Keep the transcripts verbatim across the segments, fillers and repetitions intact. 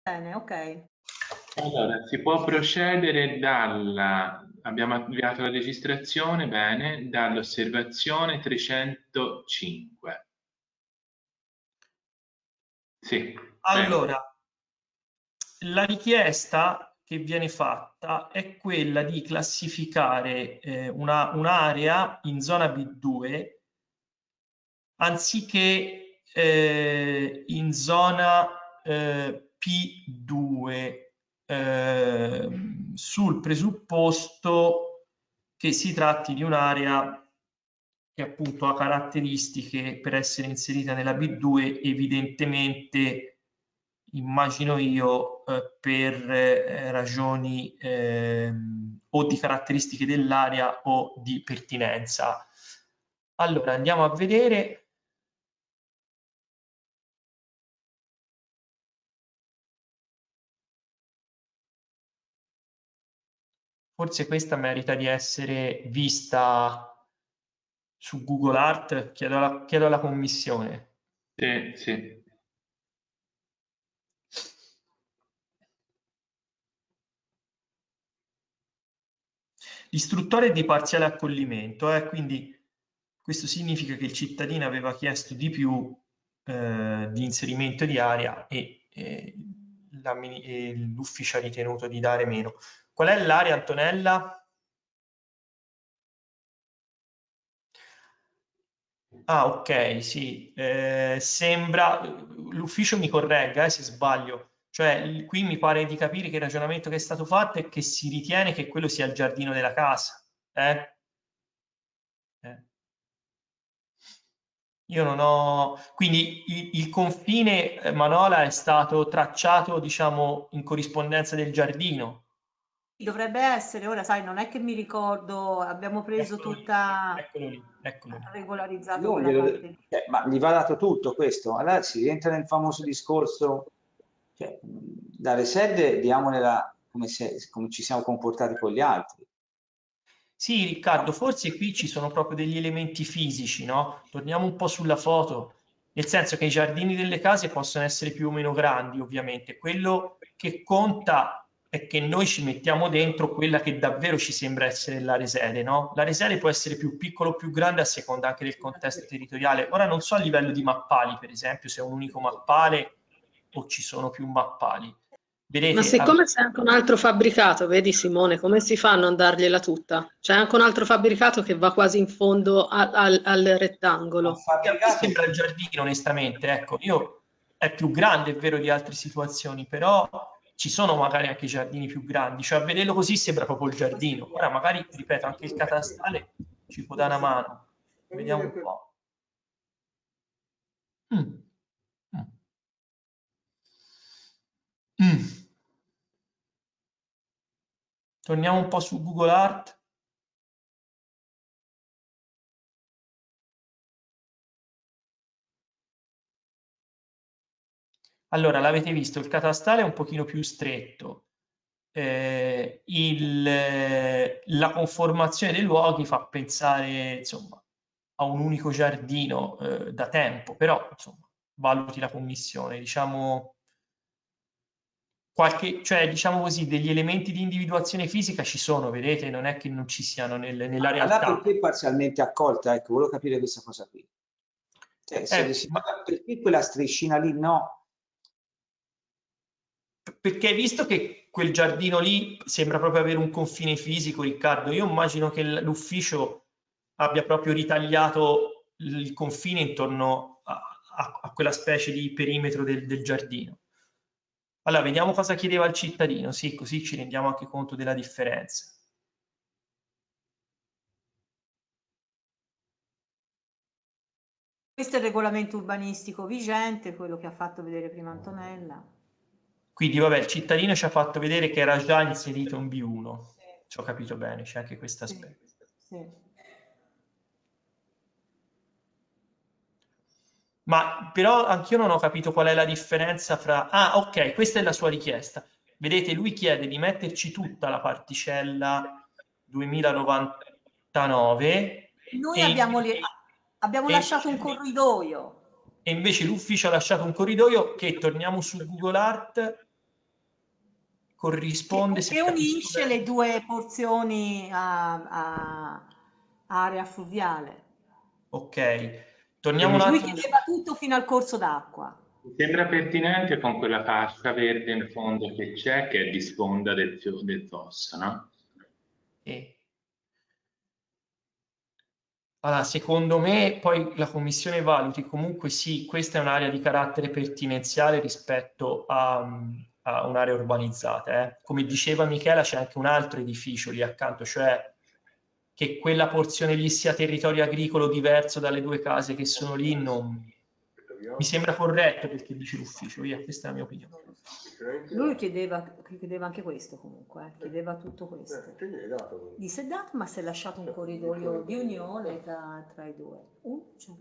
Bene, ok. Allora, si può procedere dalla... Abbiamo avviato la registrazione, bene, dall'osservazione trecentocinque. Sì, prego. Allora, la richiesta che viene fatta è quella di classificare eh, una- un'area in zona B due anziché eh, in zona eh, P due, eh, sul presupposto che si tratti di un'area che appunto ha caratteristiche per essere inserita nella B due, evidentemente, immagino io, eh, per eh, ragioni eh, o di caratteristiche dell'area o di pertinenza. Allora, andiamo a vedere. Forse questa merita di essere vista su Google Art, chiedo alla, chiedo alla commissione. Sì, sì. L'istruttore è di parziale accoglimento, eh, quindi questo significa che il cittadino aveva chiesto di più eh, di inserimento di area e, e l'ufficio ha ritenuto di dare meno. Qual è l'area, Antonella? Ah, ok, sì, eh, sembra, l'ufficio mi corregga eh, se sbaglio, cioè il- qui mi pare di capire che il ragionamento che è stato fatto è che si ritiene che quello sia il giardino della casa, eh? Eh. Io non ho... Quindi il, il confine, eh, Manola, è stato tracciato, diciamo, in corrispondenza del giardino. Dovrebbe essere, ora sai, non è che mi ricordo, abbiamo preso Eccolo lì, tutta eccolo lì, eccolo lì. regolarizzato Non quella glielo- parte lì. cioè, ma gli va dato tutto questo. Allora si rientra nel famoso discorso, cioè, mh, la reserve diamola come, se, come ci siamo comportati con gli altri. Sì, Riccardo, forse qui ci sono proprio degli elementi fisici, no? Torniamo un po' sulla foto, nel senso che i giardini delle case possono essere più o meno grandi, ovviamente. Quello che conta è che noi ci mettiamo dentro quella che davvero ci sembra essere l'area sede, no? L'area sede può essere più piccola o più grande a seconda anche del contesto territoriale. Ora non so a livello di mappali, per esempio, se è un unico mappale o ci sono più mappali. Ma Vedete, siccome c'è anche un altro fabbricato, vedi Simone, come si fa a non dargliela tutta? C'è anche un altro fabbricato che va quasi in fondo al, al- al Ma il rettangolo. a me fabbricato, sembra il giardino, onestamente, ecco, io è più grande, è vero, di altre situazioni, però ci sono magari anche giardini più grandi, cioè a vederlo così sembra proprio il giardino. Ora magari, ripeto, anche il catastale ci può dare una mano. Vediamo un po'. Mm. Mm. Mm. Torniamo un po' su Google Art. Allora, l'avete visto, il catastale è un pochino più stretto. Eh, il, eh, la conformazione dei luoghi fa pensare, insomma, a un unico giardino eh, da tempo, però, insomma, valuti la commissione, diciamo, qualche, cioè, diciamo così, degli elementi di individuazione fisica ci sono, vedete, non è che non ci siano nel- nella allora realtà. perché parzialmente accolta? Ecco, volevo capire questa cosa qui. Cioè, se Eh, si ma- nota perché quella striscina lì no? Perché visto che quel giardino lì sembra proprio avere un confine fisico, Riccardo, io immagino che l- l'ufficio abbia proprio ritagliato il confine intorno a, a- a quella specie di perimetro del, del giardino. Allora, vediamo cosa chiedeva il cittadino, sì, così ci rendiamo anche conto della differenza. Questo è il regolamento urbanistico vigente, quello che ha fatto vedere prima Antonella. Quindi, vabbè, il cittadino ci ha fatto vedere che era già inserito in B uno. Ci ho capito bene, c'è anche questo Sì, aspetto. sì. Ma però anch'io non ho capito qual è la differenza fra... Ah, ok, questa è la sua richiesta. Vedete, lui chiede di metterci tutta la particella duemilanovantanove Noi e abbiamo, invece, le- abbiamo e lasciato invece un lui- corridoio. e invece l'ufficio ha lasciato un corridoio che, torniamo su Google Art, corrisponde... Che, che unisce le due porzioni a, a area fluviale. Ok, torniamo un Lui attimo... chiedeva tutto fino al corso d'acqua. Mi sembra pertinente con quella fascia verde in fondo che c'è, che è di sponda del, fio- del fosso, no? E... Allora, secondo me poi la commissione valuti comunque sì, questa è un'area di carattere pertinenziale rispetto a, a un'area urbanizzata. Eh. Come diceva Michela, c'è anche un altro edificio lì accanto, cioè che quella porzione lì sia territorio agricolo diverso dalle due case che sono lì, non mi sembra corretto perché dice l'ufficio, via, questa è la mia opinione. Lui chiedeva, chiedeva anche questo comunque, eh, chiedeva tutto questo. Gli si è dato, ma si è lasciato un corridoio di unione tra, tra i due. Uh, cioè.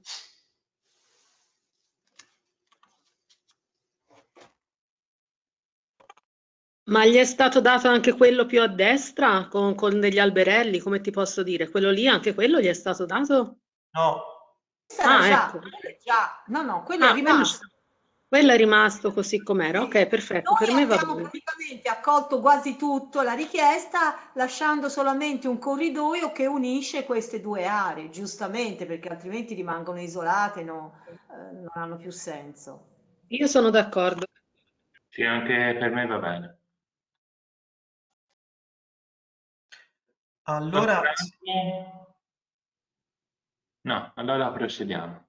Ma gli è stato dato anche quello più a destra con, con degli alberelli, come ti posso dire? Quello lì, anche quello gli è stato dato? No. Era Ah, già, ecco. già, no, no, quello Ah, è quello, rimasto. quello è rimasto così com'era. Ok, perfetto, per Noi me va abbiamo bene. praticamente accolto quasi tutto la richiesta, lasciando solamente un corridoio che unisce queste due aree, giustamente, perché altrimenti rimangono isolate, no, eh, non hanno più senso. Io sono d'accordo. Sì, anche per me va bene. Allora, no, allora procediamo.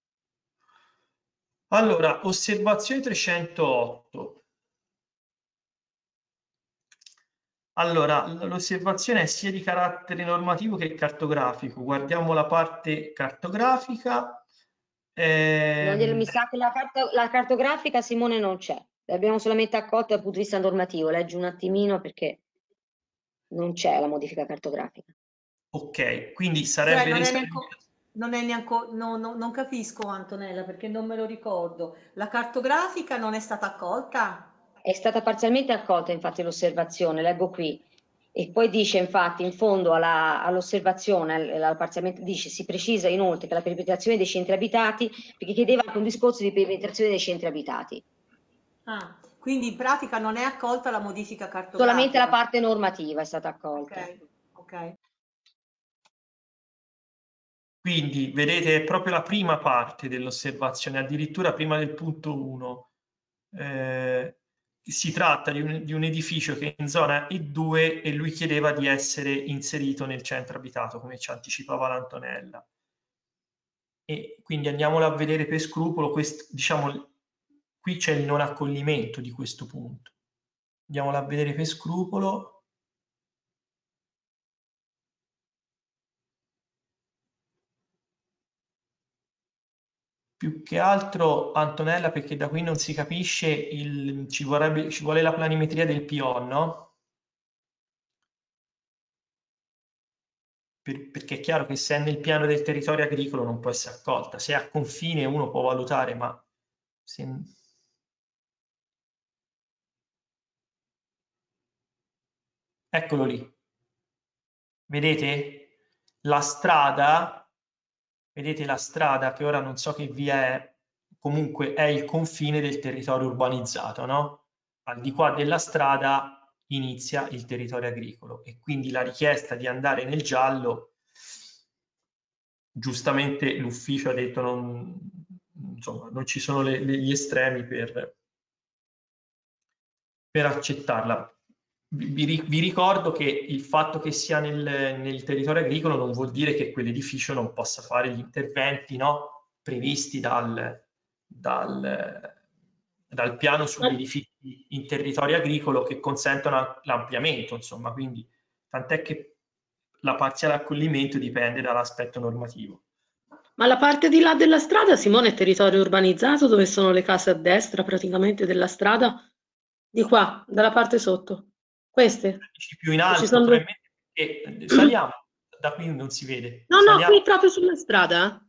allora, osservazione trecentootto. Allora, l'osservazione è sia di carattere normativo che cartografico. Guardiamo la parte cartografica. No, glielo- Ehm, mi sa che la, carta- la cartografica, Simone, non c'è. L'abbiamo solamente accolta dal punto di vista normativo. Leggi un attimino perché non c'è la modifica cartografica. ok, quindi Cioè, sarebbe non è res- neanche, non è neanche, no, no, non capisco Antonella, perché non me lo ricordo. La cartografica non è stata accolta? È stata parzialmente accolta, infatti, l'osservazione, leggo qui. E poi dice, infatti, in fondo alla- all'osservazione, alla parzialmente, dice, si precisa inoltre che la perimetrazione dei centri abitati, perché chiedeva anche un discorso di perimetrazione dei centri abitati. Ah, quindi in pratica non è accolta la modifica Solamente la cartografica. parte normativa è stata accolta. Ok, ok. Quindi, vedete, è proprio la prima parte dell'osservazione, addirittura prima del punto uno. Eh, si tratta di un, di un edificio che è in zona E due e lui chiedeva di essere inserito nel centro abitato, come ci anticipava l'Antonella. E quindi andiamolo a vedere per scrupolo, quest, diciamo, qui c'è il non accoglimento di questo punto. Andiamolo a vedere per scrupolo. Più che altro, Antonella, perché da qui non si capisce, il, ci, vorrebbe, ci vuole la planimetria del P O, no? Per, perché è chiaro che se è nel piano del territorio agricolo non può essere accolta. Se è a confine uno può valutare, ma... Se... Eccolo lì. Vedete? La strada, vedete la strada che ora non so che via è, comunque è il confine del territorio urbanizzato, no? Al di qua della strada inizia il territorio agricolo e quindi la richiesta di andare nel giallo, giustamente l'ufficio ha detto non, insomma, non ci sono le, le, gli estremi per, per accettarla. Vi, vi ricordo che il fatto che sia nel, nel territorio agricolo non vuol dire che quell'edificio non possa fare gli interventi, no, previsti dal, dal, dal piano sugli edifici in territorio agricolo che consentono l'ampliamento, insomma, quindi tant'è che la parziale accoglimento dipende dall'aspetto normativo. Ma la parte di là della strada, Simone, è territorio urbanizzato dove sono le case a destra praticamente della strada? Di qua, dalla parte sotto. Queste? Più in Ci alto, sono due... probabilmente, saliamo, da qui non si vede. No, saliamo. no, qui proprio sulla strada.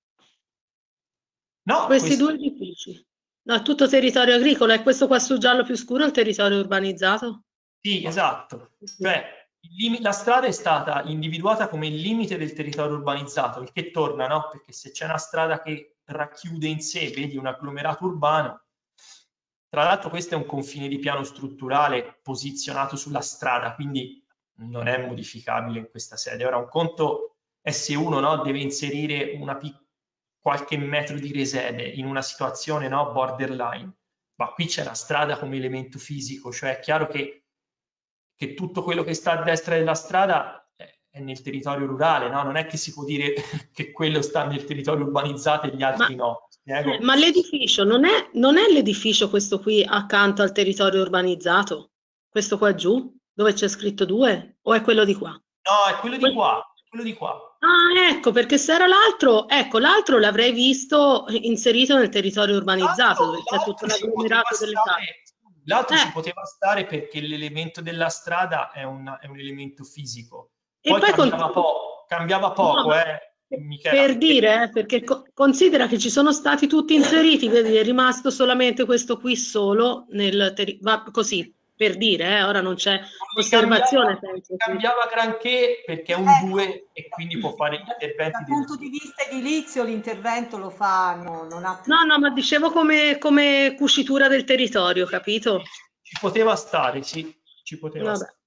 No, Questi questo... due edifici. No, è tutto territorio agricolo, è questo qua sul giallo più scuro il territorio urbanizzato? Sì, esatto. Cioè, la strada è stata individuata come il limite del territorio urbanizzato, il che torna, no? Perché se c'è una strada che racchiude in sé, vedi un agglomerato urbano, Tra l'altro questo è un confine di piano strutturale posizionato sulla strada, quindi non è modificabile in questa sede. Ora un conto S uno, no, deve inserire una qualche metro di resede in una situazione, no, borderline, ma qui c'è la strada come elemento fisico, cioè è chiaro che, che tutto quello che sta a destra della strada è nel territorio rurale, no? Non è che si può dire che quello sta nel territorio urbanizzato e gli altri Ma, no. eh, ma l'edificio non è, non è l'edificio questo qui accanto al territorio urbanizzato? Questo qua giù, dove c'è scritto due? O è quello di qua? No, è quello di qua, quello di qua. Ah, ecco, perché se era l'altro, ecco, l'altro l'avrei visto inserito nel territorio urbanizzato, dove c'è tutto l'agglomerato delle case. L'altro Eh. ci poteva stare perché l'elemento della strada è un, è un elemento fisico. E Poi, poi cambiava, con- po cambiava poco, No, eh, Michela, per perché- dire, eh, perché co- considera che ci sono stati tutti inseriti, vedi, è rimasto solamente questo qui solo nel terri- va così, per dire, eh, ora non c'è osservazione. cambiava, penso, cambiava granché perché è un Ecco. due e quindi può fare gli interventi Dal punto di vista edilizio l'intervento lo fanno, non ha più... No, no, ma dicevo come, come cucitura del territorio, capito? ci poteva stare, sì, ci poteva Vabbè. stare.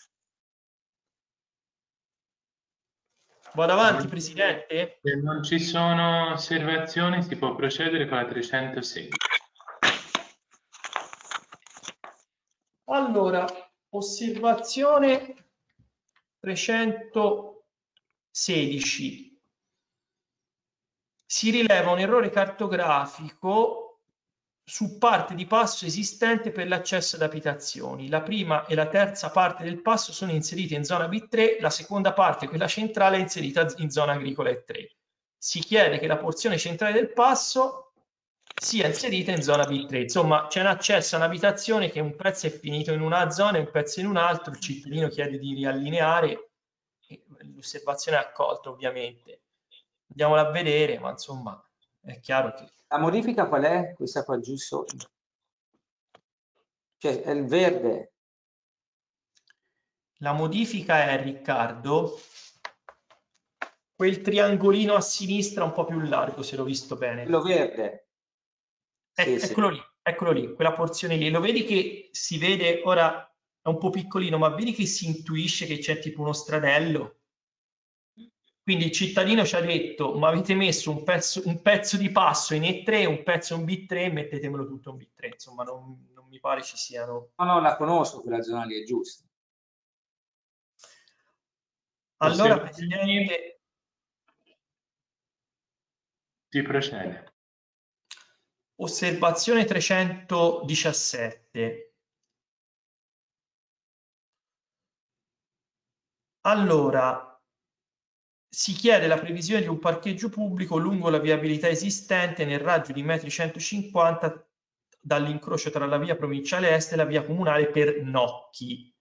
Vado avanti, Presidente? Se non ci sono osservazioni si può procedere con la trecentosedici. Allora, osservazione trecentosedici. Si rileva un errore cartografico su parte di passo esistente per l'accesso ad abitazioni. La prima e la terza parte del passo sono inserite in zona B tre, la seconda parte, quella centrale, è inserita in zona agricola E tre. Si chiede che la porzione centrale del passo sia inserita in zona B tre. Insomma, c'è un accesso a un'abitazione che un pezzo è finito in una zona e un pezzo in un altro, il cittadino chiede di riallineare, l'osservazione è accolta ovviamente. Andiamola a vedere, ma insomma è chiaro che... La modifica qual è? Questa qua giù sotto. Cioè, è il verde. La modifica è, Riccardo, quel triangolino a sinistra un po' più largo, se l'ho visto bene. Quello verde. Ec Sì, eccolo sì. lì, eccolo lì, quella porzione lì. Lo vedi che si vede, ora è un po' piccolino, ma vedi che si intuisce che c'è tipo uno stradello? Quindi il cittadino ci ha detto, ma avete messo un pezzo, un pezzo di passo in E tre, un pezzo in B tre, mettetemelo tutto in B tre. Insomma, non, non mi pare ci siano... No, no, la conosco, quella zona lì è giusta. Allora, Presidente... Si procede. Osservazione trecentodiciassette. Allora, si chiede la previsione di un parcheggio pubblico lungo la viabilità esistente nel raggio di metri centocinquanta dall'incrocio tra la via provinciale est e la via comunale per Nocchi.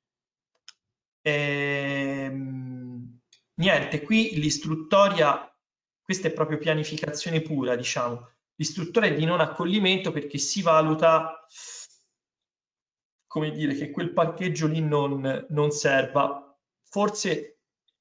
Ehm, niente, qui l'istruttoria, questa è proprio pianificazione pura, diciamo. L'istruttoria è di non accoglimento perché si valuta, come dire, che quel parcheggio lì non, non serva. Forse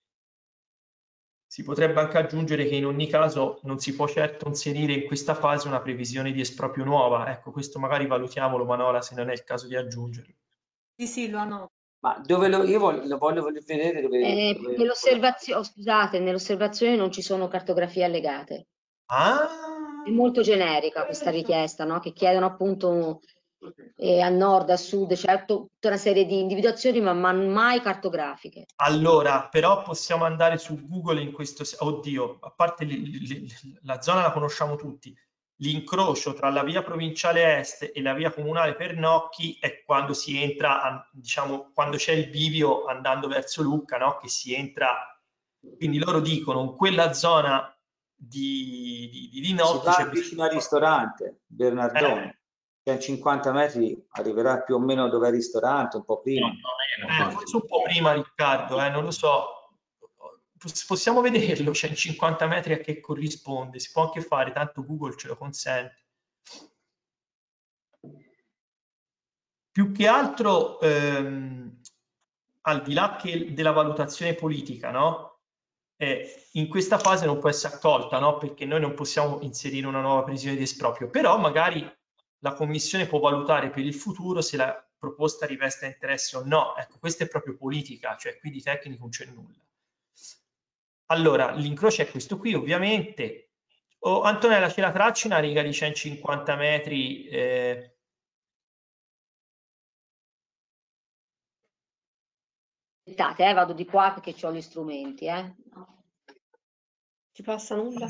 si potrebbe anche aggiungere che in ogni caso non si può certo inserire in questa fase una previsione di esproprio nuova. Ecco, questo magari valutiamolo, Manola, se non è il caso di aggiungerlo. Sì, sì, lo hanno. Ma dove lo, io voglio, lo voglio vedere dove... Eh, dove- nell'osservazione, scusate, nell'osservazione non ci sono cartografie allegate. Ah! È molto generica questa richiesta, no? Che chiedono appunto eh, a nord, a sud, certo, tutta una serie di individuazioni, ma, ma mai cartografiche. Allora, però possiamo andare su Google in questo... Oddio, a parte li, li, li, la zona la conosciamo tutti. L'incrocio tra la via provinciale est e la via comunale per Nocchi è quando si entra, a, diciamo, quando c'è il bivio andando verso Lucca, no? Che si entra... Quindi loro dicono, in quella zona di, di, di Nocchi... Si va vicino al ristorante, Bernardone. Eh. Cioè, cinquanta metri arriverà più o meno dove è il ristorante, un po' prima. No, no, meno, Eh, forse un po' prima, Riccardo, eh, non lo so. Possiamo vederlo, cioè in cinquanta metri a che corrisponde, si può anche fare, tanto Google ce lo consente. Più che altro, ehm, al di là che della valutazione politica, no? Eh, in questa fase non può essere accolta, no? Perché noi non possiamo inserire una nuova previsione di esproprio, però magari la Commissione può valutare per il futuro se la proposta riveste interesse o no. Ecco, questa è proprio politica, cioè qui di tecnico non c'è nulla. Allora, l'incrocio è questo qui, ovviamente. Oh, Antonella, ce la tracci una riga di centocinquanta metri? Eh... Aspettate, eh, vado di qua perché ho gli strumenti. Eh. Ti passa nulla?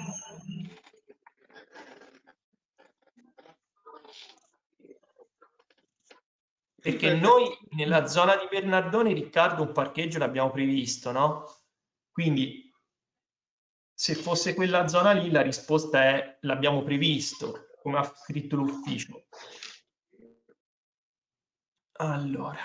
Perché noi nella zona di Bernardone, Riccardo, un parcheggio l'abbiamo previsto, no? Quindi se fosse quella zona lì, la risposta è l'abbiamo previsto, come ha scritto l'ufficio. Allora,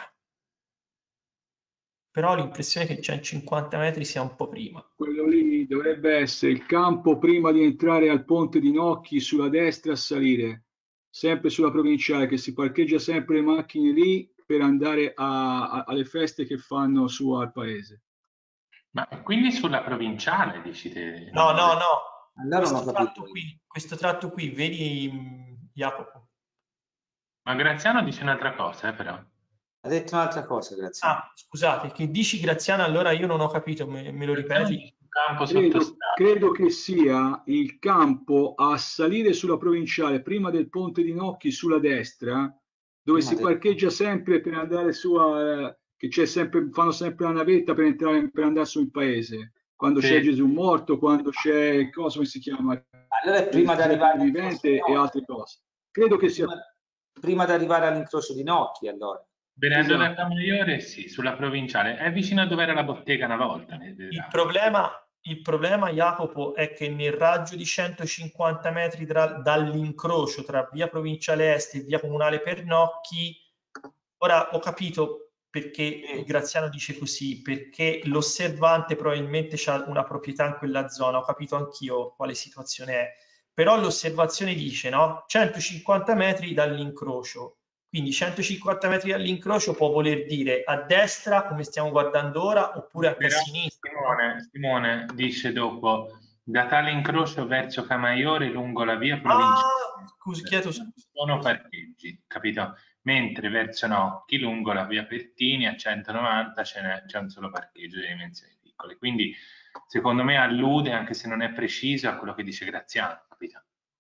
però ho l'impressione che centocinquanta metri sia un po' prima. Quello lì dovrebbe essere il campo prima di entrare al ponte di Nocchi sulla destra a salire, sempre sulla provinciale, che si parcheggia sempre le macchine lì per andare a, a, alle feste che fanno su al paese. Ma quindi sulla provinciale, dici te? No, no, no. Allora questo, non ho tratto capito. qui, questo tratto qui, vedi mh, Jacopo? Ma Graziano dice un'altra cosa, eh, però. Ha detto un'altra cosa, grazie. Ah, scusate, che dici Graziano, allora io non ho capito, me, me lo ripeti? Campo Credo, sottostato. credo che sia il campo a salire sulla provinciale prima del ponte di Nocchi sulla destra, dove Prima si del- parcheggia sempre per andare su a, che c'è sempre, fanno sempre la navetta per entrare per andare sul paese. Quando Sì. c'è Gesù morto, quando c'è cosa come si chiama? Allora è prima di Giuseppe arrivare vivente e altre cose. Credo che sia prima, prima di arrivare all'incrocio di Nocchi, allora. Venendo da esatto. Camaiore, sì, sulla provinciale. È vicino a dove era la bottega una volta. Il problema, il problema, Jacopo, è che nel raggio di centocinquanta metri tra- dall'incrocio tra via Provinciale Est e via Comunale Pernocchi, ora ho capito perché Graziano dice così, perché l'osservante probabilmente ha una proprietà in quella zona, ho capito anch'io quale situazione è, però l'osservazione dice, no? centocinquanta metri dall'incrocio. Quindi centocinquanta metri dall'incrocio può voler dire a destra, come stiamo guardando ora, oppure anche Però a sinistra. Simone, Simone dice dopo, da tale incrocio verso Camaiore lungo la via Ah, provinciale scusi, chiedo scusa. sono parcheggi, capito? Mentre verso Nocchi lungo la via Pertini a centonovanta c'è un solo parcheggio di dimensioni piccole. Quindi secondo me allude, anche se non è preciso, a quello che dice Graziano, capito?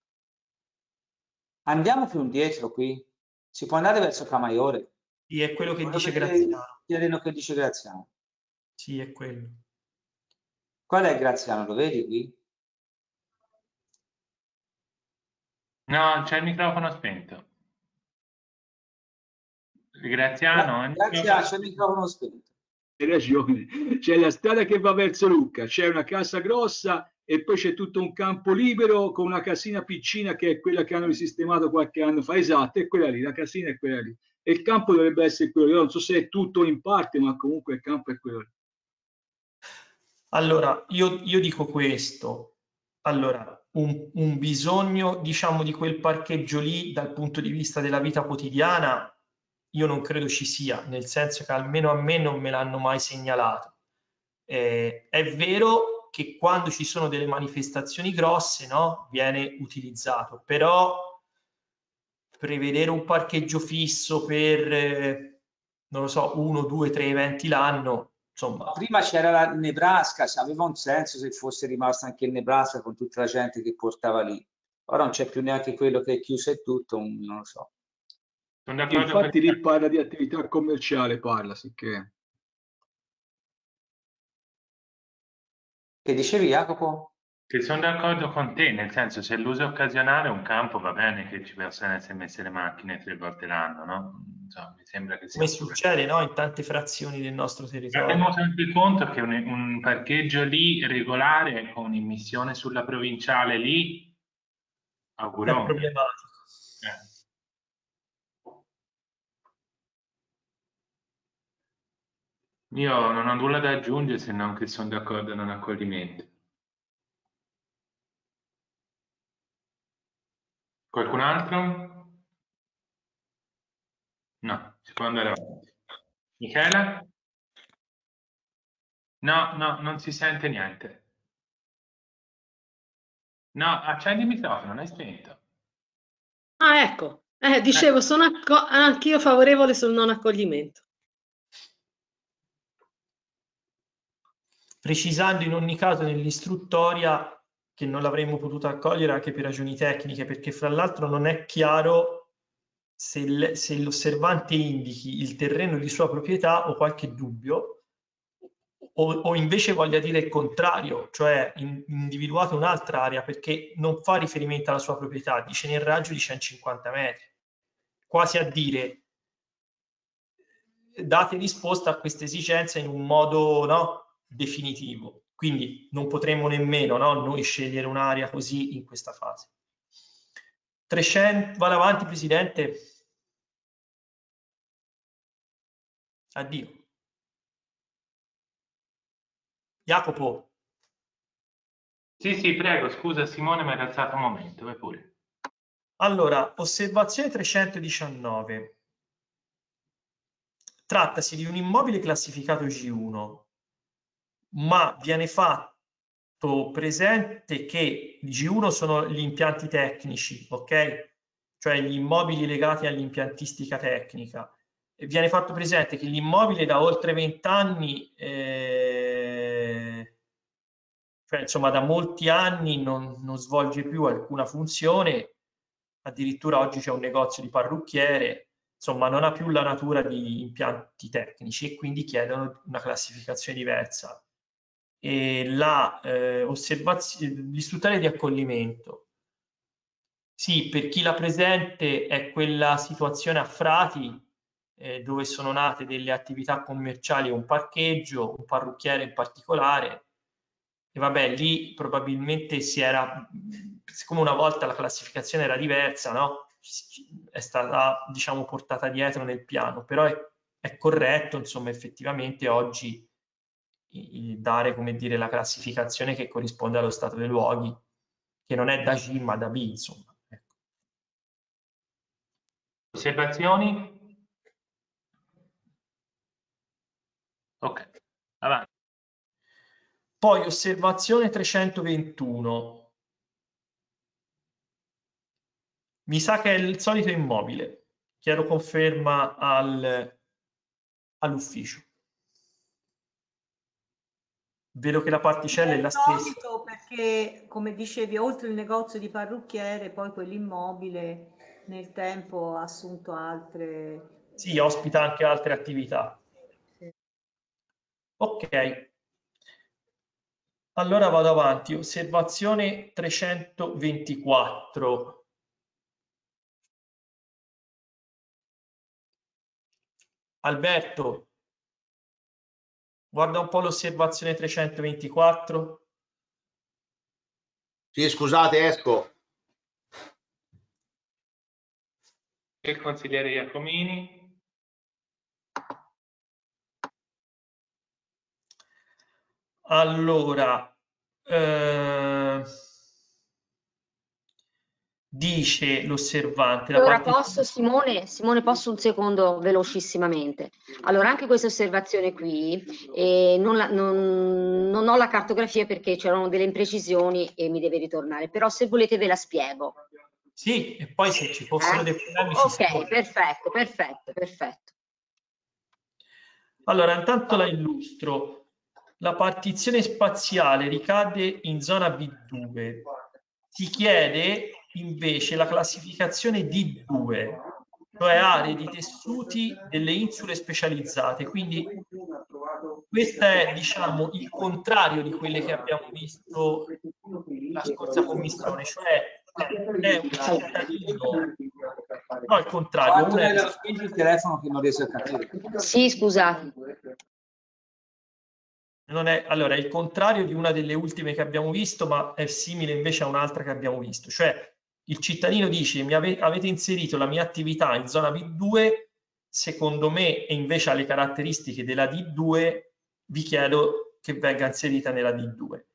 Andiamo più indietro qui. Si può andare verso Camaiore. Sì, è quello che Voglio dice vedere il Graziano. terreno che dice Graziano. Sì, è quello. Qual è Graziano? Lo vedi qui? No, c'è il microfono spento. Graziano, Gra- Graziano, c'è il microfono spento. Hai ragione, c'è la strada che va verso Lucca, c'è una casa grossa e poi c'è tutto un campo libero con una casina piccina che è quella che hanno risistemato qualche anno fa. Esatto, è quella lì, la casina è quella lì. E il campo dovrebbe essere quello lì. Io non so se è tutto in parte, ma comunque il campo è quello lì. Allora, io, io dico questo. Allora, un, un bisogno, diciamo, di quel parcheggio lì dal punto di vista della vita quotidiana, io non credo ci sia, nel senso che almeno a me non me l'hanno mai segnalato. Eh, è vero che quando ci sono delle manifestazioni grosse, no, viene utilizzato, però prevedere un parcheggio fisso per, eh, non lo so, uno, due, tre eventi l'anno, insomma. Prima c'era la Nebraska, aveva un senso se fosse rimasto anche il Nebraska con tutta la gente che portava lì. Ora non c'è più neanche quello che è chiuso e tutto, non lo so. Sono d'accordo Infatti con lì parla di attività commerciale, parla, sicché. Che dicevi, Jacopo? Che sono d'accordo con te, nel senso, se l'uso occasionale un campo va bene che ci possano essere messe le macchine tre volte l'anno, no? Insomma, mi sembra che sia Come un problema. succede, no, in tante frazioni del nostro Ma territorio. tenuto anche conto che un, un parcheggio lì regolare con immissione sulla provinciale lì, È augurone. problematico. Eh. Io non ho nulla da aggiungere se non che sono d'accordo in un accoglimento. Qualcun altro? No, si può andare avanti. Michela? No, no, non si sente niente. No, accendi il microfono, l'hai spento. Ah, ecco, Eh, dicevo, sono acco- anch'io favorevole sul non accoglimento. Precisando in ogni caso nell'istruttoria che non l'avremmo potuto accogliere anche per ragioni tecniche, perché fra l'altro non è chiaro se, il- se l'osservante indichi il terreno di sua proprietà o qualche dubbio, o, o invece voglia dire il contrario, cioè in- individuato un'altra area, perché non fa riferimento alla sua proprietà, dice nel raggio di centocinquanta metri, quasi a dire date risposta a questa esigenza in un modo, no, definitivo. Quindi non potremmo nemmeno, no, noi scegliere un'area così in questa fase. trecento, vado avanti, Presidente. Addio. Jacopo. Sì, sì, prego, scusa Simone, mi hai alzato un momento, vai pure. Allora, osservazione trecentodiciannove. Trattasi di un immobile classificato G uno, ma viene fatto presente che G uno sono gli impianti tecnici, ok? Cioè gli immobili legati all'impiantistica tecnica. E viene fatto presente che l'immobile da oltre venti anni, eh, cioè insomma da molti anni non, non svolge più alcuna funzione, addirittura oggi c'è un negozio di parrucchiere, insomma non ha più la natura di impianti tecnici e quindi chiedono una classificazione diversa. E la eh, osservazione, l'istruttoria di accoglimento, sì, per chi la presente è quella situazione a Frati eh, dove sono nate delle attività commerciali, un parcheggio, un parrucchiere in particolare, e vabbè, lì probabilmente si era, siccome una volta la classificazione era diversa, no? È stata, diciamo, portata dietro nel piano, però è, è corretto, insomma, effettivamente oggi i, dare, come dire, la classificazione che corrisponde allo stato dei luoghi, che non è da G ma da B, insomma. Ecco. Osservazioni? Ok, avanti. Poi osservazione trecentoventuno. Mi sa che è il solito immobile. Chiedo conferma al, all'ufficio. Vedo che la particella è la stessa. Solito perché, come dicevi, oltre il negozio di parrucchiere, poi quell'immobile nel tempo ha assunto altre... Sì, ospita anche altre attività. Sì. Ok. Allora vado avanti. Osservazione trecentoventiquattro. Alberto, guarda un po' l'osservazione trecentoventiquattro. Sì, scusate, esco. Il consigliere Iacomini. Allora, eh, dice l'osservante. La Allora parte... posso, Simone, Simone, posso un secondo velocissimamente. Allora, anche questa osservazione qui, eh, non, la- non- non ho la cartografia perché c'erano delle imprecisioni e mi deve ritornare, però se volete ve la spiego. Sì, e poi se ci fossero Eh? dei problemi ci Ok, spiego. perfetto, perfetto, perfetto. Allora, intanto la illustro. La partizione spaziale ricade in zona B due. Si chiede invece la classificazione D due, cioè aree di tessuti delle insule specializzate. Quindi questo è, diciamo, il contrario di quelle che abbiamo visto la scorsa commissione, cioè è un cittadino, no, al contrario, una è Antonella, spingi il telefono che non riesco a capire. Sì, scusate. non è, allora, è il contrario di una delle ultime che abbiamo visto, ma è simile invece a un'altra che abbiamo visto. Cioè, il cittadino dice, mi ave, avete inserito la mia attività in zona B due, secondo me, e invece ha le caratteristiche della D due, vi chiedo che venga inserita nella D due.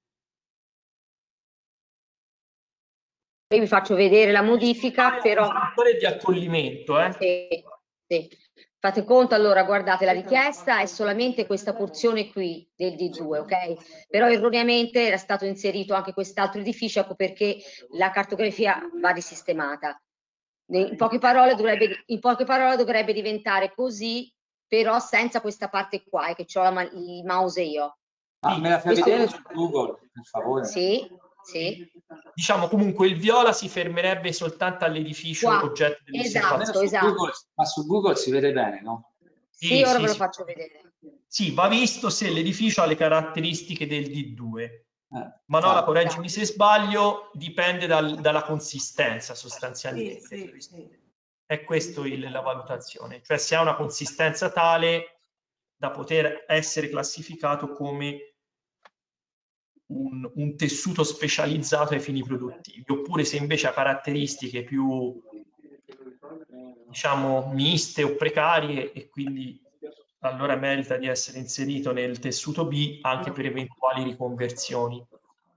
Io vi faccio vedere la modifica, però... Istruttore di accoglimento, eh? Sì, sì. Fate conto, allora, guardate, la richiesta è solamente questa porzione qui del D due, ok? Però erroneamente era stato inserito anche quest'altro edificio, ecco perché la cartografia va risistemata. In poche parole dovrebbe, in poche parole dovrebbe diventare così, però senza questa parte qua, eh, che ho la, il mouse io. Ah, me la fai Questo- vedere su Google, per favore? Sì, sì. Diciamo comunque il viola si fermerebbe soltanto all'edificio Qua, oggetto dell'osservazione. esatto. Almeno su Google, ma su Google si vede bene, no? Sì, Sì, ora sì, ve lo sì. faccio vedere. Sì, va visto se l'edificio ha le caratteristiche del D due. Eh, Manola, esatto. correggimi se sbaglio, dipende dal- dalla consistenza Sì, sostanzialmente. sì, sì. È questo il- la valutazione, cioè se ha una consistenza tale da poter essere classificato come un, un tessuto specializzato ai fini produttivi, oppure se invece ha caratteristiche più, diciamo, miste o precarie e quindi allora merita di essere inserito nel tessuto B anche per eventuali riconversioni.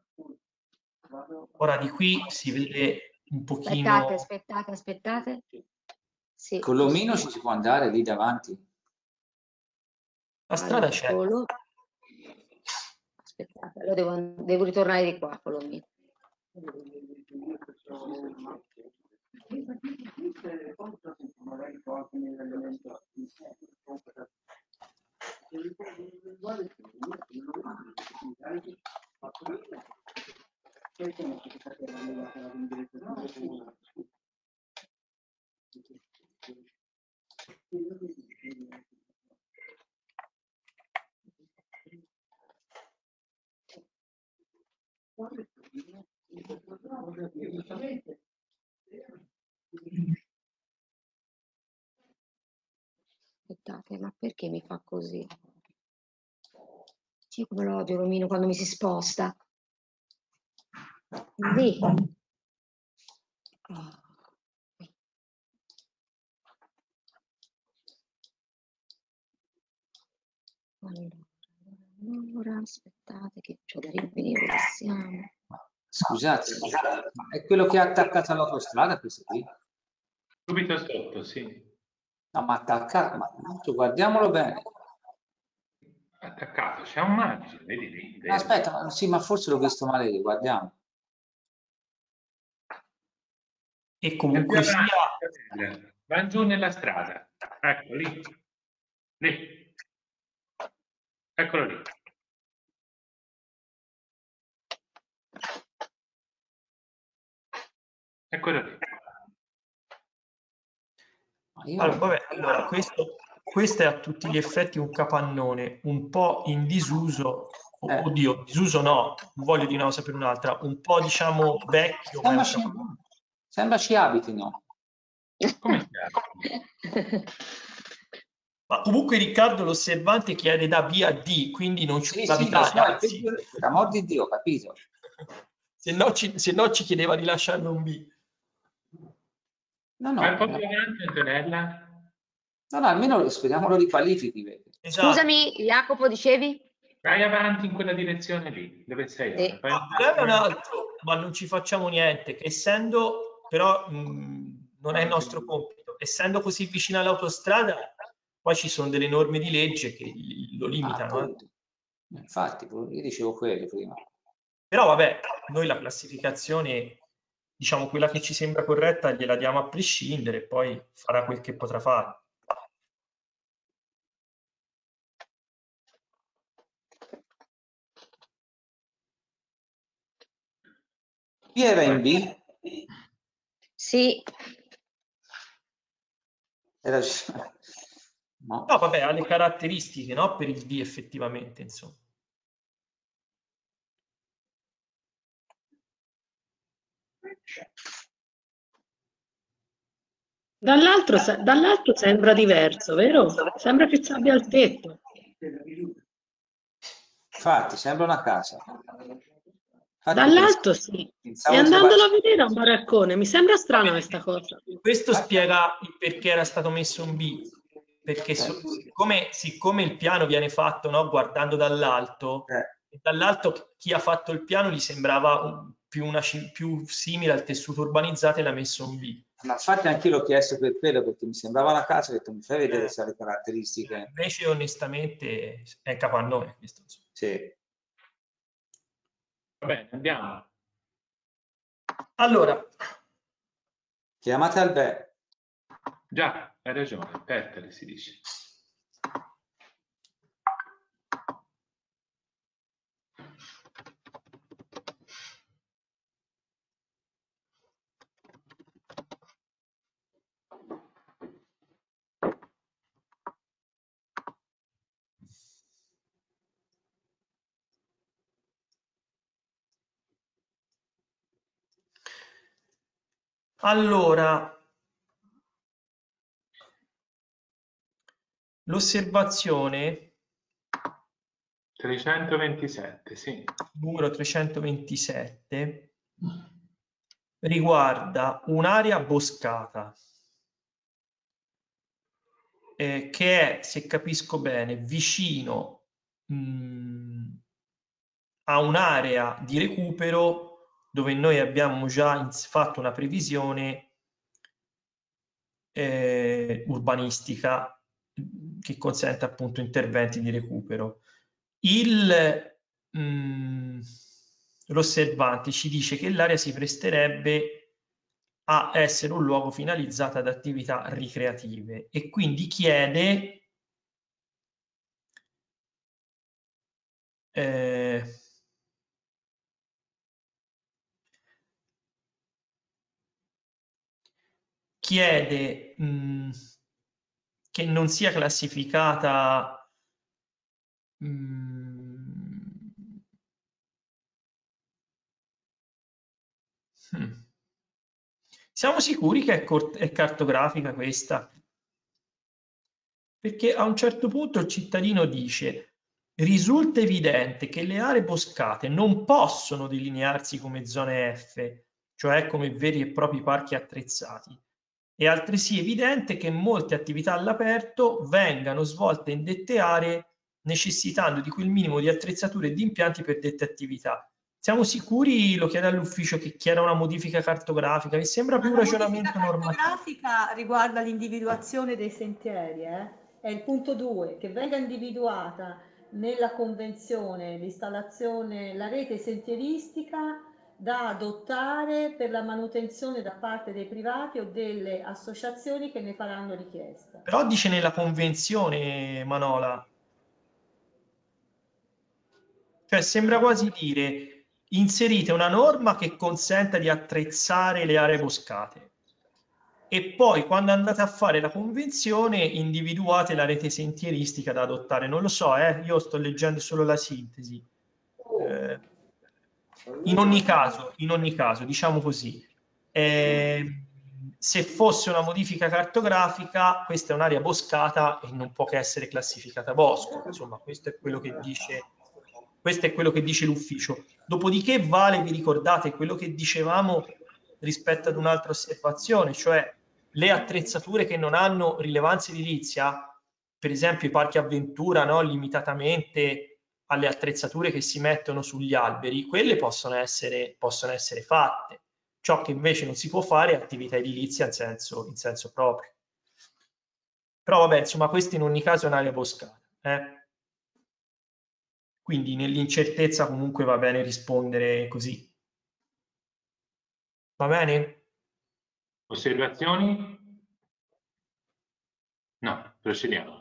Ora di qui si vede un pochino... Aspettate, aspettate, aspettate. Sì, Con l'omino ci si può andare lì davanti? La strada c'è. Allora, aspettate, allora devo, devo ritornare di qua con l'omino. Aspettate, ma perché mi fa così? Io come lo odio l'omino quando mi si sposta. Lì. Oh. Allora, allora, aspettate che c'ho da rivenire dove siamo. Scusate, ma è quello che è attaccato all'autostrada questo qui? Subito sotto, sì. No, ma attaccato, ma guardiamolo bene. Attaccato, c'è un margine, vedi lì. No, aspetta, ma, sì, ma forse l'ho visto male lì, guardiamo. E È comunque più sia... avanti, va giù nella strada. Ecco lì. Lì. Eccolo lì. Eccolo lì. Ma io- Allora, vabbè, allora questo, questo è a tutti gli effetti un capannone un po' in disuso, o- Eh. oddio, disuso no, non voglio dire una cosa per un'altra, un po' diciamo vecchio, ma è un Sembra ci, capannone. sembra ci abitino. Come si Ma comunque Riccardo l'osservante chiede da B a D, quindi non ci Sì, può sì, lo abitare, so, è anzi, peggio- per amor di Dio, capito? se no ci, se no ci chiedeva di lasciarlo un B. No, Vai un no, po' eh, più avanti, Antonella. no, no, almeno speriamo lo riqualifichi, vedi. Esatto. Scusami, Jacopo, dicevi? Vai avanti in quella direzione lì, dove sei Sì. ora. Fai No, un il problema è un passo- altro, ma non ci facciamo niente, che essendo, però mh, non è il nostro compito, essendo così vicino all'autostrada, poi ci sono delle norme di legge che li- lo Ah, limitano. eh. appunto. Infatti, io dicevo quello prima. Però vabbè, noi la classificazione, diciamo quella che ci sembra corretta, gliela diamo a prescindere, poi farà quel che potrà fare. Chi era in B? Sì, Era... No. No, vabbè, ha le caratteristiche, no? Per il D effettivamente, insomma. Dall'altro se- dall'alto sembra diverso, vero? Sembra che ci abbia il tetto. Infatti, sembra una casa. Infatti, Dall'alto pensavo, sì. E pensavo andandolo a trovarci- vedere a un baraccone, mi sembra strana questa cosa. Questo spiega il perché era stato messo un B, perché so- Eh. siccome, siccome il piano viene fatto, no, guardando dall'alto, Eh. e dall'alto chi ha fatto il piano gli sembrava un- più, una, ci- più simile al tessuto urbanizzato e l'ha messo un B. Ma infatti anche io l'ho chiesto per quello, perché mi sembrava una casa, ho detto mi fai vedere Eh. se ha le caratteristiche. Invece onestamente è capannone questo. insomma. Sì. Va bene, andiamo. Allora, Chiamate Alberto. Già, hai ragione, pertere si dice. Allora, l'osservazione trecentoventisette, sì. numero trecentoventisette riguarda un'area boscata eh, che è, se capisco bene, vicino mh, a un'area di recupero dove noi abbiamo già fatto una previsione eh, urbanistica che consente appunto interventi di recupero. Il, mh, l'osservante ci dice che l'area si presterebbe a essere un luogo finalizzato ad attività ricreative e quindi chiede eh, chiede mh, che non sia classificata mh, hmm. Siamo sicuri che è, è cartografica questa? Perché a un certo punto il cittadino dice: risulta evidente che le aree boscate non possono delinearsi come zone F, cioè come veri e propri parchi attrezzati. È altresì evidente che molte attività all'aperto vengano svolte in dette aree necessitando di quel minimo di attrezzature e di impianti per dette attività. Siamo sicuri, lo chiede all'ufficio, che chieda una modifica cartografica? Mi sembra più un Ma la modifica ragionamento normativo. cartografica riguarda l'individuazione dei sentieri, eh? È il punto due, che venga individuata nella convenzione l'installazione, la rete sentieristica da adottare per la manutenzione da parte dei privati o delle associazioni che ne faranno richiesta. Però dice nella convenzione, Manola, cioè sembra quasi dire: inserite una norma che consenta di attrezzare le aree boscate e poi quando andate a fare la convenzione individuate la rete sentieristica da adottare. Non lo so, eh, io sto leggendo solo la sintesi. Eh, in ogni caso, in ogni caso, diciamo così, eh, se fosse una modifica cartografica, questa è un'area boscata e non può che essere classificata bosco. Insomma, questo è quello che dice, questo è quello che dice l'ufficio. Dopodiché vale, vi ricordate, quello che dicevamo rispetto ad un'altra osservazione, cioè le attrezzature che non hanno rilevanza edilizia, per esempio i parchi avventura, no, limitatamente alle attrezzature che si mettono sugli alberi, quelle possono essere, possono essere fatte. Ciò che invece non si può fare è attività edilizia in senso, in senso proprio. Però vabbè, insomma, questo in ogni caso è un'area boscata. Eh? Quindi nell'incertezza comunque va bene rispondere così. Va bene? Osservazioni? No, procediamo.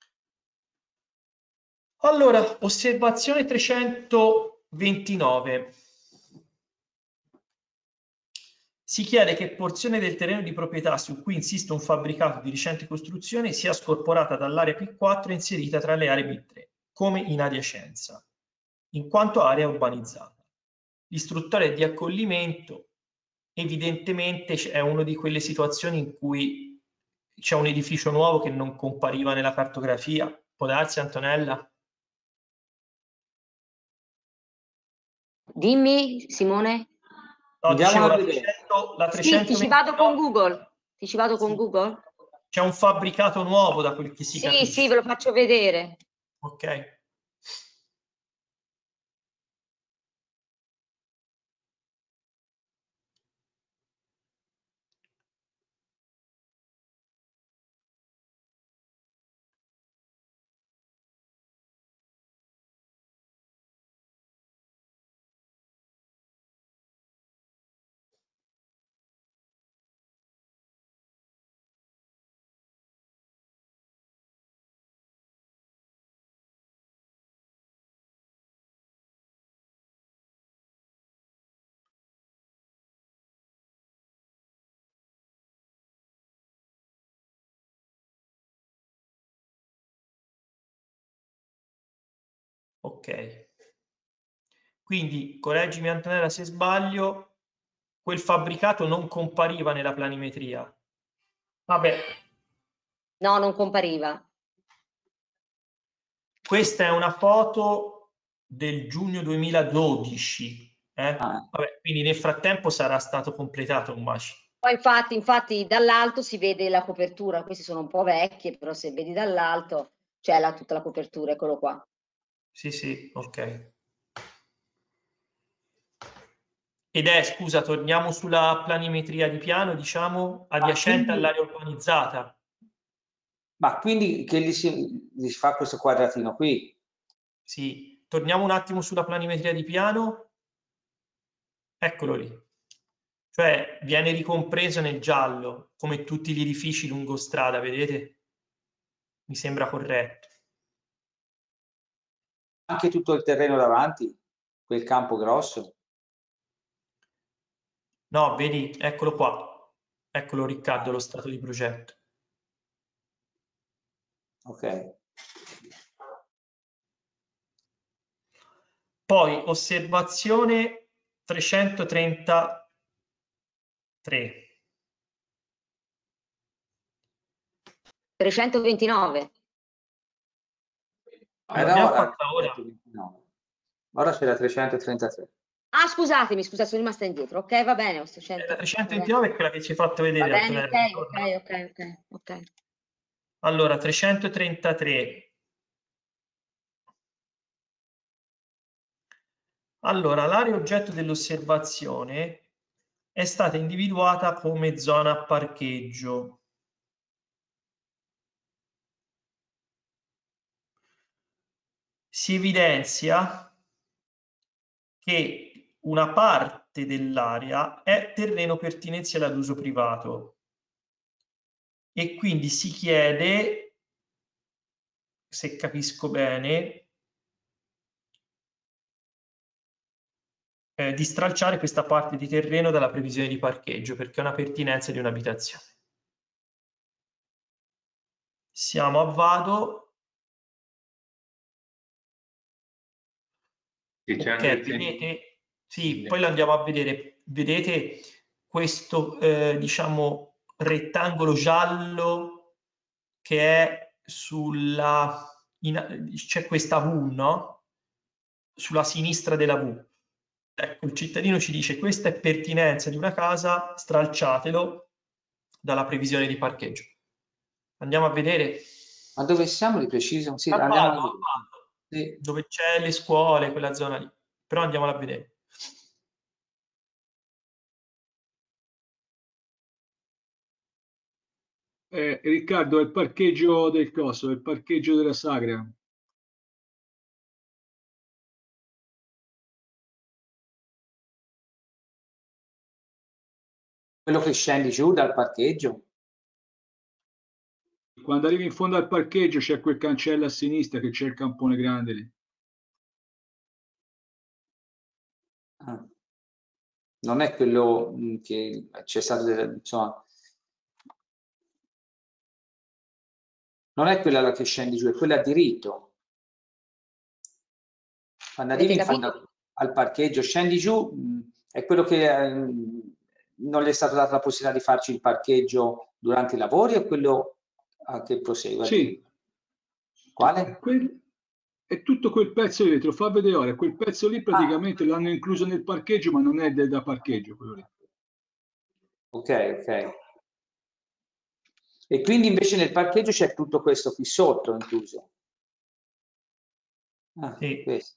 Allora, osservazione trecentoventinove. Si chiede che porzione del terreno di proprietà su cui insiste un fabbricato di recente costruzione sia scorporata dall'area P quattro e inserita tra le aree P tre, come in adiacenza, in quanto area urbanizzata. L'istruttoria di accoglimento evidentemente è una di quelle situazioni in cui c'è un edificio nuovo che non compariva nella cartografia. Può darsi, Antonella? Dimmi, Simone. No, dicevo Andiamola la, a vedere. trecento, la Sì, ti ci vado con trecentoventinove. Google. Ti ci vado con Sì. Google? C'è un fabbricato nuovo da quel che si Sì, capisce. sì, ve lo faccio vedere. Ok. Ok. Quindi, correggimi Antonella se sbaglio, quel fabbricato non compariva nella planimetria. Vabbè. No, non compariva. Questa è una foto del giugno duemiladodici. Eh? Ah. Vabbè, quindi nel frattempo sarà stato completato un bacio. Poi infatti, infatti dall'alto si vede la copertura, queste sono un po' vecchie, però se vedi dall'alto c'è la, tutta la copertura, eccolo qua. Sì, sì, ok. Ed è, scusa, torniamo sulla planimetria di piano, diciamo, adiacente quindi, all'area urbanizzata. Ma quindi che gli si, gli si fa questo quadratino qui? Sì, torniamo un attimo sulla planimetria di piano. Eccolo lì. Cioè viene ricompreso nel giallo, come tutti gli edifici lungo strada, vedete? Mi sembra corretto. Anche tutto il terreno davanti, quel campo grosso? No, vedi, eccolo qua. Eccolo Riccardo, lo stato di progetto. Ok. Poi osservazione trecentotrentatré. trecentoventinove. Era L'abbiamo ora, fatta ora. no. Ora c'è la trecentotrentatré. Ah, scusatemi, scusa, sono rimasta indietro. Ok, va bene. La trecentoventinove è quella che ci hai fatto Va vedere. bene, Antonella. ok, ok, ok, ok, ok. Allora, trecentotrentatré. Allora, l'area oggetto dell'osservazione è stata individuata come zona parcheggio. Si evidenzia che una parte dell'area è terreno pertinenziale ad uso privato e quindi si chiede, se capisco bene, eh, di stralciare questa parte di terreno dalla previsione di parcheggio perché è una pertinenza di un'abitazione. Siamo a vado. Ok, vedete? Sì, poi lo andiamo a vedere. Vedete questo, eh, diciamo, rettangolo giallo che è sulla... c'è questa V, no? Sulla sinistra della V. Ecco, il cittadino ci dice questa è pertinenza di una casa, stralciatelo dalla previsione di parcheggio. Andiamo a vedere. Ma dove siamo di preciso? Sì, A andiamo Vado, a a Vado, sì. dove c'è le scuole, quella zona lì. Però andiamola a vedere. Eh, Riccardo, è il parcheggio del coso, è il parcheggio della Sagra. Quello che scendi giù dal parcheggio? Quando arrivi in fondo al parcheggio c'è quel cancello a sinistra che c'è il campone grande lì. Ah. Non è quello mh, che c'è stato, delle, insomma, non è quella che scendi giù, è quella a diritto. Quando arrivi in fondo al parcheggio, scendi giù, mh, è quello che eh, non gli è stata data la possibilità di farci il parcheggio durante i lavori o quello ah, che prosegue? Sì. Quale? Quel, è tutto quel pezzo lì, te lo fa vedere ora, quel pezzo lì praticamente Ah. l'hanno incluso nel parcheggio, ma non è da parcheggio quello lì. Ok, ok. E quindi invece nel parcheggio c'è tutto questo qui sotto incluso. Ah, sì. questo.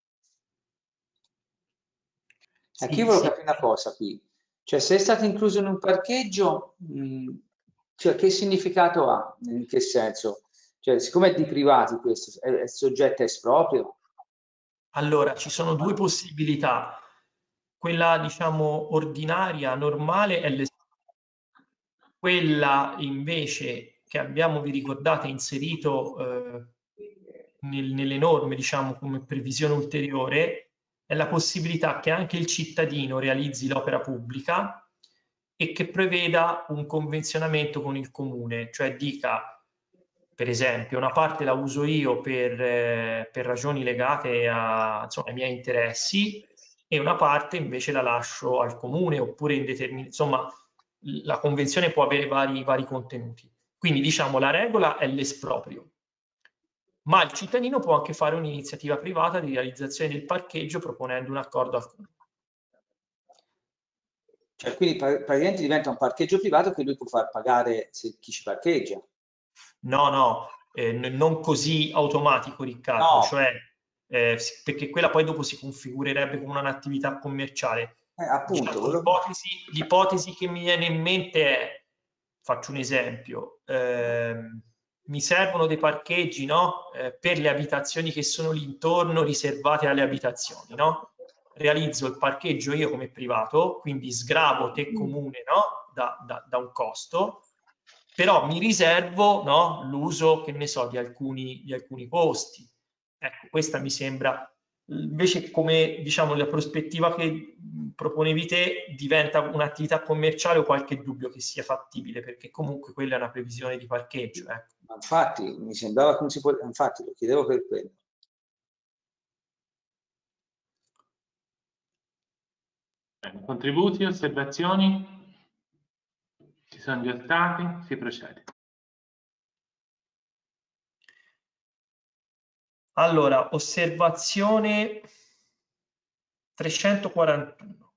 Sì, Anche io volevo sì. capire una cosa qui. Cioè, se è stato incluso in un parcheggio, mh, cioè, che significato ha? In che senso? Cioè, siccome è di privati questo, è, è soggetto a esproprio? Allora, ci sono due possibilità. Quella, diciamo, ordinaria, normale, è l'espropriazione. Quella invece che abbiamo, vi ricordate, inserito eh, nel, nelle norme, diciamo, come previsione ulteriore, è la possibilità che anche il cittadino realizzi l'opera pubblica e che preveda un convenzionamento con il comune, cioè dica per esempio, una parte la uso io per, eh, per ragioni legate a, insomma, ai miei interessi e una parte invece la lascio al comune oppure in determin- insomma la convenzione può avere vari, vari contenuti. Quindi diciamo la regola è l'esproprio, ma il cittadino può anche fare un'iniziativa privata di realizzazione del parcheggio proponendo un accordo al comune. Cioè, quindi praticamente diventa un parcheggio privato che lui può far pagare se chi ci parcheggia. No, no, eh, non così automatico, Riccardo, No. cioè eh, perché quella poi dopo si configurerebbe come un'attività commerciale. Eh, appunto, Diciamo, quello... l'ipotesi, l'ipotesi che mi viene in mente è, faccio un esempio, ehm, mi servono dei parcheggi, no? Eh, per le abitazioni che sono lì intorno riservate alle abitazioni, no? Realizzo il parcheggio io come privato, quindi sgravo te comune, no? da, da, da un costo, però mi riservo, no? l'uso, che ne so, di alcuni, di alcuni posti. Ecco, questa mi sembra, invece come diciamo la prospettiva che proponevi te diventa un'attività commerciale o qualche dubbio che sia fattibile, perché comunque quella è una previsione di parcheggio. Ecco. Ma infatti, mi sembrava che non si può, infatti lo chiedevo per quello. Bene, contributi, osservazioni? Ci sono gli stati? Si procede. Allora, osservazione trecentoquarantuno.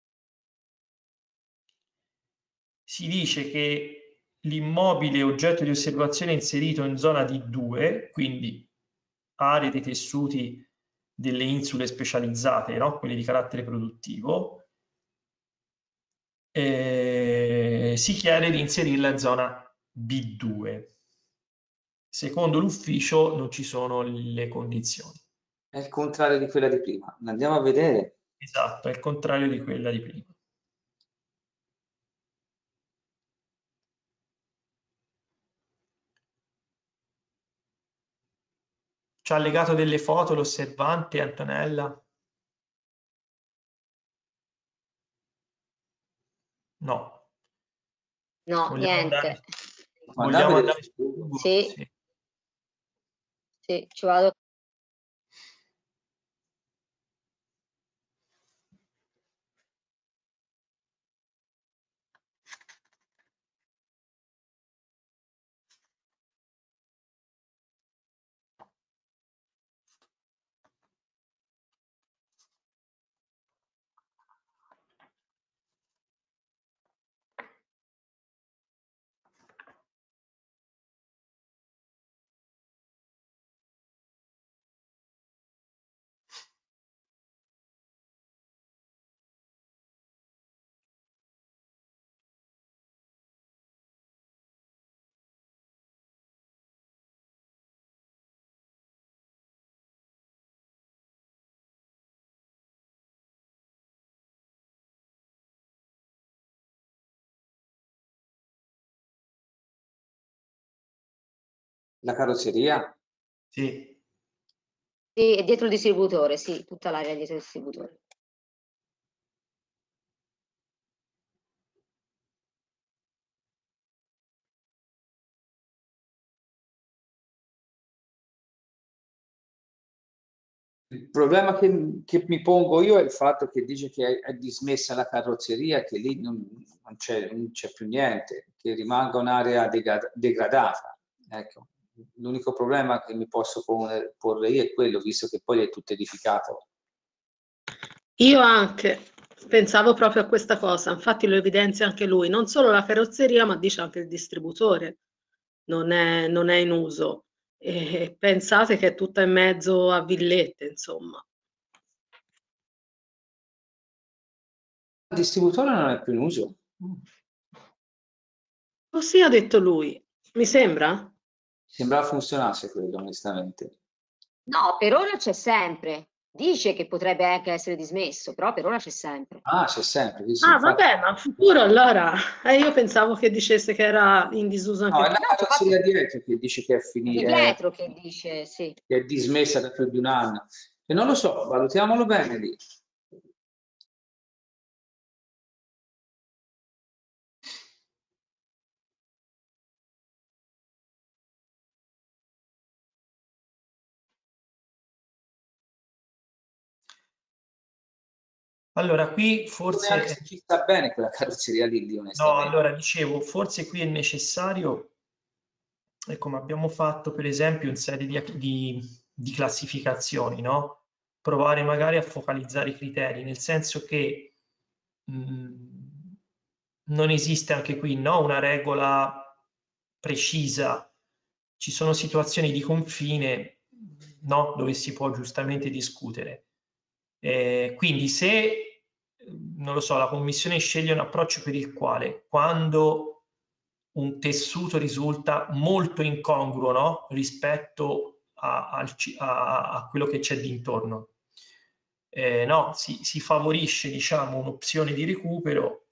Si dice che l'immobile oggetto di osservazione è inserito in zona D due, quindi aree dei tessuti delle insule specializzate, no? Quelle di carattere produttivo, eh, si chiede di inserirla in zona B due. Secondo l'ufficio non ci sono le condizioni. È il contrario di quella di prima. Andiamo a vedere. Esatto, è il contrario di quella di prima. Ci ha legato delle foto l'osservante Antonella? No. No, Vogliamo niente. andare, Ma andare a vogliamo vedere andare su su Google. Google? Sì. Sì. Sì, ci vado. La carrozzeria? Sì. Sì, è dietro il distributore, sì, tutta l'area dietro il distributore. Il problema che, che mi pongo io è il fatto che dice che è, è dismessa la carrozzeria, che lì non, non c'è più niente, che rimanga un'area degrad- degradata. Ecco, l'unico problema che mi posso porre, porre io è quello, visto che poi è tutto edificato. Io anche pensavo proprio a questa cosa, infatti lo evidenzia anche lui, non solo la carrozzeria, ma dice anche il distributore non è, non è in uso. E pensate che è tutta in mezzo a villette, insomma. Il distributore non è più in uso. Così ha detto lui, mi sembra? Sembrava funzionasse quello, onestamente. No, per ora c'è sempre. Dice che potrebbe anche essere dismesso, però per ora c'è sempre. Ah, c'è sempre. Sì, sì, Ah, infatti. vabbè, ma in futuro allora. Eh, io pensavo che dicesse che era in disuso No, anche è la prima. carrozzeria dietro che dice che è, fini- Di è, dietro che dice, sì. che è dismessa da più di un anno. E non lo so, valutiamolo bene lì. Allora, qui Non forse... neanche se ci sta bene quella carrozzeria lì, lì No, onestamente. allora, dicevo, forse qui è necessario, e come abbiamo fatto per esempio in serie di, di, di classificazioni, no? Provare magari a focalizzare i criteri, nel senso che mh, non esiste anche qui, no? Una regola precisa. Ci sono situazioni di confine, no? Dove si può giustamente discutere. Eh, quindi se, non lo so, la Commissione sceglie un approccio per il quale quando un tessuto risulta molto incongruo, no? Rispetto a, a, a quello che c'è d'intorno, eh, no? Si, si favorisce, diciamo, un'opzione di recupero,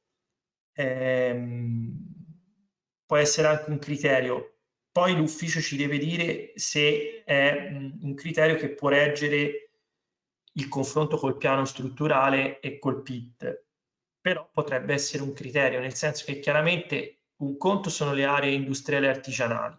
ehm, può essere anche un criterio. Poi l'ufficio ci deve dire se è mh, un criterio che può reggere il confronto col piano strutturale e col P I T, però potrebbe essere un criterio, nel senso che chiaramente un conto sono le aree industriali e artigianali,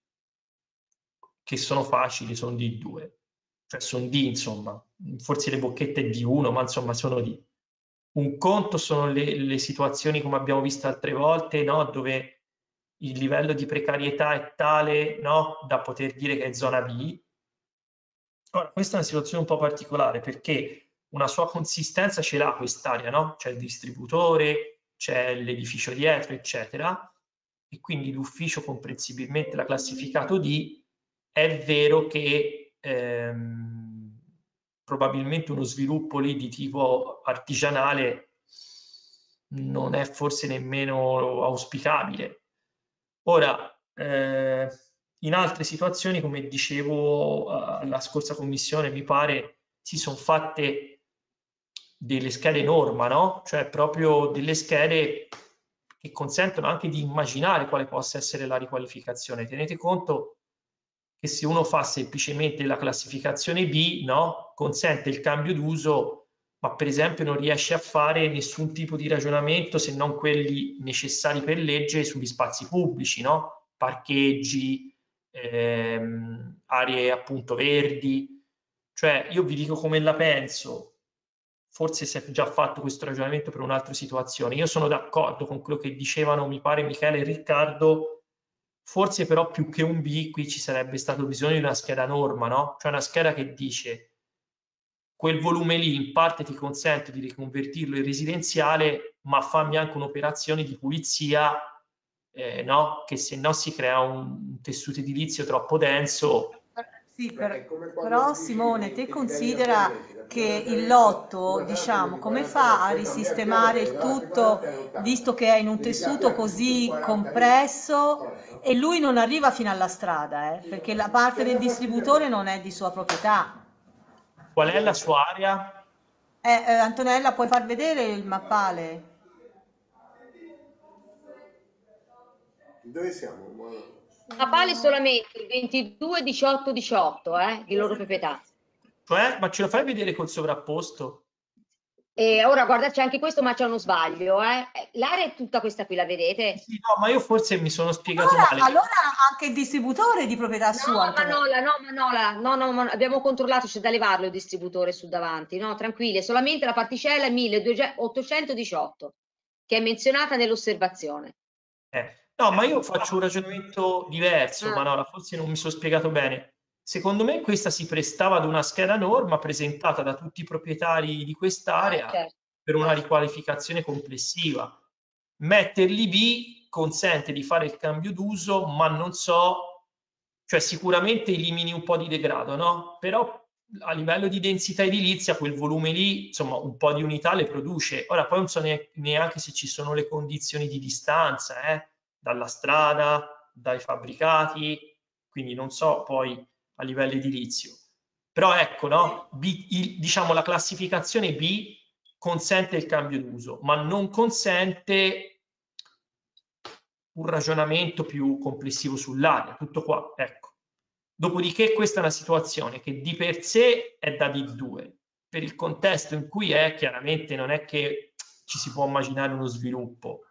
che sono facili, sono D due, cioè sono D, insomma, forse le bocchette D uno, ma insomma sono D. Un conto sono le, le situazioni, come abbiamo visto altre volte, no? Dove il livello di precarietà è tale, no? Da poter dire che è zona B. Ora, questa è una situazione un po' particolare perché una sua consistenza ce l'ha quest'area, no? C'è il distributore, c'è l'edificio dietro, eccetera, e quindi l'ufficio comprensibilmente l'ha classificato D. È vero che ehm, probabilmente uno sviluppo lì di tipo artigianale non è forse nemmeno auspicabile. Ora, eh, in altre situazioni, come dicevo alla scorsa commissione, mi pare si sono fatte delle schede norma, no? Cioè proprio delle schede che consentono anche di immaginare quale possa essere la riqualificazione. Tenete conto che se uno fa semplicemente la classificazione B, no? Consente il cambio d'uso, ma per esempio non riesce a fare nessun tipo di ragionamento se non quelli necessari per legge sugli spazi pubblici, no? Parcheggi, ehm, aree appunto verdi. Cioè io vi dico come la penso, forse si è già fatto questo ragionamento per un'altra situazione. Io sono d'accordo con quello che dicevano, mi pare, Michele e Riccardo, forse però più che un B qui ci sarebbe stato bisogno di una scheda norma, no? Cioè una scheda che dice quel volume lì in parte ti consente di riconvertirlo in residenziale, ma fammi anche un'operazione di pulizia, eh, no? Che se no si crea un tessuto edilizio troppo denso. Sì, per, però Simone, te considera che il lotto, diciamo, come fa a risistemare il tutto, visto che è in un tessuto così compresso e lui non arriva fino alla strada, eh, perché la parte del distributore non è di sua proprietà. Qual è la sua area? Eh, eh, Antonella, puoi far vedere il mappale? Dove siamo? A pale solamente il ventidue, diciotto, diciotto, eh, di loro proprietà. Cioè, ma ce lo fai vedere col sovrapposto? E ora guarda, c'è anche questo, ma c'è uno sbaglio, eh. L'area è tutta questa qui, la vedete? Sì, no, ma io forse mi sono spiegato Allora, male. allora anche il distributore è di proprietà No, sua, Antonella. Manola, no, Manola, no, no, ma abbiamo controllato, c'è da levarlo il distributore sul davanti, no, tranquilli, è solamente la particella milleottocentodiciotto, che è menzionata nell'osservazione. Eh, No, ma io faccio un ragionamento diverso, Ah, Manola, forse non mi sono spiegato bene. Secondo me questa si prestava ad una scheda norma presentata da tutti i proprietari di ah, quest'area certo. per una riqualificazione complessiva. Metterli B consente di fare il cambio d'uso, ma non so, cioè sicuramente elimini un po' di degrado, no? Però a livello di densità edilizia quel volume lì, insomma, un po' di unità le produce. Ora poi non so neanche se ci sono le condizioni di distanza, eh? Dalla strada, dai fabbricati, quindi non so poi a livello edilizio. Però ecco, no? B, il, diciamo la classificazione B consente il cambio d'uso, ma non consente un ragionamento più complessivo sull'area, tutto qua, ecco. Dopodiché questa è una situazione che di per sé è da D due, per il contesto in cui è, chiaramente non è che ci si può immaginare uno sviluppo.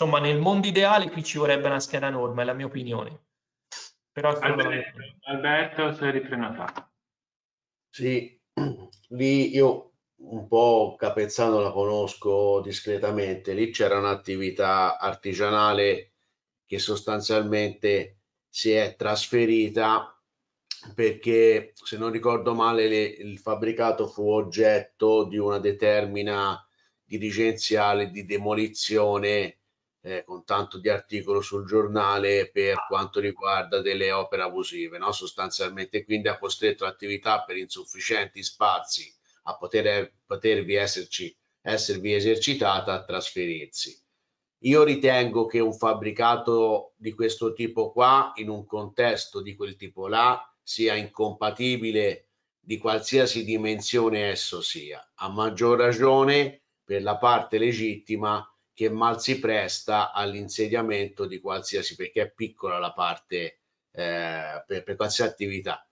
insomma, nel mondo ideale qui ci vorrebbe una scheda norma, è la mia opinione. Però è Alberto, Alberto, sei riprenotato. Sì, lì io un po' Capezzano la conosco discretamente, lì c'era un'attività artigianale che sostanzialmente si è trasferita perché, se non ricordo male, le, il fabbricato fu oggetto di una determina dirigenziale di demolizione eh, con tanto di articolo sul giornale per quanto riguarda delle opere abusive, no? Sostanzialmente, quindi ha costretto l'attività per insufficienti spazi a poter, potervi esserci, esservi esercitata a trasferirsi. Io ritengo che un fabbricato di questo tipo qua, in un contesto di quel tipo là, sia incompatibile di qualsiasi dimensione esso sia, a maggior ragione per la parte legittima che mal si presta all'insediamento di qualsiasi, perché è piccola la parte eh, per, per qualsiasi attività.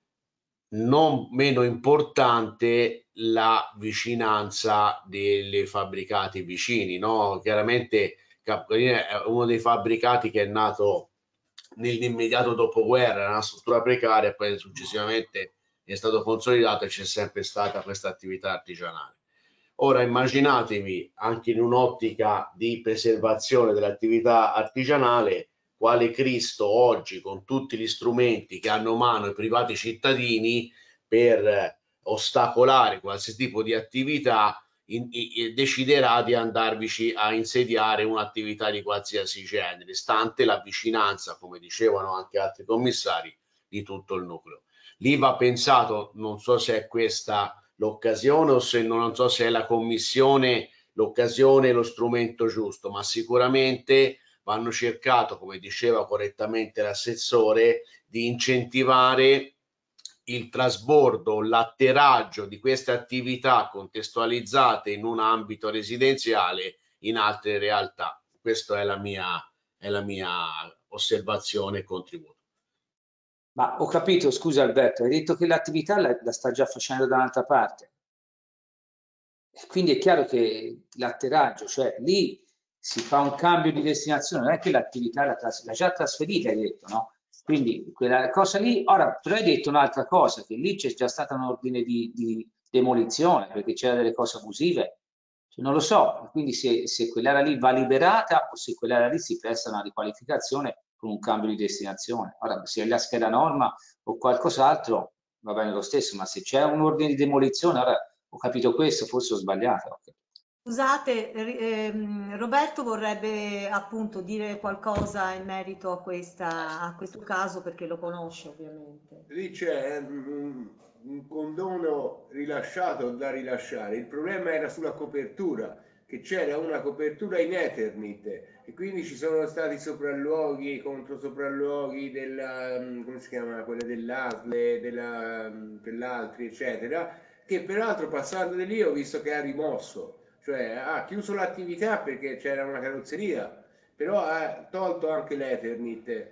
Non meno importante la vicinanza dei fabbricati vicini, no? Chiaramente Capcoline è uno dei fabbricati che è nato nell'immediato dopoguerra, era una struttura precaria e poi successivamente è stato consolidato e c'è sempre stata questa attività artigianale. Ora immaginatevi, anche in un'ottica di preservazione dell'attività artigianale, quale Cristo oggi, con tutti gli strumenti che hanno in mano i privati cittadini per ostacolare qualsiasi tipo di attività, in, in, deciderà di andarvici a insediare un'attività di qualsiasi genere, stante la vicinanza, come dicevano anche altri commissari, di tutto il nucleo. Lì va pensato, non so se è questa l'occasione o se non, non so se è la commissione l'occasione e lo strumento giusto, ma sicuramente vanno cercato, come diceva correttamente l'assessore, di incentivare il trasbordo, l'atteraggio di queste attività contestualizzate in un ambito residenziale in altre realtà. Questa è la mia, è la mia osservazione e contributo. Ma ho capito, scusa Alberto, hai detto che l'attività la, la sta già facendo da un'altra parte. Quindi è chiaro che l'atterraggio, cioè lì si fa un cambio di destinazione, non è che l'attività l'ha già trasferita, hai detto, no? Quindi quella cosa lì, ora però hai detto un'altra cosa, che lì c'è già stato un ordine di, di demolizione perché c'era delle cose abusive, cioè, non lo so, quindi se, se quell'area lì va liberata o se quell'area lì si presta a una riqualificazione con un cambio di destinazione. Ora, se è la scheda norma o qualcos'altro va bene lo stesso, ma se c'è un ordine di demolizione, ora ho capito questo, forse ho sbagliato. Okay. Scusate, ehm, Roberto vorrebbe appunto dire qualcosa in merito a, questa, a questo caso perché lo conosce ovviamente. Lì c'è un, un condono rilasciato da rilasciare, il problema era sulla copertura, che c'era una copertura in Eternit e quindi ci sono stati sopralluoghi contro sopralluoghi della, come si chiama, quelle dell'A S L E, della, dell'altri eccetera, che peraltro passando di lì ho visto che ha rimosso. Cioè ha chiuso l'attività perché c'era una carrozzeria, però ha tolto anche l'Eternit.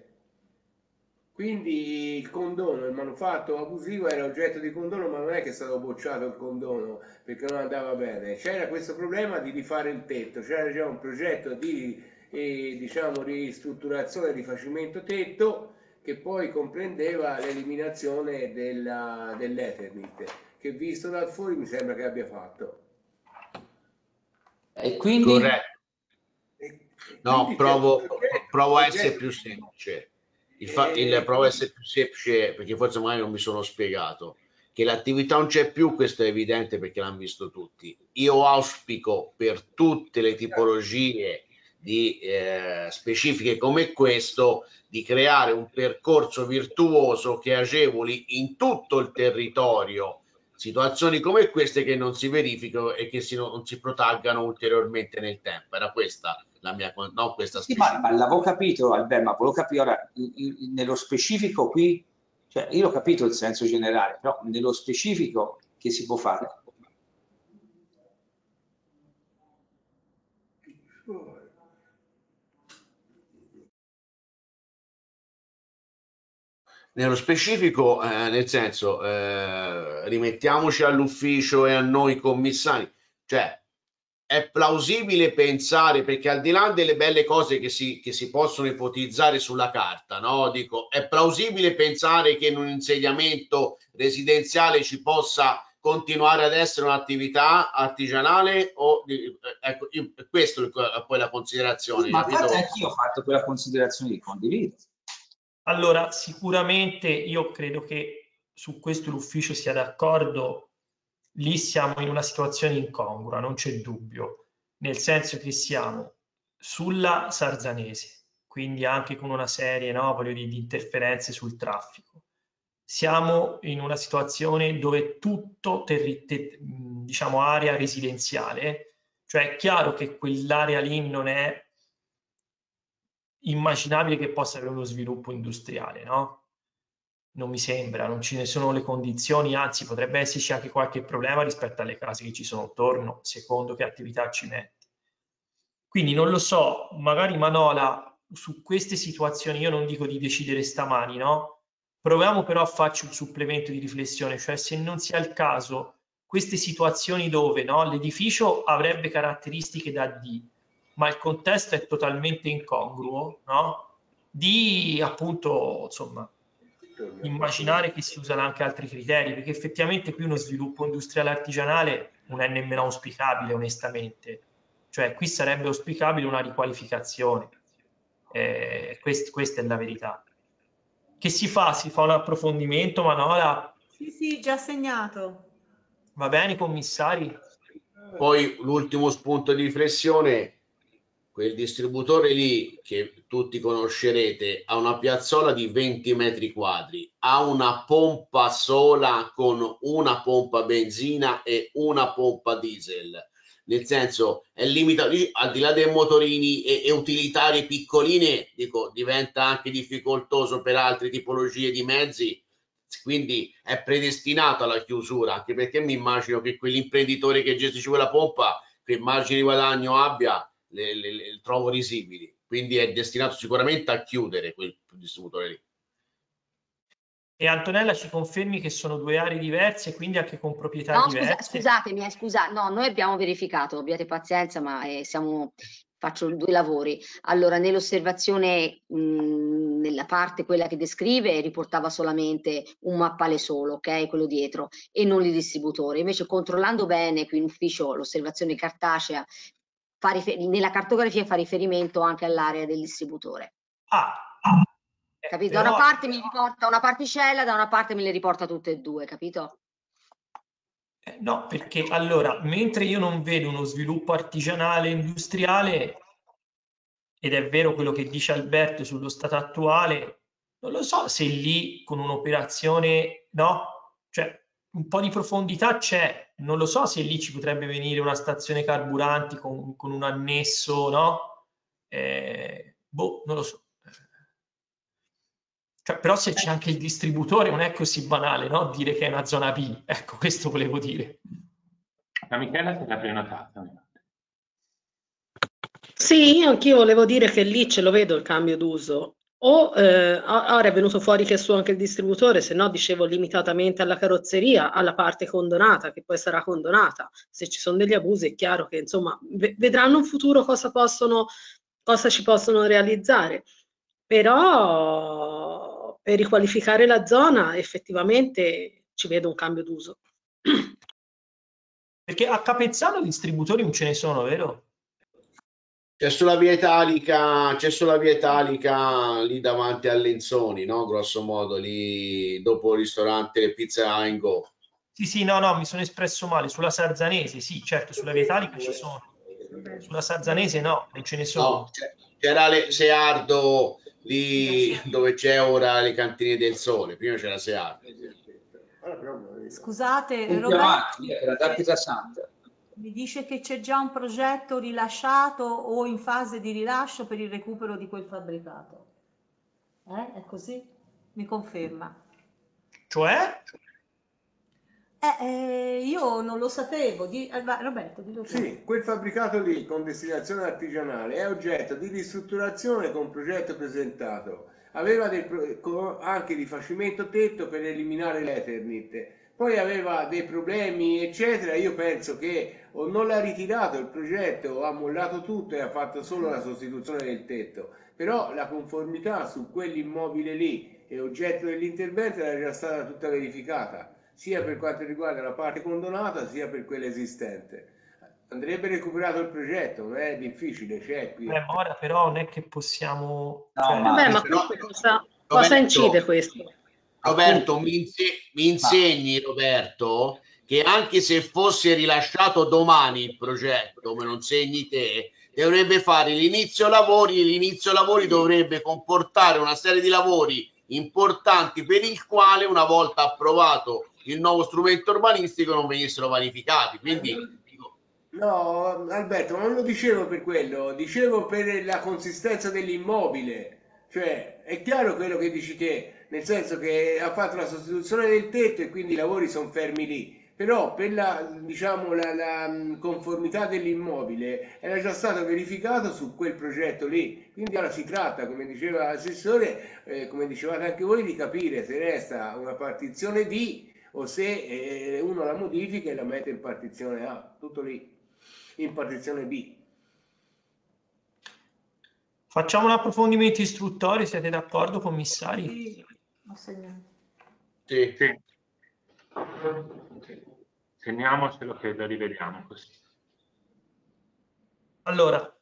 Quindi il condono, il manufatto abusivo era oggetto di condono, ma non è che è stato bocciato il condono perché non andava bene. C'era questo problema di rifare il tetto, c'era già un progetto di eh, diciamo, ristrutturazione e rifacimento tetto che poi comprendeva l'eliminazione dell'Eternit, che visto da fuori mi sembra che abbia fatto. E quindi? Corretto. No, provo, provo a essere più semplice. Il, fa, il provo a essere più semplice perché forse magari non mi sono spiegato. Che l'attività non c'è più, questo è evidente perché l'hanno visto tutti. Io auspico per tutte le tipologie di eh, specifiche come questo di creare un percorso virtuoso che agevoli in tutto il territorio situazioni come queste che non si verificano e che si, non si protaggano ulteriormente nel tempo. Era questa la mia, non questa sì, ma, ma l'avevo capito Alberto, ma volevo capire ora in, in, nello specifico qui, cioè io ho capito il senso generale, però nello specifico che si può fare? Nello specifico, eh, nel senso, eh, rimettiamoci all'ufficio e a noi commissari, cioè è plausibile pensare, perché al di là delle belle cose che si, che si possono ipotizzare sulla carta, no? Dico, è plausibile pensare che in un insediamento residenziale ci possa continuare ad essere un'attività artigianale o ecco, io, questo è poi la considerazione. Sì, ma capito? infatti anch'io ho fatto quella considerazione di condivido. Allora, sicuramente io credo che su questo l'ufficio sia d'accordo. Lì siamo in una situazione incongrua, non c'è dubbio, nel senso che siamo sulla Sarzanese, quindi anche con una serie, no, voglio dire, di interferenze sul traffico. Siamo in una situazione dove tutto, diciamo, area residenziale, cioè è chiaro che quell'area lì non è immaginabile che possa avere uno sviluppo industriale, no? Non mi sembra, non ce ne sono le condizioni, anzi potrebbe esserci anche qualche problema rispetto alle case che ci sono attorno, secondo che attività ci metti. Quindi non lo so, magari Manola, su queste situazioni io non dico di decidere stamani, no? Proviamo però a farci un supplemento di riflessione, cioè se non sia il caso, queste situazioni dove, no, l'edificio avrebbe caratteristiche da D, ma il contesto è totalmente incongruo, no? Di appunto, insomma, immaginare che si usano anche altri criteri, perché effettivamente qui uno sviluppo industriale artigianale non è nemmeno auspicabile, onestamente. Cioè qui sarebbe auspicabile una riqualificazione. Eh, quest, questa è la verità. Che si fa? Si fa un approfondimento, Manola? Sì, sì, già segnato. Va bene, commissari? Poi l'ultimo spunto di riflessione, quel distributore lì che tutti conoscerete ha una piazzola di venti metri quadri, ha una pompa sola con una pompa benzina e una pompa diesel, nel senso è limitato, al di là dei motorini e, e utilitarie piccoline, dico, diventa anche difficoltoso per altre tipologie di mezzi, quindi è predestinato alla chiusura, anche perché mi immagino che quell'imprenditore che gestisce quella pompa, che margine di guadagno abbia, le, le, le trovo risibili, quindi è destinato sicuramente a chiudere quel distributore lì. E Antonella, ci confermi che sono due aree diverse, quindi anche con proprietà no, diverse? Scusa, scusatemi, eh, scusa, no, noi abbiamo verificato, abbiate pazienza, ma eh, siamo, faccio due lavori. Allora, nell'osservazione, nella parte quella che descrive, riportava solamente un mappale solo, ok? Quello dietro, e non il distributore. Invece, controllando bene qui in ufficio l'osservazione cartacea, fa nella cartografia fa riferimento anche all'area del distributore. Ah, eh, capito? però... Da una parte mi riporta una particella, da una parte me le riporta tutte e due, capito? Eh, no, perché allora, mentre io non vedo uno sviluppo artigianale industriale, ed è vero quello che dice Alberto sullo stato attuale, non lo so se lì con un'operazione, no? Cioè, un po' di profondità c'è, non lo so se lì ci potrebbe venire una stazione carburanti con, con un annesso, no? Eh, boh, non lo so. Cioè, però se c'è anche il distributore non è così banale, no? Dire che è una zona B, ecco, questo volevo dire. Ma Michela te l'ha prenotata? Sì, anch'io volevo dire che lì ce lo vedo il cambio d'uso. O eh, ora è venuto fuori che su anche il distributore, se no dicevo limitatamente alla carrozzeria, alla parte condonata, che poi sarà condonata. Se ci sono degli abusi è chiaro che insomma vedranno in futuro cosa possono, cosa ci possono realizzare. Però per riqualificare la zona effettivamente ci vedo un cambio d'uso. Perché a Capezzano distributori non ce ne sono, vero? C'è sulla via Italica, c'è sulla via Italica lì davanti a Lenzoni, no? Grosso modo, lì dopo il ristorante Pizza and Go. Sì, sì, no, no, mi sono espresso male. Sulla Sarzanese, sì, certo, sulla via Italica ci sono. Sulla Sarzanese no, non ce ne sono. No, c'era Seardo lì dove c'è ora le cantine del Sole, prima c'era Seardo. Scusate, Roberto, mi dice che c'è già un progetto rilasciato o in fase di rilascio per il recupero di quel fabbricato. Eh? È così? Mi conferma. Cioè? Eh, eh, io non lo sapevo. Di... Eh, Roberto, dillo tu. Sì, quel fabbricato lì con destinazione artigianale è oggetto di ristrutturazione con progetto presentato. Aveva del pro... anche rifacimento tetto per eliminare l'Eternit. poi aveva dei problemi eccetera, io penso che o non l'ha ritirato il progetto o ha mollato tutto e ha fatto solo la sostituzione del tetto, però la conformità su quell'immobile lì e oggetto dell'intervento era già stata tutta verificata, sia per quanto riguarda la parte condonata sia per quella esistente. Andrebbe recuperato il progetto, non è difficile, c'è qui. Beh, ora però non è che possiamo... No, cioè, ma- Vabbè, ma Però- questo cosa, cosa Roberto, incide questo? Roberto, mi, inse- mi insegni, Roberto, che anche se fosse rilasciato domani il progetto, me lo insegni te, dovrebbe fare l'inizio lavori e l'inizio lavori dovrebbe comportare una serie di lavori importanti per il quale, una volta approvato il nuovo strumento urbanistico, non venissero vanificati. Quindi dico, No, Alberto, non lo dicevo per quello, dicevo per la consistenza dell'immobile. Cioè, è chiaro quello che dici te, nel senso che ha fatto la sostituzione del tetto e quindi i lavori sono fermi lì. Però per la, diciamo, la, la mh, conformità dell'immobile era già stato verificato su quel progetto lì. Quindi ora si tratta, come diceva l'assessore, eh, come dicevate anche voi, di capire se resta una partizione D o se eh, uno la modifica e la mette in partizione A. Tutto lì. In partizione B. facciamo un approfondimento istruttorio, siete d'accordo, commissari? Sì, ho segnato. sì. Sì. Segniamocelo che lo rivediamo così. Allora,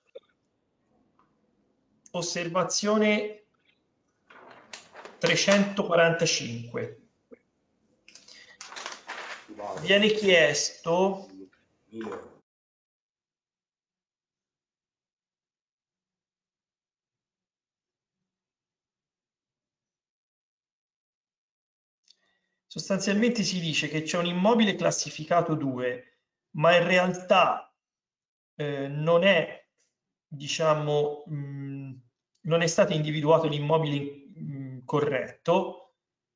osservazione trecentoquarantacinque. Viene chiesto sostanzialmente si dice che c'è un immobile classificato due, ma in realtà eh, non è, diciamo, mh, non è stato individuato l'immobile mh, corretto,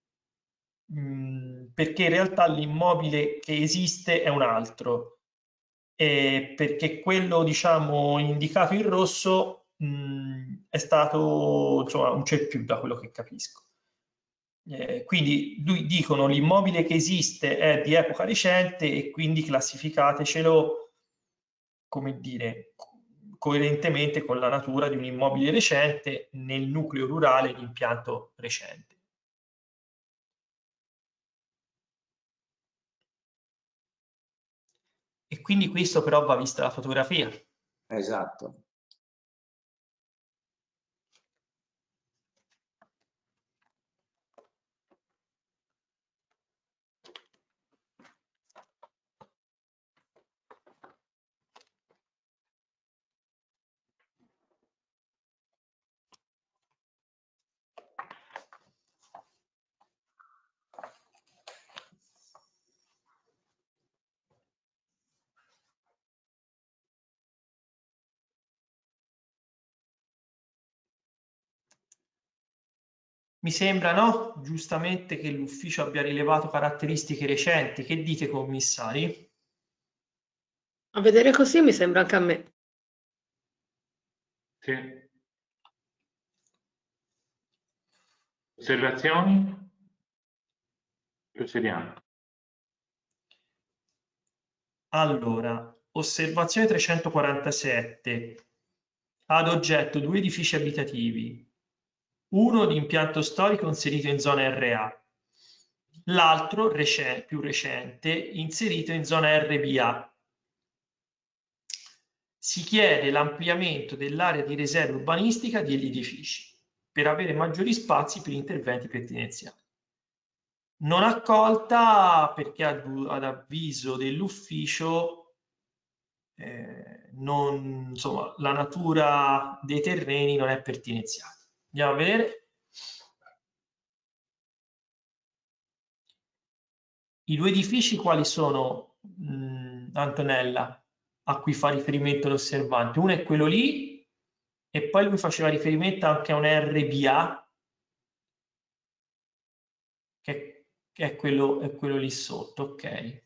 mh, perché in realtà l'immobile che esiste è un altro, e perché quello, diciamo, indicato in rosso mh, è stato, insomma, non c'è più, da quello che capisco. Eh, quindi lui dicono l'immobile che esiste è di epoca recente e quindi classificatecelo, come dire, coerentemente con la natura di un immobile recente nel nucleo rurale di impianto recente. E quindi questo però va vista la fotografia. Esatto. Mi sembra, no? Giustamente che l'ufficio abbia rilevato caratteristiche recenti. Che dite, commissari? A vedere così mi sembra anche a me. Sì. Osservazioni? Procediamo. Allora, osservazione trecentoquarantasette. Ad oggetto due edifici abitativi. Uno di impianto storico inserito in zona R A, l'altro, rec- più recente, inserito in zona R B A. Si chiede l'ampliamento dell'area di riserva urbanistica degli edifici per avere maggiori spazi per interventi pertinenziali. Non accolta perché ad, ad avviso dell'ufficio eh, non, insomma, la natura dei terreni non è pertinenziata. Andiamo a vedere. I due edifici quali sono, mh, Antonella, a cui fa riferimento l'osservante? Uno è quello lì e poi lui faceva riferimento anche a un R B A, che, che è, quello, è quello lì sotto, ok.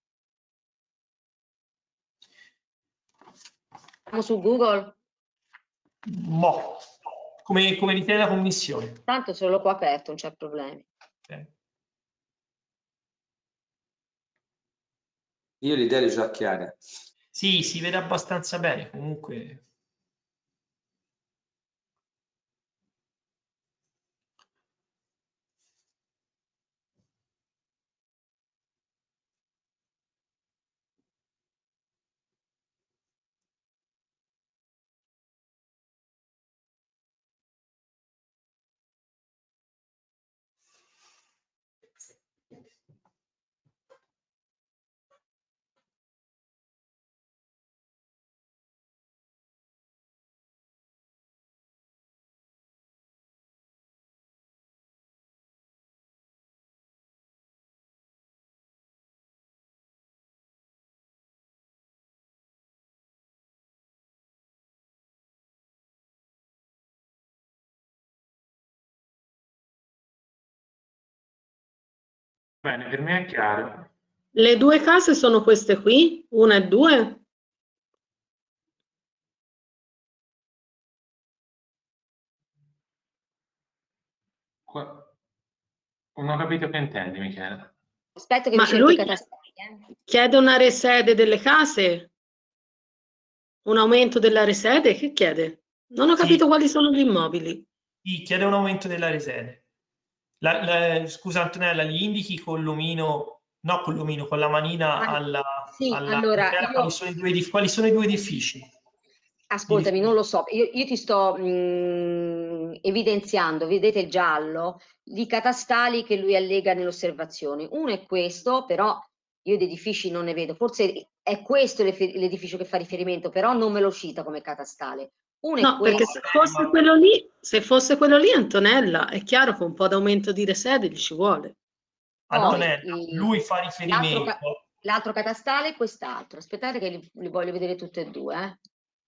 Siamo su Google? Mo, come, come ritiene la commissione? Tanto ce l'ho qua aperto, non c'è problemi. Okay. Io l'idea è già chiara. Sì, si vede abbastanza bene, comunque. Bene, per me è chiaro. Le due case sono queste qui, una e due? Qua- Non ho capito che intendi, Michele. Aspetta che Ma mi cerco lui i catastali. Eh. chiede una resede delle case? Un aumento della resede? Che chiede? Non ho Sì, capito quali sono gli immobili. sì, chiede un aumento della resede. La, la- scusa Antonella, gli indichi con l'omino, no con l'omino, con la manina Ah, alla, sì, alla allora Michela, quali io sono i due, edif- quali sono i due edifici? ascoltami, non lo so, io, io ti sto mh, evidenziando, vedete il giallo, di catastali che lui allega nelle osservazioni. Uno è questo, però io di edifici non ne vedo, forse è questo l'efe- l'edificio che fa riferimento, però non me lo cita come catastale. Uno è No, perché se questo, fosse quello lì, se fosse quello lì, Antonella, è chiaro che un po' d'aumento di resede gli ci vuole. poi Antonella, il- lui fa l'altro ca- riferimento, l'altro catastale è quest'altro. Aspettate che li, li voglio vedere tutti e due. Eh.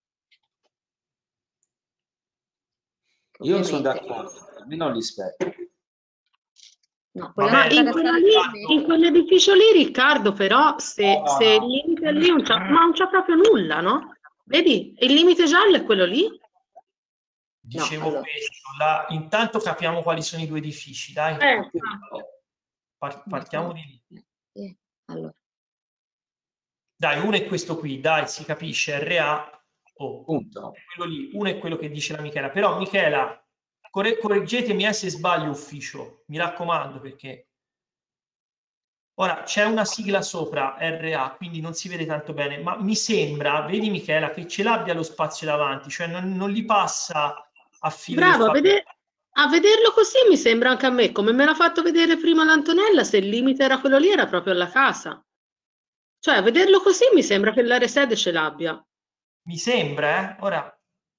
Io sono Ovviamente, d'accordo, almeno li spero. no, va Ma quell'altro bene, in quello catastale lì, che in metto. quell'edificio lì, Riccardo, però, se, No, no, se il no. limite lì non c'ha, ma non c'ha proprio nulla, no? Vedi? Il limite giallo è quello lì? No, dicevo allora, questo, la- intanto capiamo quali sono i due edifici, dai. Eh, infatti. Par- partiamo di lì. eh, allora, Dai, uno è questo qui, dai, si capisce, R A, oh, Punto. è quello lì, uno è quello che dice la Michela, però Michela, corre- correggetemi eh, se sbaglio ufficio, mi raccomando, perché ora c'è una sigla sopra R A, quindi non si vede tanto bene, ma mi sembra, vedi Michela, che ce l'abbia lo spazio davanti, cioè non, non li passa a filo del Bravo, a, fabbricato. vede- a vederlo così mi sembra anche a me, come me l'ha fatto vedere prima l'Antonella, se il limite era quello lì era proprio alla casa. Cioè, a vederlo così mi sembra che la resede ce l'abbia. Mi sembra, eh? Ora,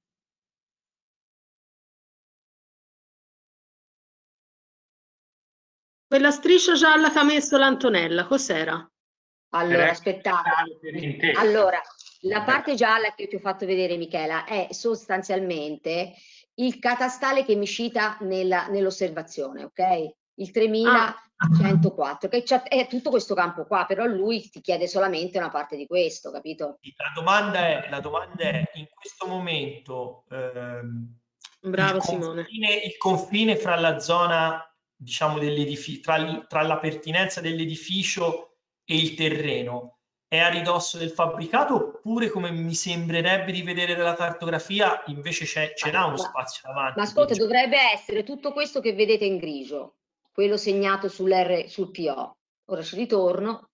Quella striscia gialla che ha messo l'Antonella, cos'era? allora, Per aspettate. per intesa. Allora, la parte gialla che io ti ho fatto vedere, Michela, è sostanzialmente il catastale che mi cita nella- nell'osservazione, ok? Il tremilacentoquattro, che c'ha- è tutto questo campo qua, però lui ti chiede solamente una parte di questo, capito? la domanda è, la domanda è in questo momento ehm, il Bravo Simone. confine, il confine fra la zona, diciamo, dell'edificio, tra, il- tra la pertinenza dell'edificio e il terreno è a ridosso del fabbricato oppure, come mi sembrerebbe di vedere dalla cartografia, invece c'è, ce n'ha uno Ma, spazio ma davanti? ascolta, che già- dovrebbe essere tutto questo che vedete in grigio, quello segnato sull'R, sul P O. Ora ci ritorno.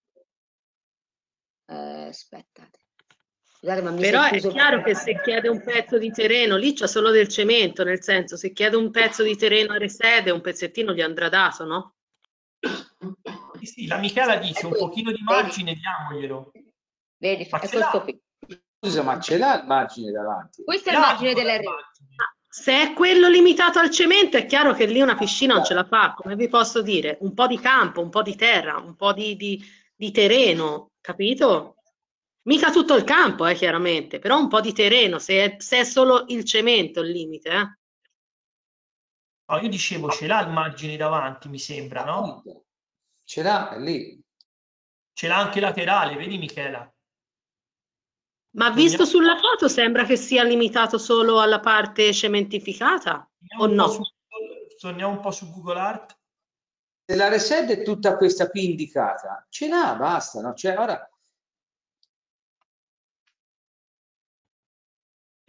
Eh, aspettate. Scusate, ma mi si è Però è chiuso il chiaro che se chiede un pezzo di terreno, lì c'è solo del cemento, nel senso, se chiede un pezzo di terreno a resede, un pezzettino gli andrà dato, no? Sì, sì, la Michela dice È un questo, pochino di vedi? margine diamoglielo. Vedi, Ma è ce l'ha? questo qui. Scusa, ma ce l'ha il margine davanti? Questo è il Là margine dico la dell'R. immagine. Se è quello limitato al cemento, è chiaro che lì una piscina non ce la fa, come vi posso dire? Un po' di campo, un po' di terra, un po' di, di- di terreno, capito? Mica tutto il campo, eh, chiaramente, però un po' di terreno, se è, se è solo il cemento il limite, eh. No, io dicevo, ce l'ha il margine davanti, mi sembra, no? Appunto. Ce l'ha è lì. Ce l'ha anche laterale, vedi Michela? Ma visto sulla foto sembra che sia limitato solo alla parte cementificata, o Torniamo un po' no? su, torniamo un po' su Google Art. Se la resed è tutta questa P indicata, ce l'ha, basta. No? Cioè, ora,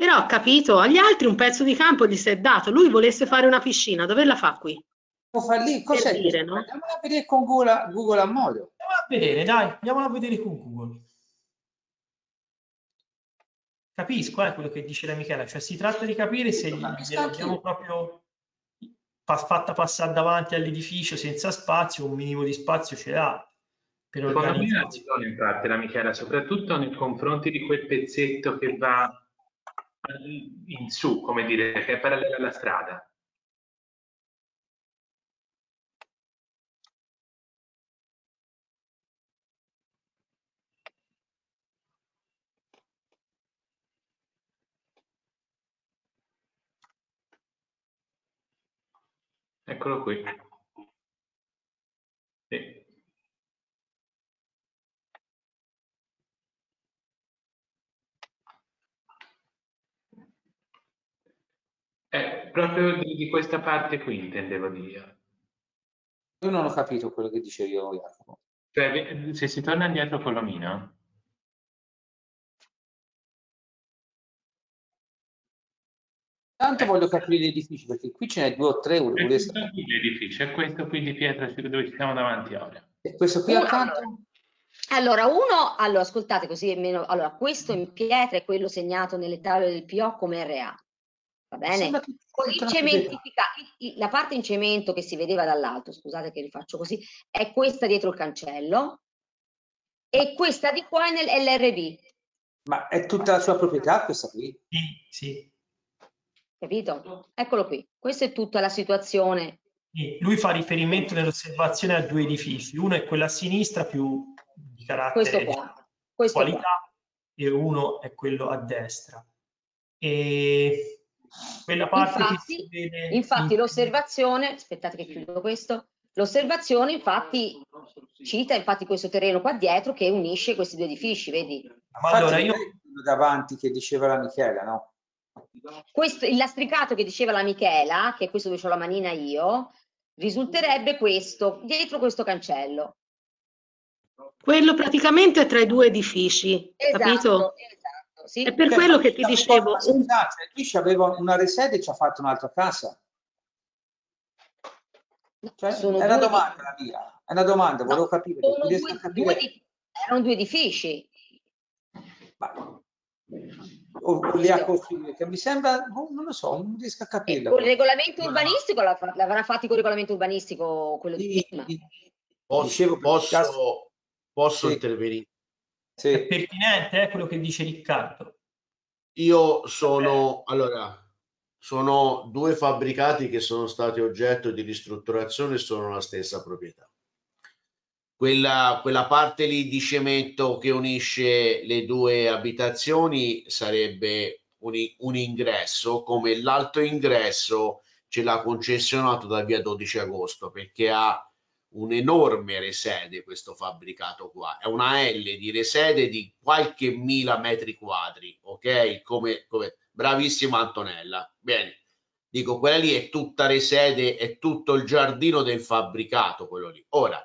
però ho capito, agli altri un pezzo di campo gli si è dato, lui volesse fare una piscina, dove la fa qui? Può far lì, Per cos'è dire, questo? no? Andiamola a vedere con Google, Google a modo. Andiamo a vedere, dai, andiamola a vedere con Google. Capisco eh, quello che dice la Michela, cioè si tratta di capire se gliel'abbiamo proprio pa fatta passare davanti all'edificio senza spazio, un minimo di spazio ce l'ha per Secondo me ha organizzarsi. ragione in parte la Michela, soprattutto nei confronti di quel pezzetto che va in su, come dire, che è parallelo alla strada. Eccolo qui. Sì. È proprio di, di questa parte qui intendevo dire. Io non ho capito quello che dice io, Jacopo. Cioè, se si torna indietro con l'omino, Tanto voglio capire gli edifici, perché qui ce n'è due o tre. è Volevo questo sapere. qui l'edificio, è questo qui di pietra dove ci siamo davanti ora. E questo qui Uno, accanto? allora, uno, allora, ascoltate così è meno, allora, questo in pietra è quello segnato nelle tavole del P O come R A, va bene? Sembra che- Con il cementificato, la parte in cemento che si vedeva dall'alto, scusate che rifaccio così, è questa dietro il cancello e questa di qua è nell'R B. Ma è tutta la sua proprietà questa qui? Sì, sì. Capito? Eccolo qui, questa è tutta la situazione. Sì, lui fa riferimento nell'osservazione a due edifici, uno è quello a sinistra più di carattere Questo qua, questo qualità qua. e uno è quello a destra. E quella parte Infatti, che si vede infatti in- l'osservazione, aspettate che chiudo questo, l'osservazione infatti cita infatti questo terreno qua dietro che unisce questi due edifici, vedi? Ma allora Infatti, io non è quello davanti che diceva la Michela, no? Questo, il lastricato che diceva la Michela, che è questo dove ho la manina io, risulterebbe questo, dietro questo cancello. Quello praticamente è tra i due edifici, Esatto, capito? esatto, sì. È per Cioè, quello ma che ti c'aveva dicevo, una- un- scusate, qui c'aveva una resede e ci ha fatto un'altra casa. Cioè, Sono è una due domanda di- la mia, è una domanda, volevo No, capire, sono perché riesco due, a capire. due di- erano due edifici. Ma, o, o li ha costruiti, che mi sembra, boh, non lo so, non riesco a Eh, capirla. con il regolamento Ma- urbanistico l'ha fa- l'avrà fatti con il regolamento urbanistico quello di Sì, prima. dicevo, Posso, per caso- posso, posso Sì. intervenire? è Sì. pertinente eh, quello che dice Riccardo. Io sono, allora, sono due fabbricati che sono stati oggetto di ristrutturazione e sono la stessa proprietà. Quella, quella parte lì di cemento che unisce le due abitazioni sarebbe un, i- un ingresso, come l'altro ingresso ce l'ha concessionato da via dodici agosto, perché ha un'enorme resede questo fabbricato qua, è una L di resede di qualche mila metri quadri, ok? Come, come bravissima Antonella. Bene, dico, quella lì è tutta resede, è tutto il giardino del fabbricato, quello lì. Ora,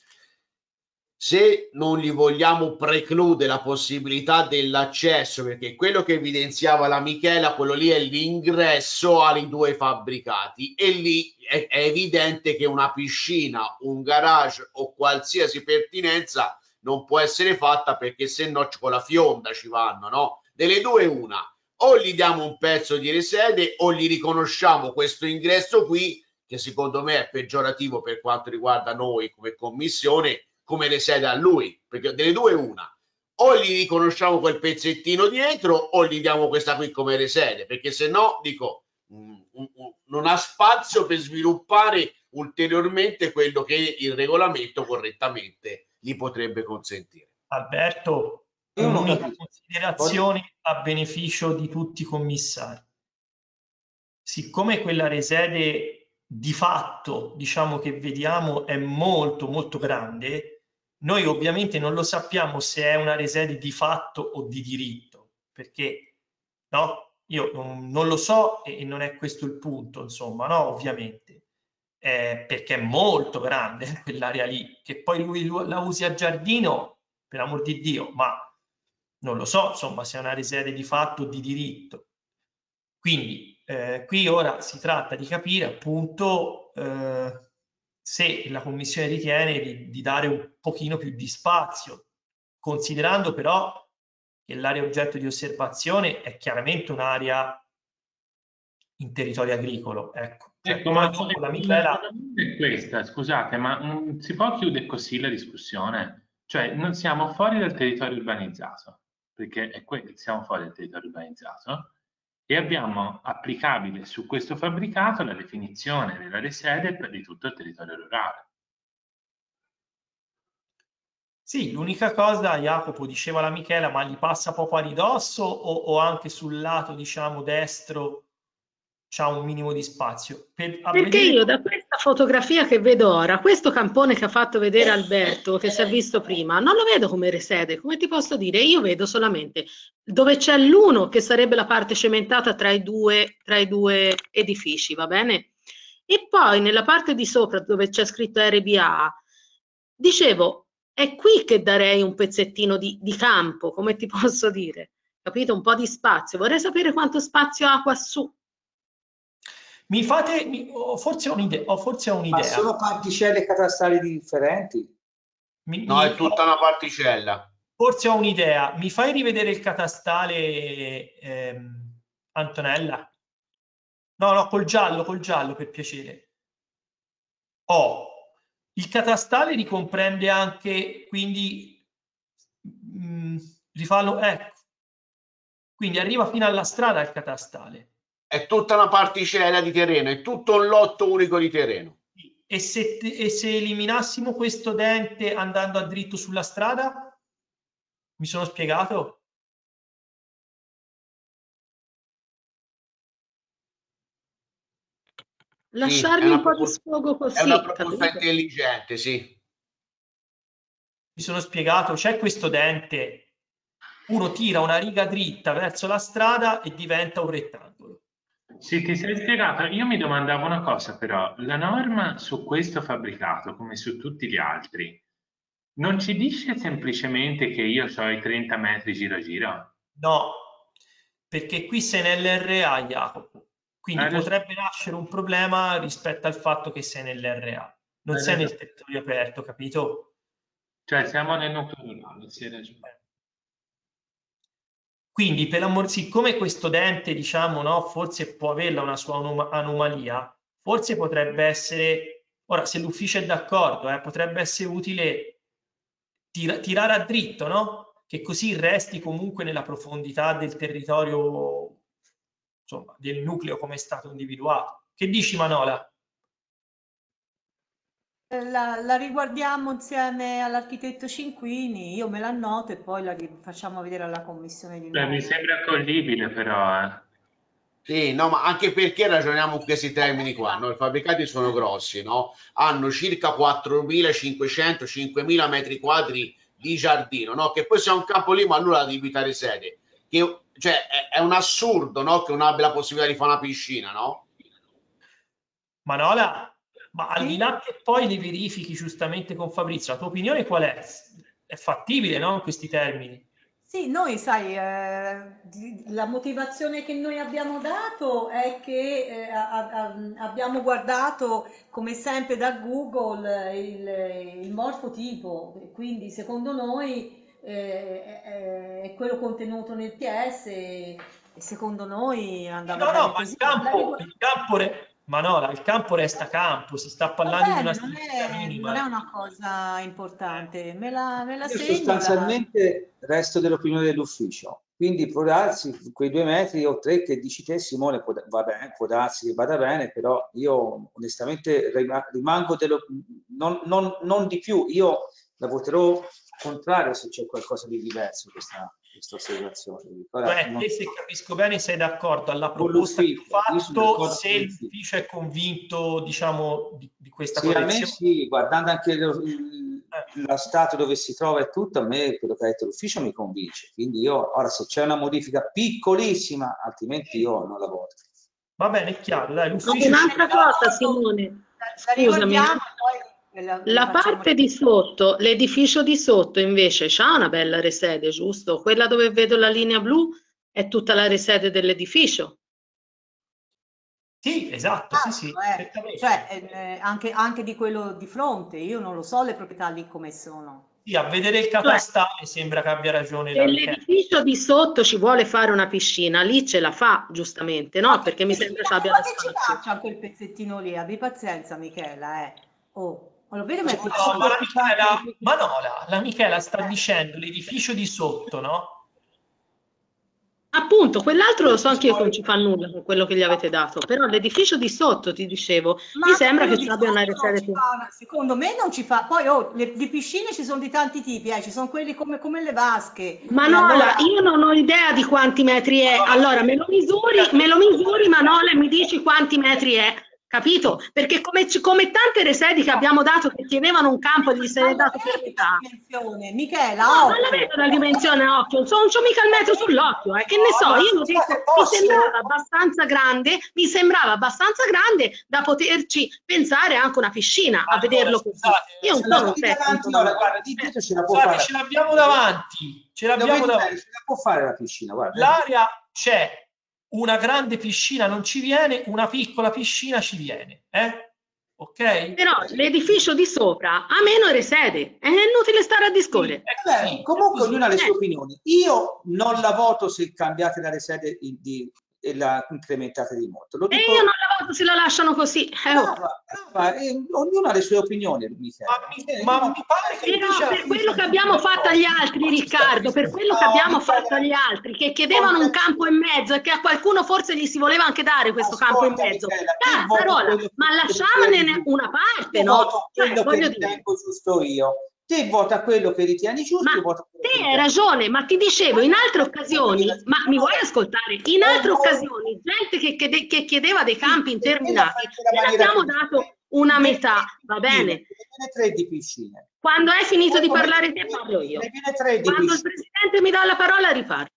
se non gli vogliamo precludere la possibilità dell'accesso, perché quello che evidenziava la Michela, quello lì è l'ingresso ai due fabbricati e lì è, è evidente che una piscina, un garage o qualsiasi pertinenza non può essere fatta, perché se no con la fionda ci vanno, no? Delle due una, o gli diamo un pezzo di resede o gli riconosciamo questo ingresso qui, che secondo me è peggiorativo per quanto riguarda noi come commissione, come resede a lui, perché delle due una, o gli riconosciamo quel pezzettino dietro o gli diamo questa qui come resede, perché se no, dico, mh, mh, non ha spazio per sviluppare ulteriormente quello che il regolamento correttamente gli potrebbe consentire. Alberto, Io non un'unica capisco. considerazione a beneficio di tutti i commissari. Siccome quella resede di fatto, diciamo che vediamo, è molto molto grande, noi ovviamente non lo sappiamo se è una resede di fatto o di diritto, perché no, io non, non lo so e, e non è questo il punto, insomma, no, ovviamente, eh, perché è molto grande quell'area lì, che poi lui la usi a giardino, per amor di Dio, ma non lo so, insomma, se è una resede di fatto o di diritto. Quindi eh, qui ora si tratta di capire appunto eh, se la Commissione ritiene di, di dare un pochino più di spazio, considerando però che l'area oggetto di osservazione è chiaramente un'area in territorio agricolo. Ecco, cioè, Ecco, ma come la la Michela... domanda è questa, scusate, ma mm, si può chiudere così la discussione? Cioè, non siamo fuori dal territorio urbanizzato, perché è que- siamo fuori dal territorio urbanizzato, e abbiamo applicabile su questo fabbricato la definizione della sede per di tutto il territorio rurale. Sì, l'unica cosa, Jacopo, diceva la Michela, ma gli passa poco a ridosso o, o anche sul lato, diciamo, destro c'ha un minimo di spazio? Per, a Perché vedere... io da questa fotografia che vedo ora, questo campone che ha fatto vedere Alberto, che si è visto prima, non lo vedo come resede, come ti posso dire? Io vedo solamente dove c'è l'uno, che sarebbe la parte cementata tra i due, tra i due edifici, va bene? E poi nella parte di sopra, dove c'è scritto R B A, dicevo, è qui che darei un pezzettino di, di campo, come ti posso dire? Capito? Un po' di spazio. Vorrei sapere quanto spazio ha qua su. Mi fate, mi, o forse ho un'idea, o forse ho Ma un'idea. sono particelle catastali differenti? Mi- No, mi- è tutta una particella. Forse ho un'idea. Mi fai rivedere il catastale, ehm, Antonella? No, no, col giallo, col giallo, per piacere. Oh, il catastale ricomprende anche, quindi, mh, rifallo, ecco. Quindi arriva fino alla strada il catastale. È tutta una particella di terreno, è tutto un lotto unico di terreno. E se, e se eliminassimo questo dente andando a dritto sulla strada? Mi sono spiegato? Sì, è Lasciargli una un po' di proposta, sfogo è così, una proposta capito? intelligente, sì. Mi sono spiegato, c'è questo dente, uno tira una riga dritta verso la strada e diventa un rettangolo. Sì, ti sei spiegato. Io mi domandavo una cosa però, la norma su questo fabbricato, come su tutti gli altri, non ci dice semplicemente che io ho i trenta metri giro giro? No, perché qui sei nell'R A, Jacopo, quindi Hai ragione, potrebbe nascere un problema rispetto al fatto che sei nell'R A, non hai sei ragione. nel territorio aperto, capito? Cioè siamo nel nucleo rurale, sì, hai ragione. Quindi, per l'amor, siccome questo dente, diciamo, no, forse può averla una sua anom- anomalia, forse potrebbe essere, ora se l'ufficio è d'accordo, eh, potrebbe essere utile tira- tirare a dritto, no? Che così resti comunque nella profondità del territorio, insomma, del nucleo come è stato individuato. Che dici, Manola? La, la riguardiamo insieme all'architetto Cinquini, io me la annoto e poi la ri- facciamo vedere alla commissione di Beh, mi nuovo. sembra accoglibile però, eh. Sì, no, ma anche perché ragioniamo in questi termini qua, no? I fabbricati sono grossi, no? Hanno circa quattromilacinquecento cinquemila metri quadri di giardino, no? Che poi se ha un campo lì, ma allora devi evitare sede. Che, cioè, è, è un assurdo, no? Che non abbia la possibilità di fare una piscina, no? Manola, ma al di Sì? là che poi le verifichi giustamente con Fabrizio, la tua opinione qual è? È fattibile, no? In questi termini? Sì, noi sai, eh, di- la motivazione che noi abbiamo dato è che eh, a- a- abbiamo guardato come sempre da Google eh, il, il morfotipo, e quindi secondo noi eh, è, è quello contenuto nel P S e, e secondo noi Sì, andava no, no, bene ma il così. La campo, rigu- il campo, re- Manola, il campo resta campo, si sta Va parlando di una bene, non struttura è, non è minima. una cosa importante, me la, me la Io segno, la... sostanzialmente resto dell'opinione dell'ufficio, quindi può darsi quei due metri o tre che dici te, Simone, può, va bene, può darsi che vada bene, però io onestamente rima- rimango dello, non, non- non di più, io la voterò contrario se c'è qualcosa di diverso in questa, questa osservazione. Ora, Cioè, non- te, se capisco bene, sei d'accordo alla con proposta che ho l'ufficio, io sono fatto d'accordo se con l'ufficio. l'ufficio è convinto, diciamo, di, di questa Sì, a me correzione. sì, guardando anche lo, il- Eh, lo stato dove si trova e tutto, a me quello che ha detto l'ufficio mi convince. Quindi io, ora se c'è una modifica piccolissima, altrimenti io non la voto. va bene, è chiaro, dai, No, l'ufficio ci un'altra vediamo. cosa, Simone, La, la scusami, riguardiamo e poi la, la la facciamo. parte di sotto, l'edificio di sotto invece c'ha una bella resede, giusto? Quella dove vedo la linea blu è tutta la resede dell'edificio. Sì, esatto, sì, sì, Eh, cioè eh, anche, anche di quello di fronte, io non lo so le proprietà lì come sono. Sì, a vedere il Cioè, catastale sembra che abbia ragione la Michela. nell'edificio di sotto ci vuole fare una piscina, lì ce la fa giustamente, no? Ma Perché mi sembra ci ma abbia che lo ci spazio. faccia quel pezzettino lì? Abbi pazienza, Michela, eh. Oh, lo vedi No, metterci no, ma la Michela, ma no, la, la Michela sta dicendo l'edificio di sotto, no? Appunto, quell'altro lo so anch'io che non ci fa nulla con quello che gli avete dato, però l'edificio di sotto, ti dicevo, Ma mi anche sembra quello che di ci abbia una sotto non rete ci più. fa, secondo me non ci fa. Poi oh, le, di piscine ci sono di tanti tipi, eh. Ci sono quelli come, come le vasche. E Manola, allora io non ho idea di quanti metri è. Allora, me lo misuri, me lo misuri, Manola, e mi dici quanti metri è, capito? Perché come, ci- come tante resedi che abbiamo dato che chiedevano un campo e gli se ne è ma dato per vedi la metà. dimensione, Michela, No, ma la occhio. vedo la dimensione a occhio, non c'ho mica il metro sull'occhio, eh, che ne so, ma io l'ho detto, scusate, mi posso? sembrava abbastanza grande, mi sembrava abbastanza grande da poterci pensare anche una piscina a Allora, vederlo così. scusate, Io non Ce l'ho sono un qui tecnico, davanti ora, Manola. guarda, di dietro ce la può scusate, fare. ce l'abbiamo davanti, ce Lo l'abbiamo vedi bene, davanti. ce la può fare la piscina, guarda. L'area c'è, una grande piscina non ci viene, una piccola piscina ci viene, eh? Ok? Però l'edificio di sopra ha meno resede, è inutile stare a Sì, discorrere. è Vabbè, così, è comunque così. ognuno ha le sue Eh. opinioni. Io non la voto se cambiate la sede di, di- e la incrementate di molto. Lo E dico, io non la voto se la lasciano così. Eh, oh. brava, brava, eh, ognuno ha le sue opinioni, Michele. Ma, mi, Eh, io ma non- mi pare che Però invece per quello che abbiamo fatto agli altri, Riccardo, per quello che No, abbiamo Michele, fatto agli altri, che chiedevano un campo in mezzo e che a qualcuno forse gli si voleva anche dare questo campo in ascolta, mezzo, Michela, te voti cazzarola, quello che ma che lasciamone ritieni giusto. una parte, Io no? voto Cioè, quello che voglio dire, ritengo giusto io. Te vota quello che ritieni giusto, ma io voto quello che te hai ritengo giusto. ragione, ma ti dicevo in altre occasioni, ma mi vuoi Allora, ascoltare? In altre o- o- occasioni, gente che, chiede- che chiedeva dei campi sì, perché la fai interminati, nella ne maniera abbiamo più dato una ne viene metà, tre va di piscine, bene? ne viene tre di piscine. Quando hai finito di Poi come- parlare te parlo io. Ne viene tre di Quando il piscine. presidente mi dà la parola riparlo.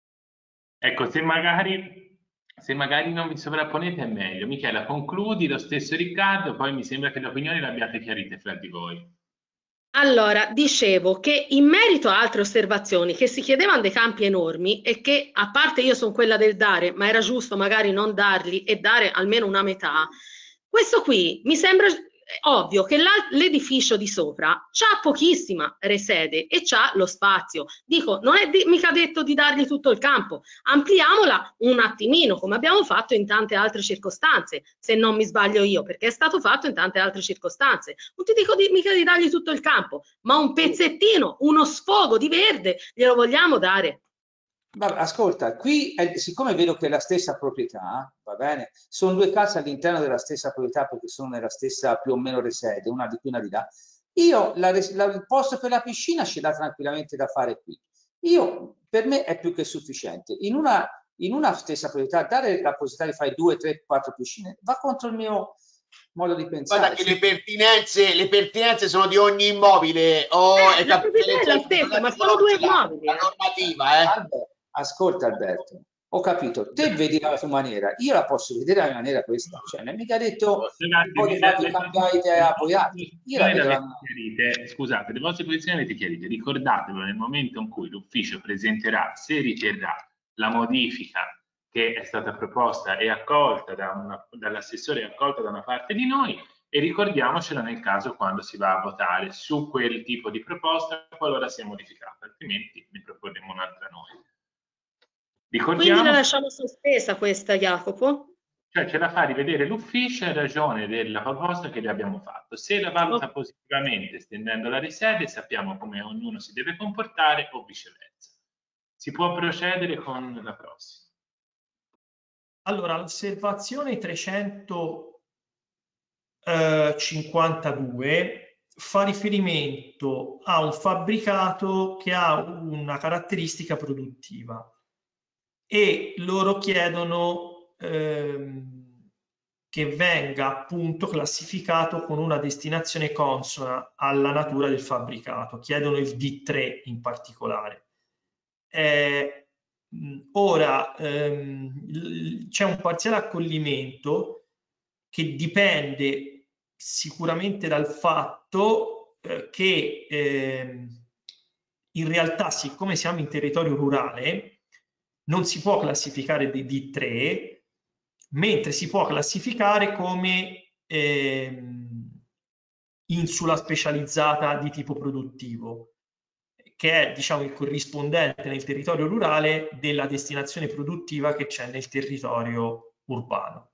Ecco, se magari, se magari non vi sovrapponete è meglio. Michela, concludi, lo stesso Riccardo, poi mi sembra che le opinioni le abbiate chiarite fra di voi. Allora, dicevo che in merito a altre osservazioni che si chiedevano dei campi enormi e che, a parte io sono quella del dare, ma era giusto magari non darli e dare almeno una metà, questo qui mi sembra ovvio che la- l'edificio di sopra c'ha pochissima resede e c'ha lo spazio. Dico, non è di- mica detto di dargli tutto il campo, ampliamola un attimino, come abbiamo fatto in tante altre circostanze, se non mi sbaglio io, perché è stato fatto in tante altre circostanze. Non ti dico di- mica di dargli tutto il campo, ma un pezzettino, uno sfogo di verde glielo vogliamo dare. Vabbè, ascolta, qui è- siccome vedo che è la stessa proprietà, va bene, sono due case all'interno della stessa proprietà perché sono nella stessa più o meno resede, una di qui e una di là. Io la res- la- il posto per la piscina ce l'ha tranquillamente da fare qui. Io, per me è più che sufficiente. In una, in una stessa proprietà, dare la possibilità di fare due, tre, quattro piscine va contro il mio modo di pensare. Guarda che le pertinenze, le pertinenze sono di ogni immobile. O Eh, è la cap- proprietà è la non stessa, è ma che sono due conosce la, immobili. la eh. normativa, eh. Alberto, ascolta Alberto, ho capito, te vedi la tua maniera, io la posso vedere alla mia maniera questa, cioè non è mica detto Ragazzi, poi le- farvi le- cambiare idea le a voi vostre altri, io la posizioni vedo le la avete chiarite. Scusate, le vostre posizioni le avete chiarite. Ricordatelo nel momento in cui l'ufficio presenterà, se riterrà, la modifica che è stata proposta e accolta da una- dall'assessore e accolta da una parte di noi, e ricordiamocela nel caso quando si va a votare su quel tipo di proposta qualora sia modificata, altrimenti ne proporremo un'altra noi. Quindi Ricordiamo, la lasciamo sospesa questa, Jacopo? cioè ce la fa rivedere l'ufficio in ragione della proposta che le abbiamo fatto. Se la valuta Ok. positivamente estendendo la risede, sappiamo come ognuno si deve comportare o viceversa. Si può procedere con la prossima. Allora, l'osservazione trecentocinquantadue fa riferimento a un fabbricato che ha una caratteristica produttiva e loro chiedono ehm, che venga appunto classificato con una destinazione consona alla natura del fabbricato, chiedono il D tre in particolare. Eh, ora ehm, c'è un parziale accoglimento che dipende sicuramente dal fatto eh, che ehm, in realtà, siccome siamo in territorio rurale, non si può classificare di D tre, mentre si può classificare come ehm, insula specializzata di tipo produttivo, che è, diciamo, il corrispondente nel territorio rurale della destinazione produttiva che c'è nel territorio urbano.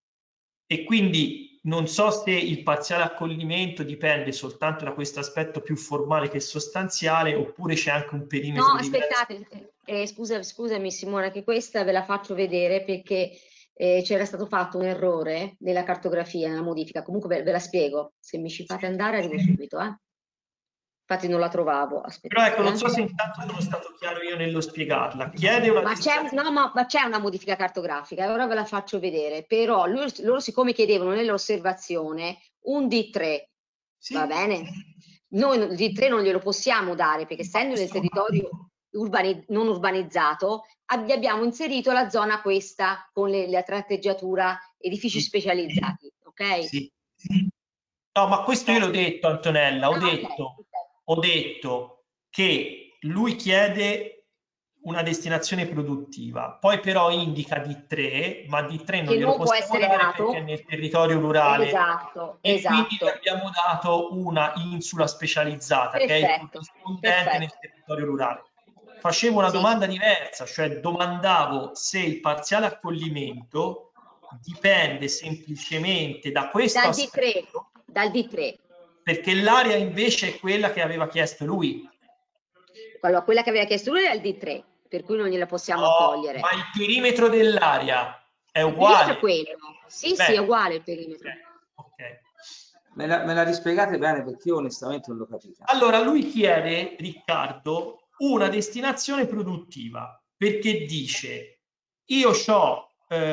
E quindi non so se il parziale accoglimento dipende soltanto da questo aspetto più formale che sostanziale, oppure c'è anche un perimetro No, diverso. aspettate, eh, scusa, scusami Simona, che questa ve la faccio vedere perché eh, c'era stato fatto un errore nella cartografia, nella modifica. Comunque ve, ve la spiego, se mi ci fate andare arrivo subito, eh. Infatti non la trovavo, aspettate. Però ecco, non eh. so se intanto sono stato chiaro io nello spiegarla. Chiede una Ma c'è no, ma, ma c'è una modifica cartografica, ora ve la faccio vedere, però loro, loro siccome chiedevano nell'osservazione un D tre, Sì. va bene? Noi il D tre non glielo possiamo dare perché essendo nel territorio urbani, non urbanizzato gli abbiamo inserito la zona questa con le, la tratteggiatura edifici Sì. specializzati, ok? Sì. No, ma questo io l'ho detto, Antonella, ho Ah, detto, okay, okay. ho detto che lui chiede una destinazione produttiva, poi però indica D tre, ma D tre non Che glielo non può possiamo essere dare dato. perché è nel territorio rurale. Esatto, E quindi gli esatto. abbiamo dato una insula specializzata che è il Perfetto, corrispondente nel perfetto. territorio rurale. Facevo una Sì. domanda diversa, cioè domandavo se il parziale accoglimento dipende semplicemente da questo Dal D tre, aspetto, dal D tre. perché l'area invece è quella che aveva chiesto lui. Allora, quella che aveva chiesto lui era il D tre, per cui non gliela possiamo No, accogliere. ma il perimetro dell'area è Il perimetro è uguale. quello. Sì, Beh, sì, è uguale il perimetro. ok. Me la, me la rispiegate bene perché io onestamente non l'ho capita. Allora, lui chiede, Riccardo, una destinazione produttiva, perché dice, io ho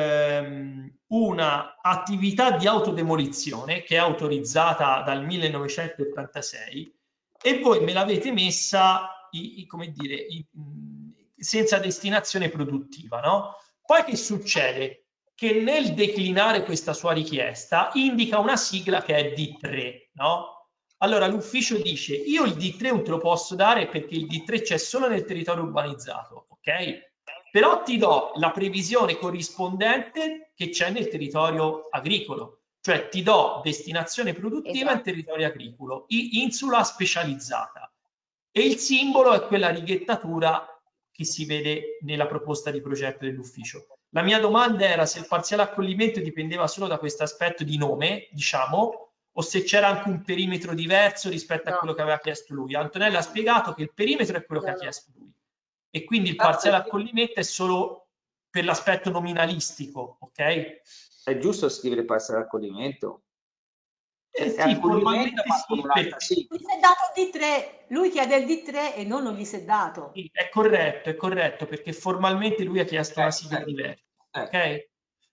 ehm, una attività di autodemolizione che è autorizzata dal millenovecentottantasei e voi me l'avete messa, i, i, come dire, i, senza destinazione produttiva, no? Poi che succede? Che nel declinare questa sua richiesta indica una sigla che è D tre, no? Allora l'ufficio dice, io il D tre non te lo posso dare perché il D tre c'è solo nel territorio urbanizzato, ok? Però ti do la previsione corrispondente che c'è nel territorio agricolo, cioè ti do destinazione produttiva Esatto. in territorio agricolo, insula specializzata. E il simbolo è quella righettatura che si vede nella proposta di progetto dell'ufficio. La mia domanda era se il parziale accoglimento dipendeva solo da questo aspetto di nome, diciamo, o se c'era anche un perimetro diverso rispetto No. a quello che aveva chiesto lui. Antonella ha spiegato che il perimetro è quello No, che ha no. chiesto lui e quindi il Ah, parziale perché- accoglimento è solo per l'aspetto nominalistico, ok? È giusto scrivere parziale accoglimento? Eh Cioè, è sì, accoglimento formalmente ma con sì, un'altra perché sigla. Gli si è dato il D tre, lui chiede il D tre e non, non gli si è dato. sì, è corretto, è corretto, perché formalmente lui ha chiesto una Eh, sigla eh, diversa, eh. ok?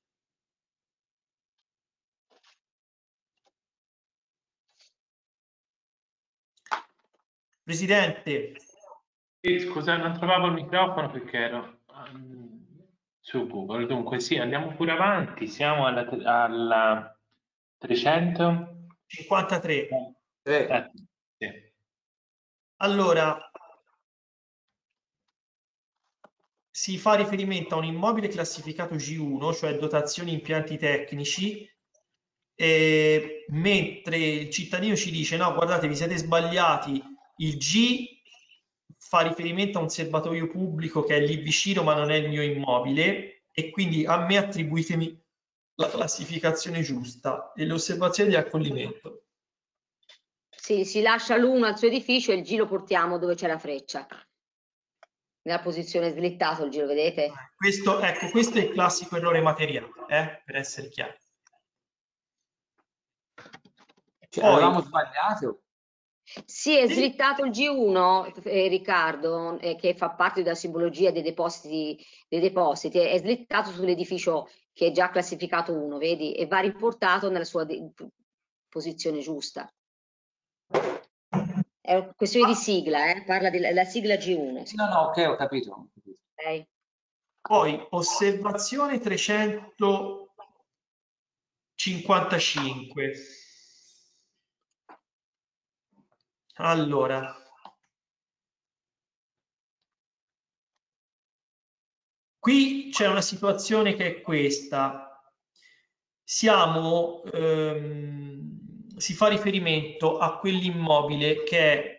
Presidente, Sì, scusa, non trovavo il microfono perché ero um, su Google. Dunque, sì, andiamo pure avanti. Siamo alla, alla trecento cinquantatré. Eh, Eh, sì. Allora, si fa riferimento a un immobile classificato G uno, cioè dotazioni impianti tecnici, eh, mentre il cittadino ci dice no, guardate, vi siete sbagliati, il G fa riferimento a un serbatoio pubblico che è lì vicino ma non è il mio immobile e quindi a me attribuitemi la classificazione giusta e le osservazioni di accoglimento. Sì, si lascia l'uno al suo edificio e il G lo portiamo dove c'è la freccia. Nella posizione slittato il giro, vedete? Questo, ecco, questo è il classico errore materiale, eh, per essere chiari. cioè, Poi, avevamo sbagliato. Sì, è sì, slittato il G uno, eh, Riccardo, eh, che fa parte della simbologia dei depositi, dei depositi, è slittato sull'edificio che è già classificato uno, vedi? E va riportato nella sua posizione giusta. È una questione di sigla, eh? Parla della sigla G uno. No, no, ok, ho capito. Ho capito. Okay. Poi osservazione trecentocinquantacinque. Allora, qui c'è una situazione che è questa. siamo, ehm, si fa riferimento a quell'immobile che è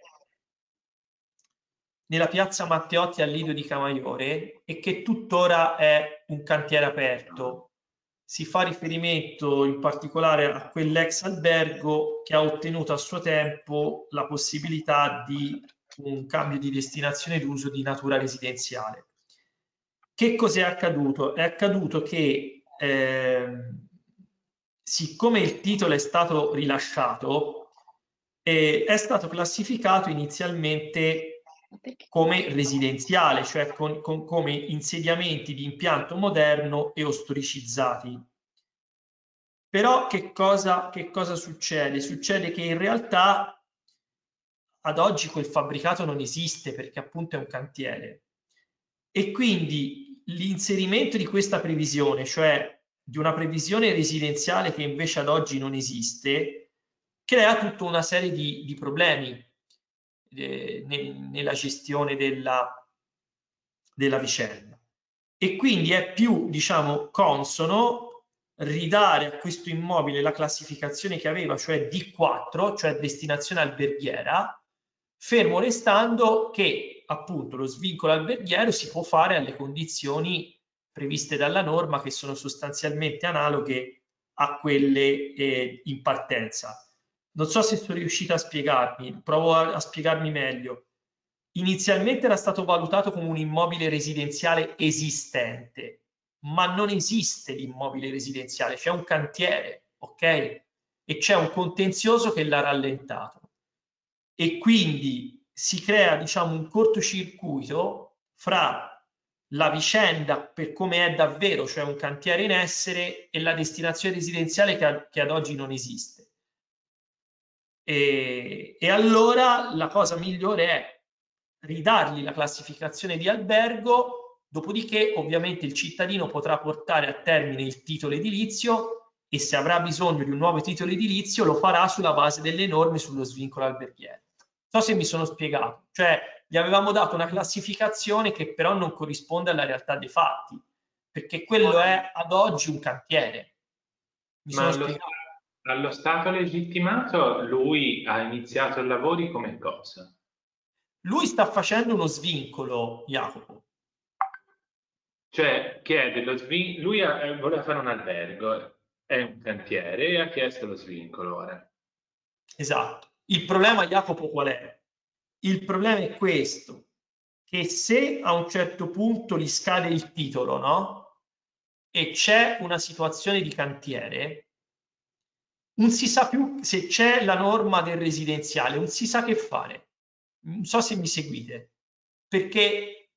nella piazza Matteotti al Lido di Camaiore e che tuttora è un cantiere aperto. Si fa riferimento in particolare a quell'ex albergo che ha ottenuto a suo tempo la possibilità di un cambio di destinazione d'uso di natura residenziale. Che cos'è accaduto? È accaduto che eh, siccome il titolo è stato rilasciato, eh, è stato classificato inizialmente come residenziale, cioè con, con, come insediamenti di impianto moderno e storicizzati. Però che cosa, che cosa succede? Succede che in realtà ad oggi quel fabbricato non esiste perché appunto è un cantiere e quindi l'inserimento di questa previsione, cioè di una previsione residenziale che invece ad oggi non esiste, crea tutta una serie di, di problemi eh, nel, nella gestione della, della vicenda. E quindi è più, diciamo, consono ridare a questo immobile la classificazione che aveva, cioè D quattro, cioè destinazione alberghiera, fermo restando che appunto lo svincolo alberghiero si può fare alle condizioni previste dalla norma che sono sostanzialmente analoghe a quelle eh, in partenza. Non so se sono riuscito a spiegarmi, provo a, a spiegarmi meglio. Inizialmente era stato valutato come un immobile residenziale esistente, ma non esiste l'immobile residenziale, c'è un cantiere, ok? E c'è un contenzioso che l'ha rallentato. E quindi si crea, diciamo, un cortocircuito fra la vicenda per come è davvero, cioè un cantiere in essere, e la destinazione residenziale che, a, che ad oggi non esiste. E, e allora la cosa migliore è ridargli la classificazione di albergo, dopodiché ovviamente il cittadino potrà portare a termine il titolo edilizio e se avrà bisogno di un nuovo titolo edilizio lo farà sulla base delle norme sullo svincolo alberghiero. Non so se mi sono spiegato, cioè gli avevamo dato una classificazione che però non corrisponde alla realtà dei fatti, perché quello è ad oggi un cantiere. Mi Ma sono allo, spiegato. allo stato legittimato lui ha iniziato i lavori come cosa? Lui sta facendo uno svincolo, Jacopo. Cioè chiede lo svin- lui ha, voleva fare un albergo, è un cantiere e ha chiesto lo svincolo ora. Esatto. Il problema, Jacopo, qual è? Il problema è questo, che se a un certo punto gli scade il titolo, no? E c'è una situazione di cantiere, non si sa più se c'è la norma del residenziale, non si sa che fare. Non so se mi seguite, perché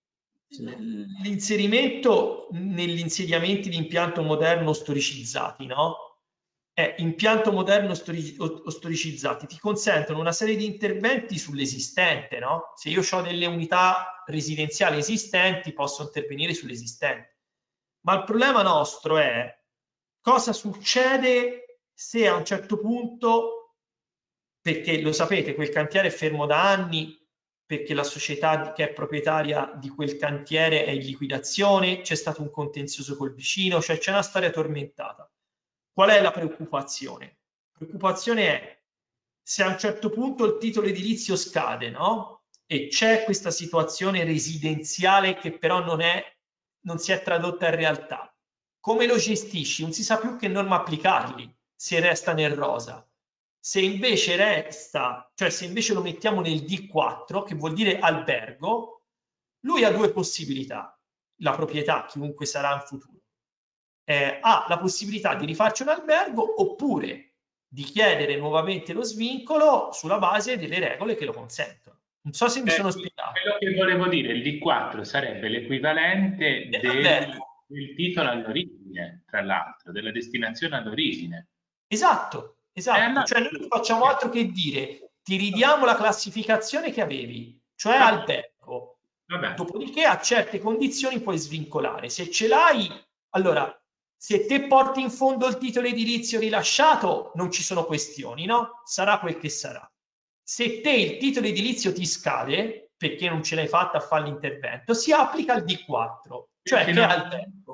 l'inserimento negli insediamenti di impianto moderno storicizzati, no? È impianto moderno stori o storicizzati, ti consentono una serie di interventi sull'esistente, no? Se io ho delle unità residenziali esistenti, posso intervenire sull'esistente. Ma il problema nostro è cosa succede se a un certo punto, perché lo sapete, quel cantiere è fermo da anni, perché la società che è proprietaria di quel cantiere è in liquidazione, c'è stato un contenzioso col vicino, cioè c'è una storia tormentata. Qual è la preoccupazione? La preoccupazione è se a un certo punto il titolo edilizio scade, no? E c'è questa situazione residenziale che però non, è, non si è tradotta in realtà. Come lo gestisci? Non si sa più che norma applicargli se resta nel rosa. Se invece resta, cioè se invece lo mettiamo nel D quattro, che vuol dire albergo, lui ha due possibilità, la proprietà, chiunque sarà in futuro. Eh, ha la possibilità di rifarci un albergo oppure di chiedere nuovamente lo svincolo sulla base delle regole che lo consentono. Non so se mi eh, sono spiegato. Quello che volevo dire, il D quattro sarebbe l'equivalente del, del titolo all'origine, tra l'altro, della destinazione all'origine. Esatto, esatto. Eh, no, cioè noi non facciamo altro che dire ti ridiamo la classificazione che avevi, cioè vabbè, albergo. Vabbè. Dopodiché a certe condizioni puoi svincolare. Se ce l'hai, allora se te porti in fondo il titolo edilizio rilasciato, non ci sono questioni, no? Sarà quel che sarà. Se te il titolo edilizio ti scade, perché non ce l'hai fatta a fare l'intervento, si applica il D quattro, cioè che è albergo.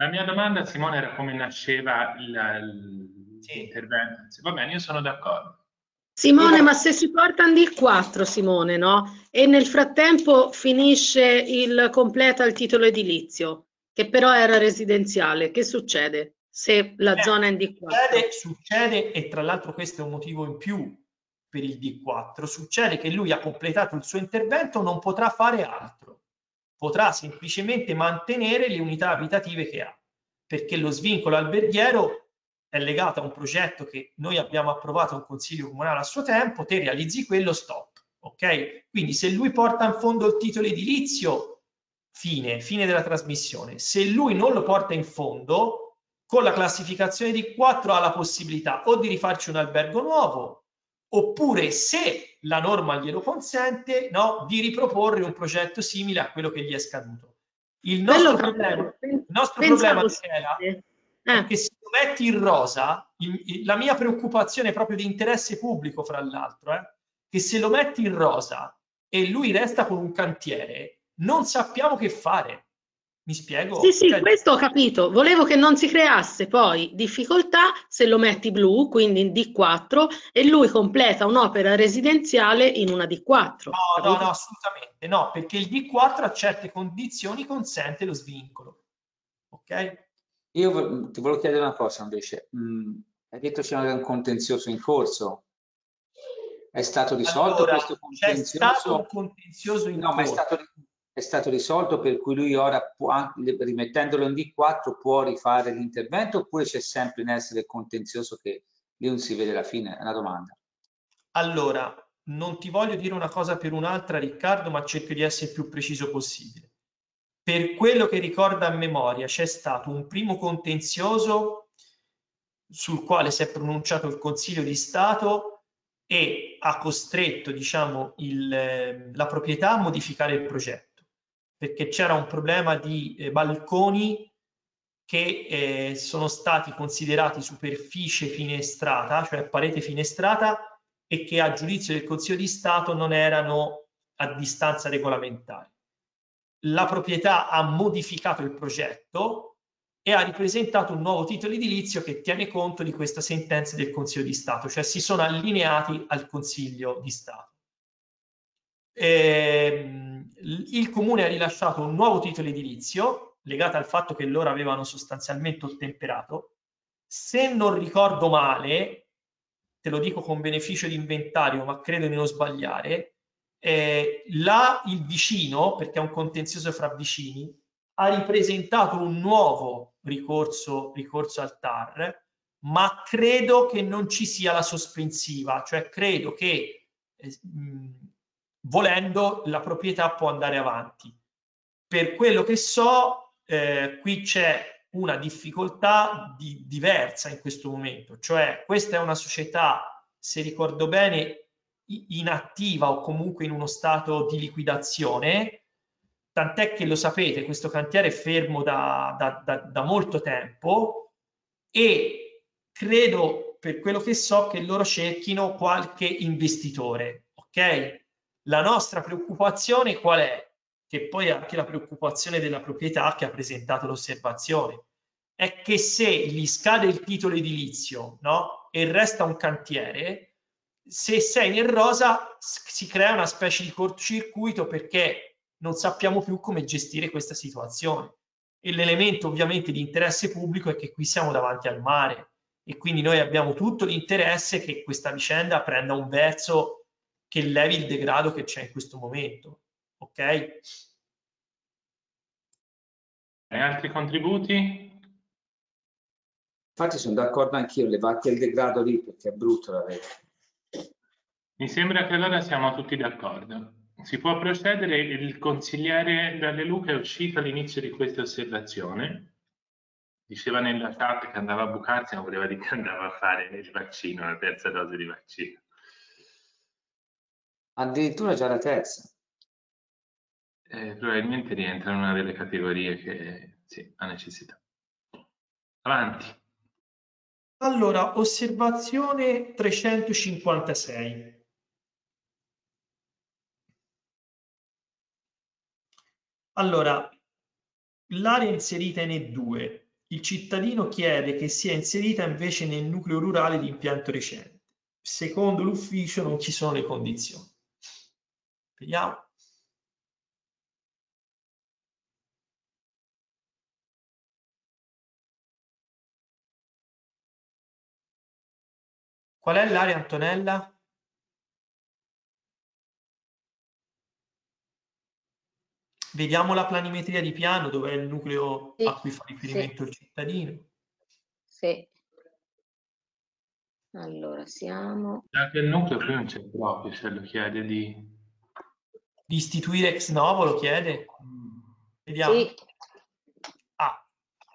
La mia domanda, Simone, era come nasceva l'intervento. Sì. Va bene, io sono d'accordo. Simone, ma se si porta un D quattro, Simone, no? E nel frattempo finisce il completa il titolo edilizio, che però era residenziale, che succede se la Eh, zona è in D quattro? Succede, succede, e tra l'altro questo è un motivo in più per il D quattro, succede che lui ha completato il suo intervento, non potrà fare altro, potrà semplicemente mantenere le unità abitative che ha, perché lo svincolo alberghiero è legato a un progetto che noi abbiamo approvato in Consiglio Comunale a suo tempo, te realizzi quello, stop, ok? Quindi se lui porta in fondo il titolo edilizio, fine, fine della trasmissione. Se lui non lo porta in fondo, con la classificazione D quattro ha la possibilità o di rifarci un albergo nuovo, oppure, se la norma glielo consente, no, di riproporre un progetto simile a quello che gli è scaduto. Il nostro Quello problema, proprio, il nostro pensavo problema sì. Michela, Eh. è che se lo metti in rosa, il, il, la mia preoccupazione è proprio di interesse pubblico, fra l'altro, eh, che se lo metti in rosa e lui resta con un cantiere, non sappiamo che fare. Mi spiego? Sì, sì, Cioè, questo ho capito. Volevo che non si creasse poi difficoltà se lo metti blu, quindi in D quattro, e lui completa un'opera residenziale in una D quattro. no, Capito? no, no, assolutamente no, perché il D quattro a certe condizioni consente lo svincolo. Ok? Io vo- ti volevo chiedere una cosa invece. Mm, hai detto c'è un contenzioso in corso. È stato risolto Allora, questo c'è stato un contenzioso? contenzioso in No, ma è corso. stato, è stato risolto per cui lui ora, può, anche- rimettendolo in D quattro, può rifare l'intervento, oppure c'è sempre in essere il contenzioso che lì non si vede la fine? È una domanda. Allora, non ti voglio dire una cosa per un'altra, Riccardo, ma cerco di essere il più preciso possibile. Per quello che ricorda a memoria, c'è stato un primo contenzioso sul quale si è pronunciato il Consiglio di Stato e ha costretto, diciamo, il, la proprietà a modificare il progetto, perché c'era un problema di eh, balconi che eh, sono stati considerati superficie finestrata, cioè parete finestrata, e che a giudizio del Consiglio di Stato non erano a distanza regolamentare. La proprietà ha modificato il progetto e ha ripresentato un nuovo titolo edilizio che tiene conto di questa sentenza del Consiglio di Stato, cioè si sono allineati al Consiglio di Stato. Eh, il Comune ha rilasciato un nuovo titolo edilizio legato al fatto che loro avevano sostanzialmente ottemperato. Se non ricordo male, te lo dico con beneficio di inventario, ma credo di non sbagliare, eh, là il vicino, perché è un contenzioso fra vicini, ha ripresentato un nuovo ricorso, ricorso al T A R, ma credo che non ci sia la sospensiva, cioè credo che eh, mh, volendo la proprietà può andare avanti. Per quello che so, eh, qui c'è una difficoltà di, diversa in questo momento, cioè questa è una società, se ricordo bene, inattiva o comunque in uno stato di liquidazione, tant'è che lo sapete, questo cantiere è fermo da, da, da, da molto tempo e credo, per quello che so, che loro cerchino qualche investitore, ok? La nostra preoccupazione qual è? Che poi è anche la preoccupazione della proprietà che ha presentato l'osservazione, è che se gli scade il titolo edilizio, no? E resta un cantiere, se sei nel rosa si crea una specie di cortocircuito perché non sappiamo più come gestire questa situazione. E l'elemento ovviamente di interesse pubblico è che qui siamo davanti al mare e quindi noi abbiamo tutto l'interesse che questa vicenda prenda un verso che levi il degrado che c'è in questo momento. Ok? E altri contributi? Infatti sono d'accordo anch'io, levate il degrado lì perché è brutto da vedere. Mi sembra che allora siamo tutti d'accordo. Si può procedere, il consigliere Dalle Luca è uscito all'inizio di questa osservazione, diceva nella chat che andava a bucarsi, ma voleva dire che andava a fare il vaccino, la terza dose di vaccino. Addirittura già la terza. Eh, probabilmente rientra in una delle categorie che sì, ha necessità. Avanti. Allora, osservazione trecentocinquantasei. Allora, l'area inserita in E due il cittadino chiede che sia inserita invece nel nucleo rurale di impianto recente. Secondo l'ufficio non ci sono le condizioni. Vediamo. Qual è l'area, Antonella? Vediamo la planimetria di piano, dove è il nucleo Sì, a cui fa riferimento sì, il cittadino. sì. Allora, siamo... Anche il nucleo qui non c'è proprio, se lo chiede di... Di istituire ex novo lo chiede? Vediamo. Sì, Ah.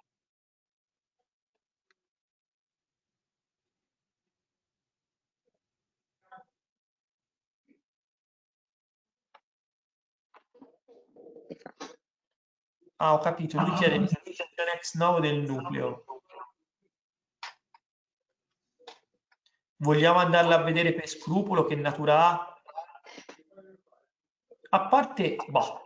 Ah, ho capito, lui chiede l'istituzione ex novo del nucleo. Vogliamo andarla a vedere per scrupolo che natura ha? A parte, boh,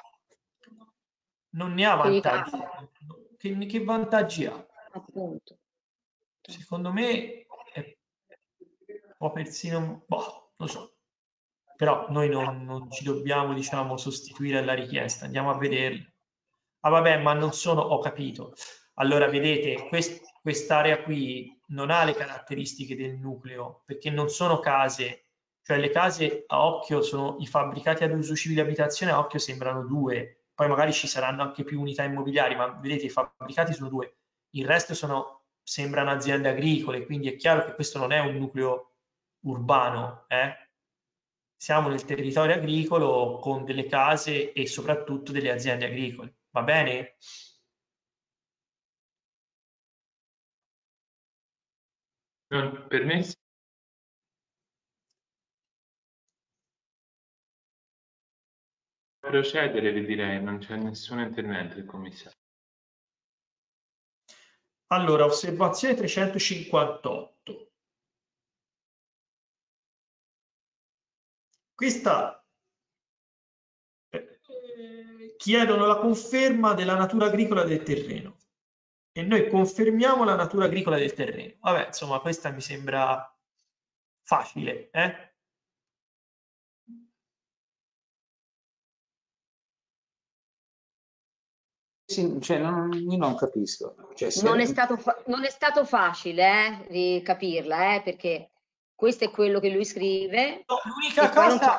non ne ha ti dico, vantaggi. Che, che vantaggi ha? appunto. Secondo me è un po' persino, boh, lo so. Però noi non, non ci dobbiamo, diciamo, sostituire alla richiesta, andiamo a vederla. Ah vabbè, ma non sono, ho capito. Allora, vedete, quest, quest'area qui non ha le caratteristiche del nucleo, perché non sono case, cioè le case a occhio sono i fabbricati ad uso civile abitazione, a occhio sembrano due, poi magari ci saranno anche più unità immobiliari, ma vedete, i fabbricati sono due, il resto sono, sembrano aziende agricole, quindi è chiaro che questo non è un nucleo urbano, eh? Siamo nel territorio agricolo con delle case e soprattutto delle aziende agricole, va bene? Non, per me sì. Procedere, vi direi, non c'è nessun intervento del commissario. Allora, osservazione trecentocinquantotto. Questa eh, chiedono la conferma della natura agricola del terreno e noi confermiamo la natura agricola del terreno. Vabbè, insomma, questa mi sembra facile, eh? Sì, cioè, non, io non capisco. Cioè, se- Non è stato, fa- non è stato facile eh, di capirla, eh, perché questo è quello che lui scrive No, l'unica e poi non c'è cosa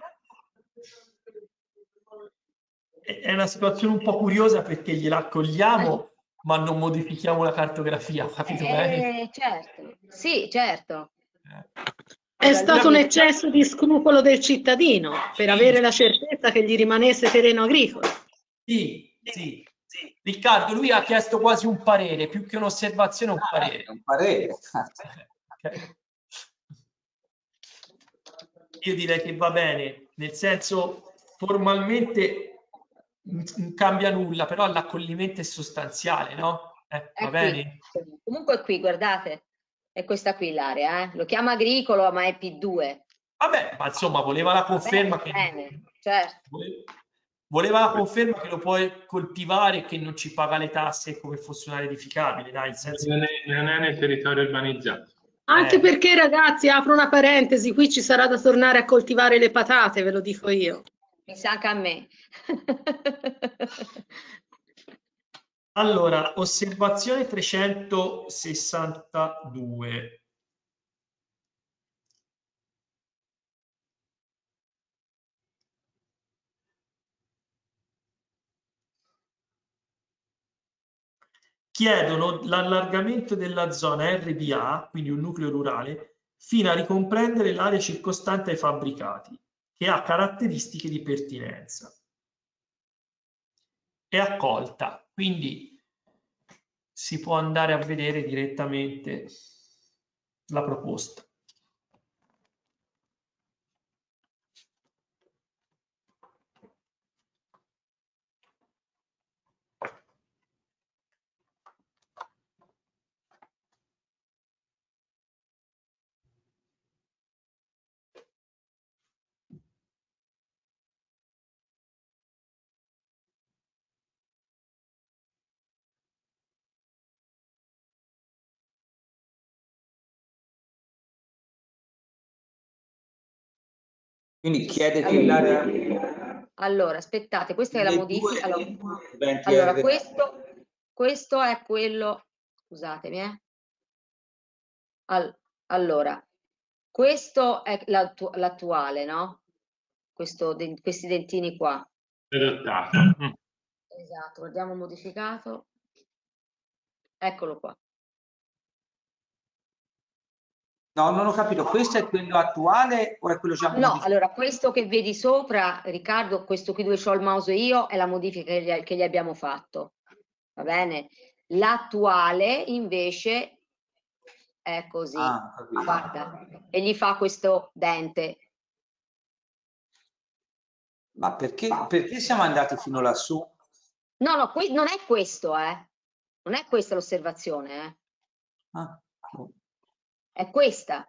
è una situazione un po' curiosa perché gliela accogliamo, ma non modifichiamo la cartografia, ho capito bene? Eh, certo, sì, certo. È Allora, stato un lui... eccesso di scrupolo del cittadino per avere la certezza che gli rimanesse terreno agricolo. Sì, sì, sì. Riccardo, lui ha chiesto quasi un parere, più che un'osservazione, un È parere. un parere. Ok. Io direi che va bene, nel senso formalmente non cambia nulla, però l'accoglimento è sostanziale, no? Eh, va È qui. bene? Comunque è qui, guardate, è questa qui l'area, eh. Lo chiama agricolo, ma è P due. Vabbè, ma insomma, voleva la Va bene, conferma va che bene, certo. voleva la conferma che lo puoi coltivare e che non ci paga le tasse come fosse un area edificabile, dai, il senso Non è, non è nel territorio urbanizzato. Anche Eh. perché, ragazzi, apro una parentesi, qui ci sarà da tornare a coltivare le patate, ve lo dico io. Mi sa anche a me. Allora, osservazione trecentosessantadue. Chiedono l'allargamento della zona R B A, quindi un nucleo rurale, fino a ricomprendere l'area circostante ai fabbricati, che ha caratteristiche di pertinenza. È accolta, quindi si può andare a vedere direttamente la proposta. Quindi chiede che Allora, l'area allora, aspettate, questa è la le modifica. due Allora, diventi allora, R B. questo, questo è quello, scusatemi, eh. Al- allora, questo è l'attu- l'attuale, no? Questo, de- questi dentini qua. Adottato. Mm. Esatto, guardiamo modificato. Eccolo qua. No, non ho capito, questo è quello attuale o è quello già No, modificato? allora questo che vedi sopra, Riccardo, questo qui dove ho il mouse io, è la modifica che gli, che gli abbiamo fatto. Va bene? L'attuale invece è così. Ah, capito. Guarda, e gli fa questo dente. Ma perché, perché siamo andati fino lassù? No, no, qui non è questo, eh. Non è questa l'osservazione, eh. Ah, oh. È questa.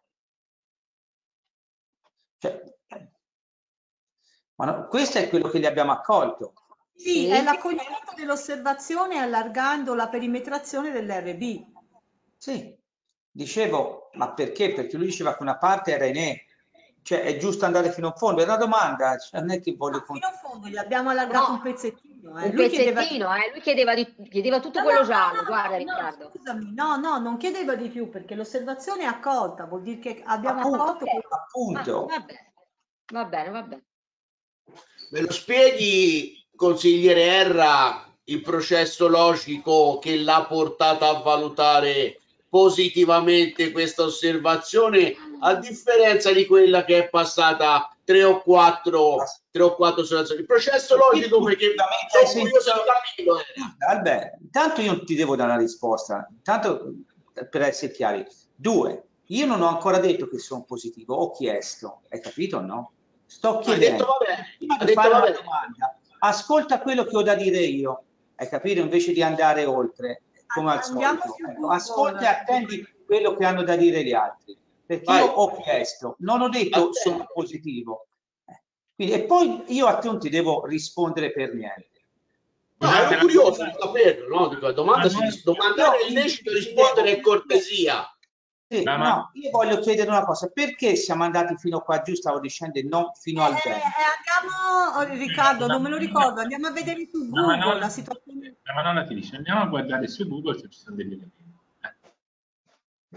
Cioè, ma no, questo è quello che gli abbiamo accolto. Sì, Sì. è l'accoglimento dell'osservazione allargando la perimetrazione dell'R B. Sì, dicevo, ma perché? Perché lui diceva che una parte era in E, cioè è giusto andare fino in fondo. È una domanda, cioè, non è che voglio... Ah, fino a fondo gli abbiamo allargato No, un pezzettino. Eh. un Lui chiedeva... pezzettino, eh. Lui chiedeva, di, chiedeva tutto No, quello no, giallo, no, guarda no, Riccardo. no, scusami, no, no, non chiedeva di più perché l'osservazione è accolta, vuol dire che abbiamo Appunto, accolto quello. Ah, appunto. va bene, va bene, va bene. Me lo spieghi, consigliere Erra, il processo logico che l'ha portata a valutare positivamente questa osservazione, a differenza di quella che è passata tre o quattro, tre o quattro osservazioni. Il processo logico, perché sono curioso di capirlo. Vabbè, intanto io non ti devo dare una risposta, intanto per essere chiari. Due, io non ho ancora detto che sono positivo, ho chiesto, hai capito o no? Sto chiedendo, ha detto, vabbè, prima ha di detto, fare vabbè. una domanda, ascolta quello che ho da dire io, hai capito? Invece di andare oltre, come al Andiamo solito. su Ecco, Google. ascolta e attendi quello che hanno da dire gli altri, perché Vai. io ho chiesto, non ho detto Attendo. sono positivo. Eh, quindi, e poi io a te non ti devo rispondere per niente. No, Scusate, ero la curioso di domanda- saperlo, no? Dico, la domanda Ma si non- ris- domandare è Io- illecito, io- rispondere io- è cortesia. Sì, Ma- no, io voglio chiedere una cosa, perché siamo andati fino qua giù, stavo dicendo, e non fino al Eh, vento? eh, andiamo, oh, Riccardo, non me lo ricordo, andiamo a vedere su La Manola- Google la situazione. la Manola ti dice andiamo a guardare su Google se ci sono degli elementi. Eh.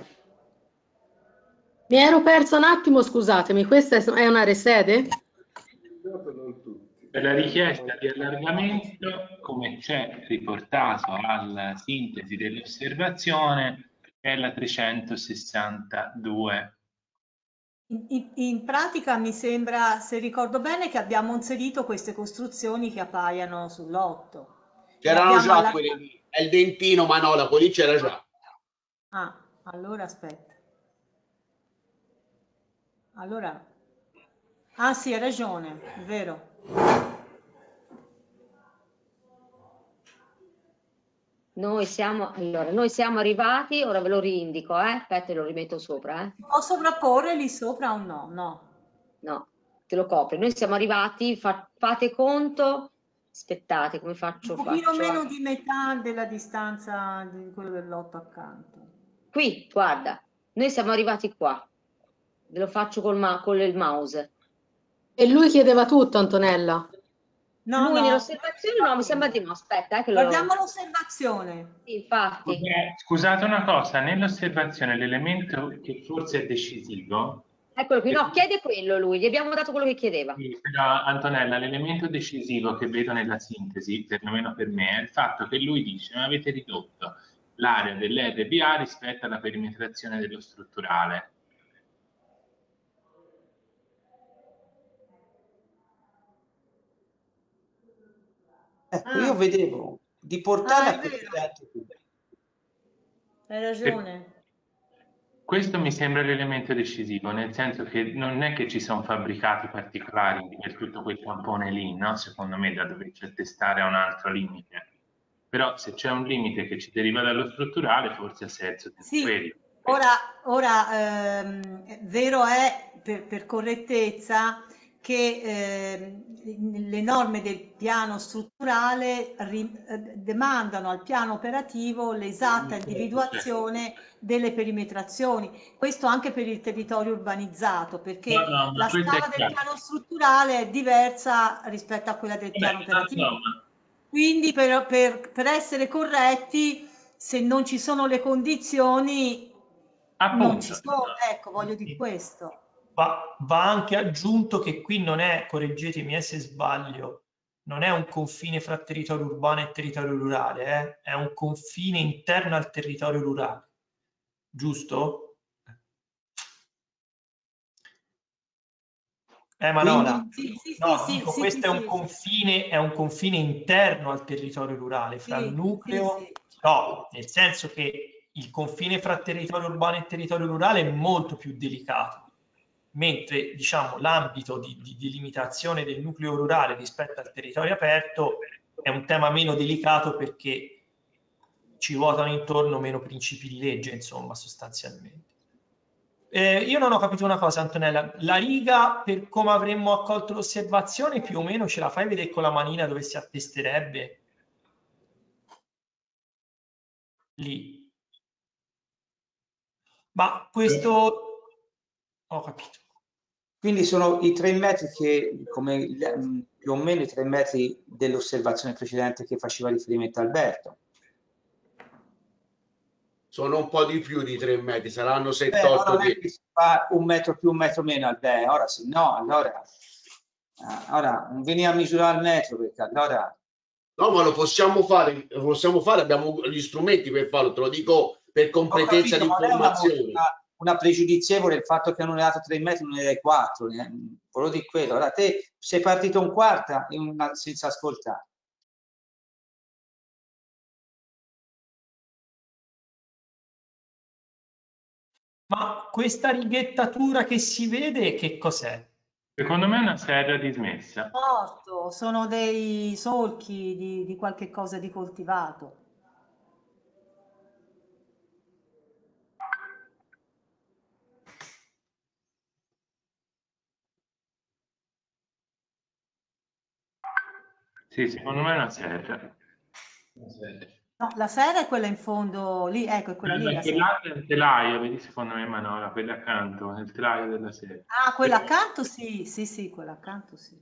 Mi ero persa un attimo, scusatemi, questa è una resede? Non tutti. Per la richiesta di allargamento, come c'è riportato alla sintesi dell'osservazione, è la trecentosessantadue. In, in- in pratica mi sembra, se ricordo bene, che abbiamo inserito queste costruzioni che appaiano sull'otto. E C'erano abbiamo già allargato- quelli lì. È il dentino, ma no, la quelli c'era già. Ah, allora aspetta. Allora, ah sì, hai ragione, è vero. Noi siamo, allora, noi siamo arrivati, ora ve lo rindico, eh? Aspetta, lo rimetto sopra, eh? Può sovrapporre lì sopra o no? No. No, te lo copri. Noi siamo arrivati, fa- fate conto, aspettate, come faccio? Un pochino Faccio meno di metà della distanza di quello dell'otto accanto. qui, guarda, noi siamo arrivati qua. Ve lo faccio col ma- con il mouse. E lui chiedeva tutto, Antonella. No, Lui no. nell'osservazione no, mi sembra di no, aspetta, eh, che lo... Guardiamo l'osservazione. Sì, infatti. Eh, Scusate una cosa, nell'osservazione l'elemento che forse è decisivo, Eccolo qui, no, chiede quello lui, gli abbiamo dato quello che chiedeva. sì, però Antonella, l'elemento decisivo che vedo nella sintesi, perlomeno per me, è il fatto che lui dice ma avete ridotto l'area dell'R B A rispetto alla perimetrazione dello strutturale. Ecco, Ah. io vedevo di portarla Ah, è a quel vero. dente qui. Hai ragione. Questo mi sembra l'elemento decisivo, nel senso che non è che ci sono fabbricati particolari per tutto quel tampone lì, no? Secondo me, da doverci attestare a un altro limite. Però se c'è un limite che ci deriva dallo strutturale, forse ha senso di Sì, quello. ora, ora ehm, vero è, per, per correttezza, che eh, le norme del piano strutturale ri- eh, demandano al piano operativo l'esatta individuazione delle perimetrazioni. Questo anche per il territorio urbanizzato, perché No, no, ma la questo è scala del chiaro. piano strutturale è diversa rispetto a quella del piano Vabbè, operativo. no, ma- Quindi per, per- per essere corretti, se non ci sono le condizioni, non ci appunto, sono. Ecco, voglio dire questo. Va, va anche aggiunto che qui non è, correggetemi eh, se sbaglio, non è un confine fra territorio urbano e territorio rurale, eh? È un confine interno al territorio rurale, giusto? Eh, Manola, Quindi, sì, sì, no, sì, dico, sì, questo sì, è un sì, confine, è un confine interno al territorio rurale, fra il sì, sì, nucleo, sì. no, nel senso che il confine fra territorio urbano e territorio rurale è molto più delicato, mentre diciamo l'ambito di, di, di limitazione del nucleo rurale rispetto al territorio aperto è un tema meno delicato perché ci ruotano intorno meno principi di legge, insomma, sostanzialmente. Eh, io non ho capito una cosa, Antonella, la riga per come avremmo accolto l'osservazione più o meno ce la fai vedere con la manina dove si attesterebbe? Lì. Ma questo... Ho capito. Quindi sono i tre metri che, come il- più o meno i tre metri dell'osservazione precedente che faceva riferimento a Alberto. Sono un po' di più di tre metri, saranno Beh, sette ora otto non è che si fa un metro più, un metro meno al beh, ora sì, no, allora, eh, ora non vieni a misurare il metro perché allora... No, ma lo possiamo fare, lo possiamo fare, abbiamo gli strumenti per farlo, te lo dico per Ho completezza capito, di ma non è una, informazione. una, una pregiudizievole il fatto che hanno dato tre metri, non ne dai quattro, eh, volevo dire quello. Ora te sei partito un quarta in una, senza ascoltare. Ma questa righettatura che si vede, che cos'è? secondo me è una serra dismessa. Morto, sono dei solchi di, di qualche cosa di coltivato. Sì, secondo me è una serra. Una serra. No, la serra è quella in fondo lì, ecco, è quella lì la serra. Quella è il telaio, vedi secondo me Manola, quella accanto, è il telaio della serra. Ah, quella accanto sì, sì, sì, quella accanto sì.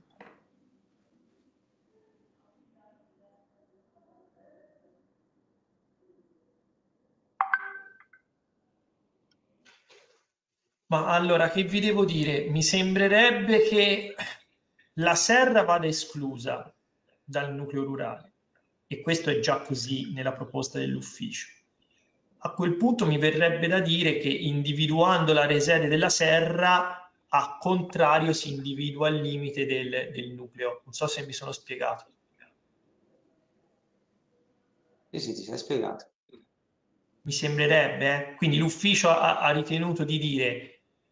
Ma allora, che vi devo dire? Mi sembrerebbe che la serra vada esclusa dal nucleo rurale e questo è già così nella proposta dell'ufficio. A quel punto mi verrebbe da dire che individuando la resede della serra, a contrario si individua il limite del, del nucleo. Non so se mi sono spiegato. Sì, sì, ti sei spiegato. Mi sembrerebbe, eh? Quindi l'ufficio ha, ha ritenuto di dire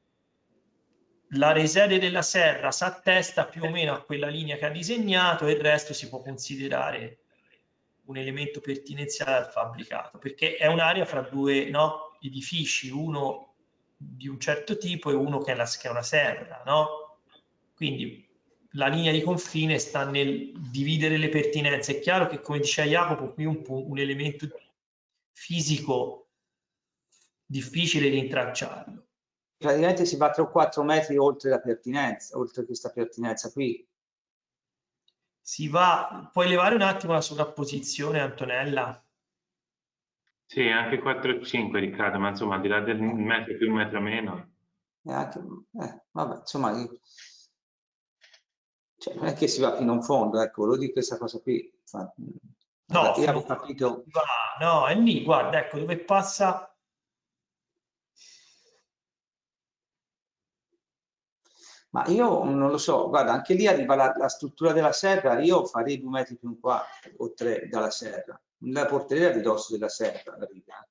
la resede della serra si attesta più o meno a quella linea che ha disegnato e il resto si può considerare un elemento pertinenziale al fabbricato, perché è un'area fra due no, edifici, uno di un certo tipo e uno che è, la, che è una serra, no? Quindi la linea di confine sta nel dividere le pertinenze. È chiaro che, come diceva Jacopo, qui un, un elemento fisico difficile rintracciarlo. Praticamente si va tre o quattro metri oltre la pertinenza, oltre questa pertinenza qui. Si va, puoi levare un attimo la sovrapposizione, Antonella? Sì, anche quattro e cinque Riccardo, ma insomma al di là del metro più un metro meno. E anche, eh, vabbè, insomma, cioè, non è che si va fino in fondo, ecco, lo dico questa cosa qui. No, Vabbè, io fino avevo capito... va, no, è lì, guarda, ecco, dove passa... Ma io non lo so, guarda, anche lì arriva la, la struttura della serra, io farei due metri più un quarto o tre dalla serra, la porterei a ridosso della serra, la riga.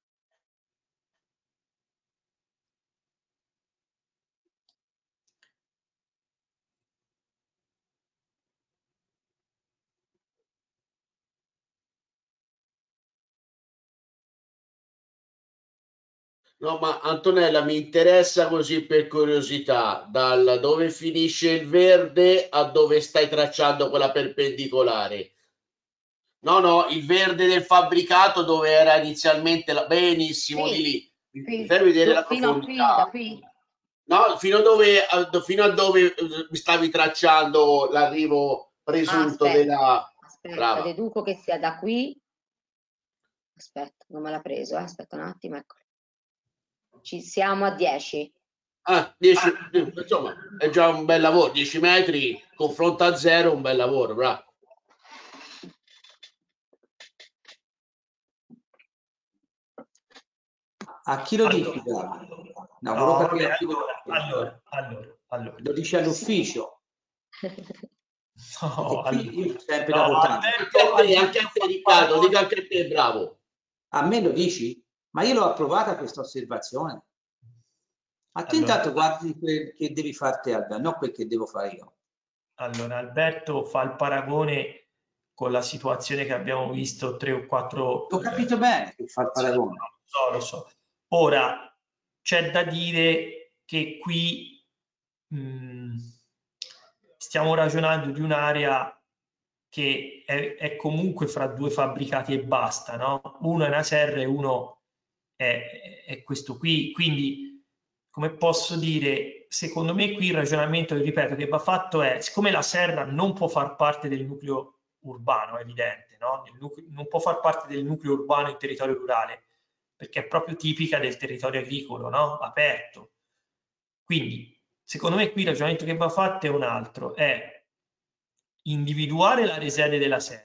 No, ma Antonella, mi interessa così per curiosità, dal dove finisce il verde a dove stai tracciando quella perpendicolare. No, no, il verde del fabbricato dove era inizialmente la... benissimo Sì, di lì. Mi qui, fai vedere la fino a qui, da profondità? qui. No, fino a dove, a- fino a dove eh, mi stavi tracciando l'arrivo Ah, presunto aspetta, della... aspetta, Brava. deduco che sia da qui. Aspetta, non me l'ha preso, eh? Aspetta un attimo, ecco. Ci siamo a dieci. Ah, dieci, insomma, è già un bel lavoro. dieci metri, confronto a zero, un bel lavoro, bravo. A chi lo dici? Allora, No, no, volevo vabbè, capire a chi lo allora, allora, allora, allora. Lo dici all'ufficio? No, Perché qui io ho sempre no, lavorato. Anche a te, anche a te, Riccardo, dica anche a te, bravo. A me lo dici? Ma io l'ho approvata questa osservazione. Ma tu Allora, intanto guardi quel che devi fare te, Alberto, non quel che devo fare io. allora, Alberto fa il paragone con la situazione che abbiamo visto tre o quattro... Ho capito eh, bene che fa il paragone. Lo so, lo so. Ora, c'è da dire che qui mh, stiamo ragionando di un'area che è, è comunque fra due fabbricati e basta, no? Uno è una serra e uno è, è questo qui. Quindi, come posso dire, secondo me qui il ragionamento, ripeto, che va fatto è, siccome la serra non può far parte del nucleo urbano, è evidente, no? Nucleo, non può far parte del nucleo urbano in territorio rurale, perché è proprio tipica del territorio agricolo, no? Aperto. Quindi, secondo me qui il ragionamento che va fatto è un altro, è individuare l'area sede della serra,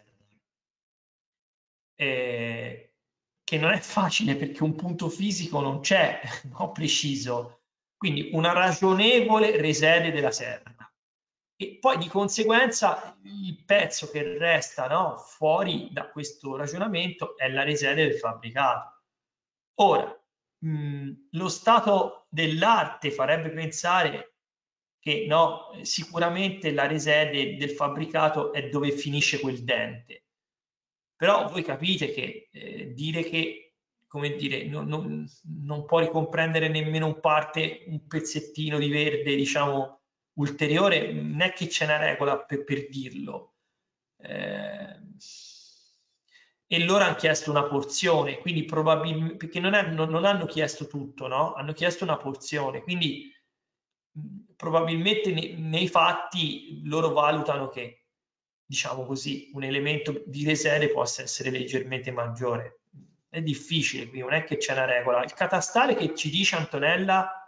eh, che non è facile perché un punto fisico non c'è, no, preciso, quindi una ragionevole resede della serra. E poi di conseguenza il pezzo che resta, no, fuori da questo ragionamento è la resede del fabbricato. Ora, mh, lo stato dell'arte farebbe pensare che no, sicuramente la resede del fabbricato è dove finisce quel dente. Però voi capite che eh, dire che, come dire, non, non, non può ricomprendere nemmeno un parte, un pezzettino di verde, diciamo, ulteriore, non è che c'è una regola per, per dirlo. Eh, e loro hanno chiesto una porzione, quindi probabilmente, perché non, è, non, non hanno chiesto tutto, no? Hanno chiesto una porzione, quindi mh, probabilmente ne, nei fatti loro valutano che, diciamo così, un elemento di resere possa essere leggermente maggiore. È difficile qui, non è che c'è una regola. Il catastale che ci dice Antonella...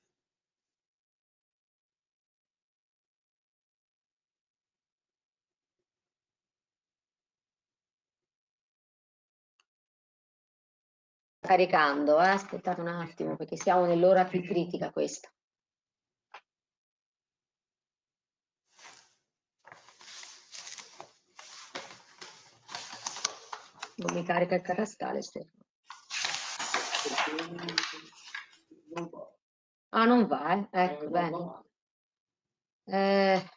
Caricando, eh? Aspettate un attimo perché siamo nell'ora più critica questa. Non mi carica il catastale, Stefano. Ah, non va, eh? Ecco, bene. Eh,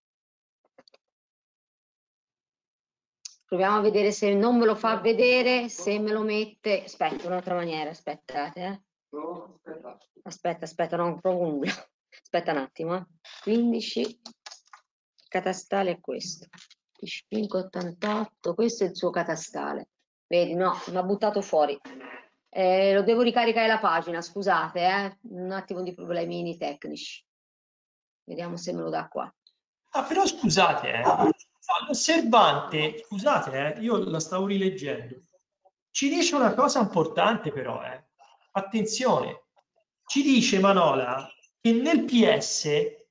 proviamo a vedere se non me lo fa vedere, se me lo mette... Aspetta, un'altra maniera, aspettate, eh. Aspetta, aspetta, non provo nulla. Aspetta un attimo, eh. quindici, il catastale è questo. cinque ottantotto, questo è il suo catastale. Vedi, no, mi ha buttato fuori. Eh, lo devo ricaricare la pagina, scusate, eh. Un attimo di problemini tecnici. Vediamo se me lo dà qua. Ah, però scusate, eh. L'osservante, scusate, eh, io la stavo rileggendo, ci dice una cosa importante però, eh. Attenzione, ci dice Manola che nel P S,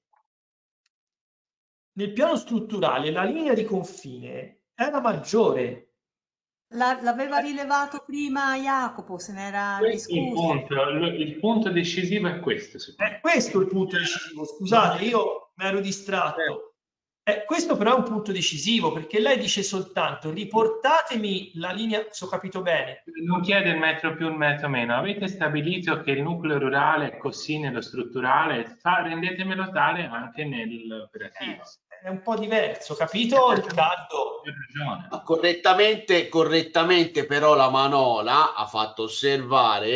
nel piano strutturale, la linea di confine era maggiore. La- L'aveva rilevato prima Jacopo, se n'era Questo è il discusso. punto, il il punto decisivo è questo, secondo me. È questo il punto decisivo, scusate, io mi ero distratto. Eh, questo però è un punto decisivo, perché lei dice soltanto riportatemi la linea, se ho capito bene. Non chiede il metro più, il metro meno. Avete stabilito che il nucleo rurale è così nello strutturale, fa, rendetemelo tale anche nell'operativo. Eh, è un po' diverso, capito Riccardo? Hai ragione. Correttamente, correttamente però la Manola ha fatto osservare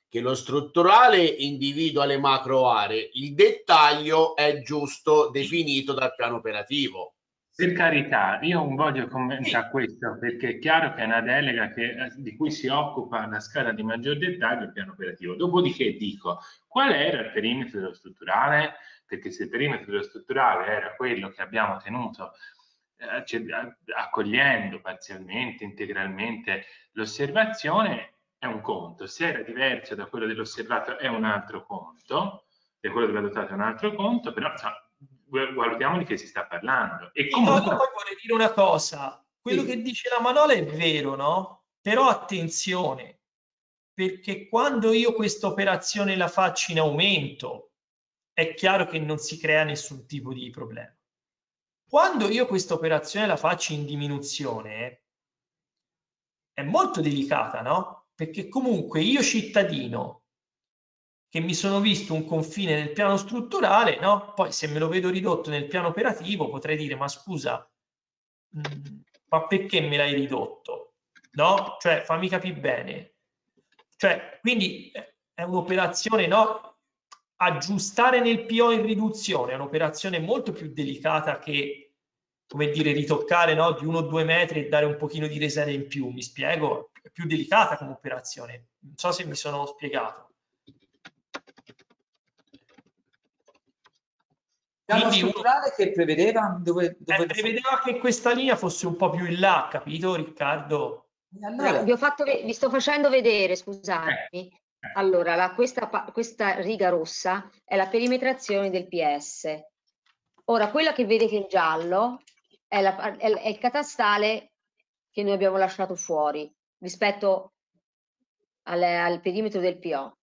che lo strutturale individua le macro aree, il dettaglio è giusto definito dal piano operativo. Per carità, io non voglio commentare questo perché è chiaro che è una delega che, di cui si occupa una scala di maggior dettaglio il piano operativo. Dopodiché dico, qual era il perimetro dello strutturale? Perché se il perimetro dello strutturale era quello che abbiamo tenuto eh, accogliendo parzialmente, integralmente l'osservazione, è un conto. Se era diverso da quello dell'osservato è un altro conto, e quello dell'adottato è un altro conto, però insomma, valutiamo di che si sta parlando. E comunque... No, poi vorrei dire una cosa, quello sì. che dice la Manola è vero, no? Però attenzione, perché quando io questa operazione la faccio in aumento, è chiaro che non si crea nessun tipo di problema. Quando io questa operazione la faccio in diminuzione, è molto delicata, no? Perché comunque io cittadino, che mi sono visto un confine nel piano strutturale, no? Poi se me lo vedo ridotto nel piano operativo potrei dire, ma scusa, mh, ma perché me l'hai ridotto? No? Cioè, fammi capire bene. Cioè, quindi è un'operazione, no? Aggiustare nel P O in riduzione è un'operazione molto più delicata che, come dire, ritoccare, no? Di uno o due metri e dare un pochino di resina in più, mi spiego? È più delicata come operazione. Non so se mi sono spiegato. Piano strutturale che prevedeva dove, dove eh, prevedeva che questa linea fosse un po' più in là, capito Riccardo? Allora, vi, ho fatto, vi sto facendo vedere, scusatemi. Allora, la, questa, questa riga rossa è la perimetrazione del P S. Ora, quella che vedete in giallo è, la, è, è il catastale che noi abbiamo lasciato fuori rispetto al, al perimetro del P O.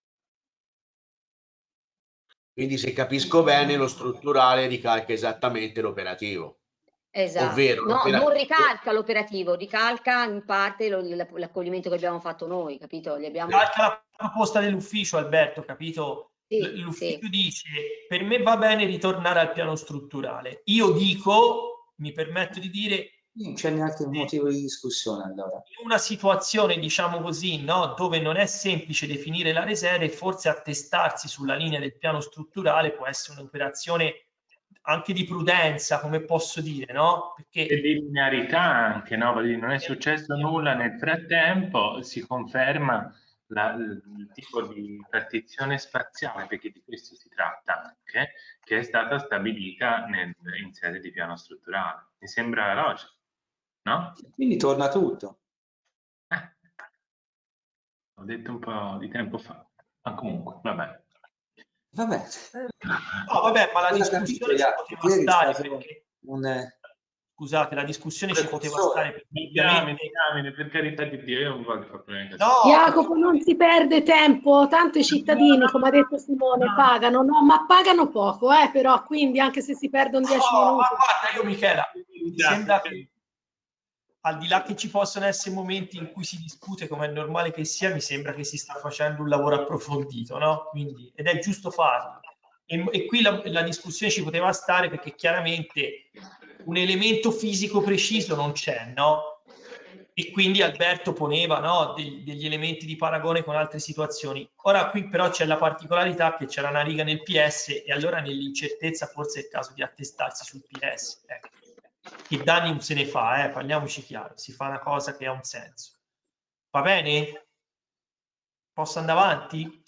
Quindi se capisco bene lo strutturale ricalca esattamente l'operativo. Esatto, ovvero no, non ricalca l'operativo, ricalca in parte l'accoglimento che abbiamo fatto noi, capito? Gli abbiamo... Ricalca la proposta dell'ufficio, Alberto, capito? Sì, l'ufficio sì. dice, per me va bene ritornare al piano strutturale. Io dico, mi permetto di dire... Non c'è neanche un motivo di discussione allora. In una situazione, diciamo così, no, dove non è semplice definire la reserva, forse attestarsi sulla linea del piano strutturale può essere un'operazione anche di prudenza, come posso dire, no? Perché... E di linearità anche, no? Non è successo nulla nel frattempo, si conferma la, il tipo di partizione spaziale, perché di questo si tratta anche, che è stata stabilita nel, in sede di piano strutturale. Mi sembra logico, no? Quindi torna tutto. Eh. Ho detto un po' di tempo fa, ma comunque, vabbè. Vabbè. No, vabbè, ma la discussione ci poteva stare perché... Un... Scusate, la discussione ci poteva stare perché ovviamente... Diamine, per carità di Dio, io non voglio fare problemi. No, Jacopo, non si perde tempo, tanto i cittadini, no, come ha detto Simone, no, pagano, no, ma pagano poco, eh, però, quindi anche se si perdono dieci no, minuti... Ma guarda, io Michela, mi sembra che al di là che ci possono essere momenti in cui si discute, come è normale che sia, mi sembra che si sta facendo un lavoro approfondito, no? Quindi, ed è giusto farlo. E, e qui la, la discussione ci poteva stare perché chiaramente un elemento fisico preciso non c'è, no? E quindi Alberto poneva, no, degli, degli elementi di paragone con altre situazioni. Ora qui però c'è la particolarità che c'era una riga nel P S e allora nell'incertezza forse è il caso di attestarsi sul P S. Ecco. Che danni non se ne fa, eh? Parliamoci chiaro, si fa una cosa che ha un senso. Va bene? Posso andare avanti?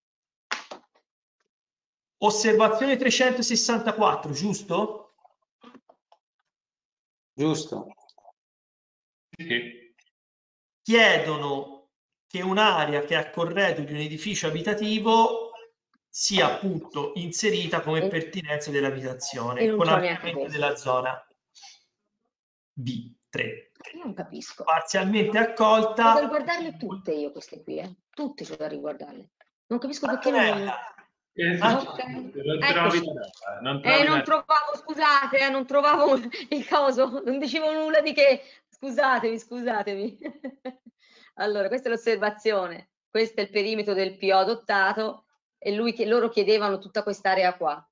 Osservazione trecentosessantaquattro, giusto? Giusto. Sì. Chiedono che un'area che è a corredo di un edificio abitativo sia appunto inserita come pertinenza dell'abitazione con ampliamento della zona B tre. Io non capisco. Parzialmente accolta. Ho da riguardarle tutte io queste qui, eh? Tutte c'ho da riguardarle. Non capisco perché non... Eh, ah, okay. Non trovi la, non trovi eh, non la... trovavo, scusate, eh, non trovavo il coso, non dicevo nulla di che. Scusatemi, scusatemi. Allora, questa è l'osservazione, questo è il perimetro del P O adottato e lui, che loro chiedevano tutta quest'area qua.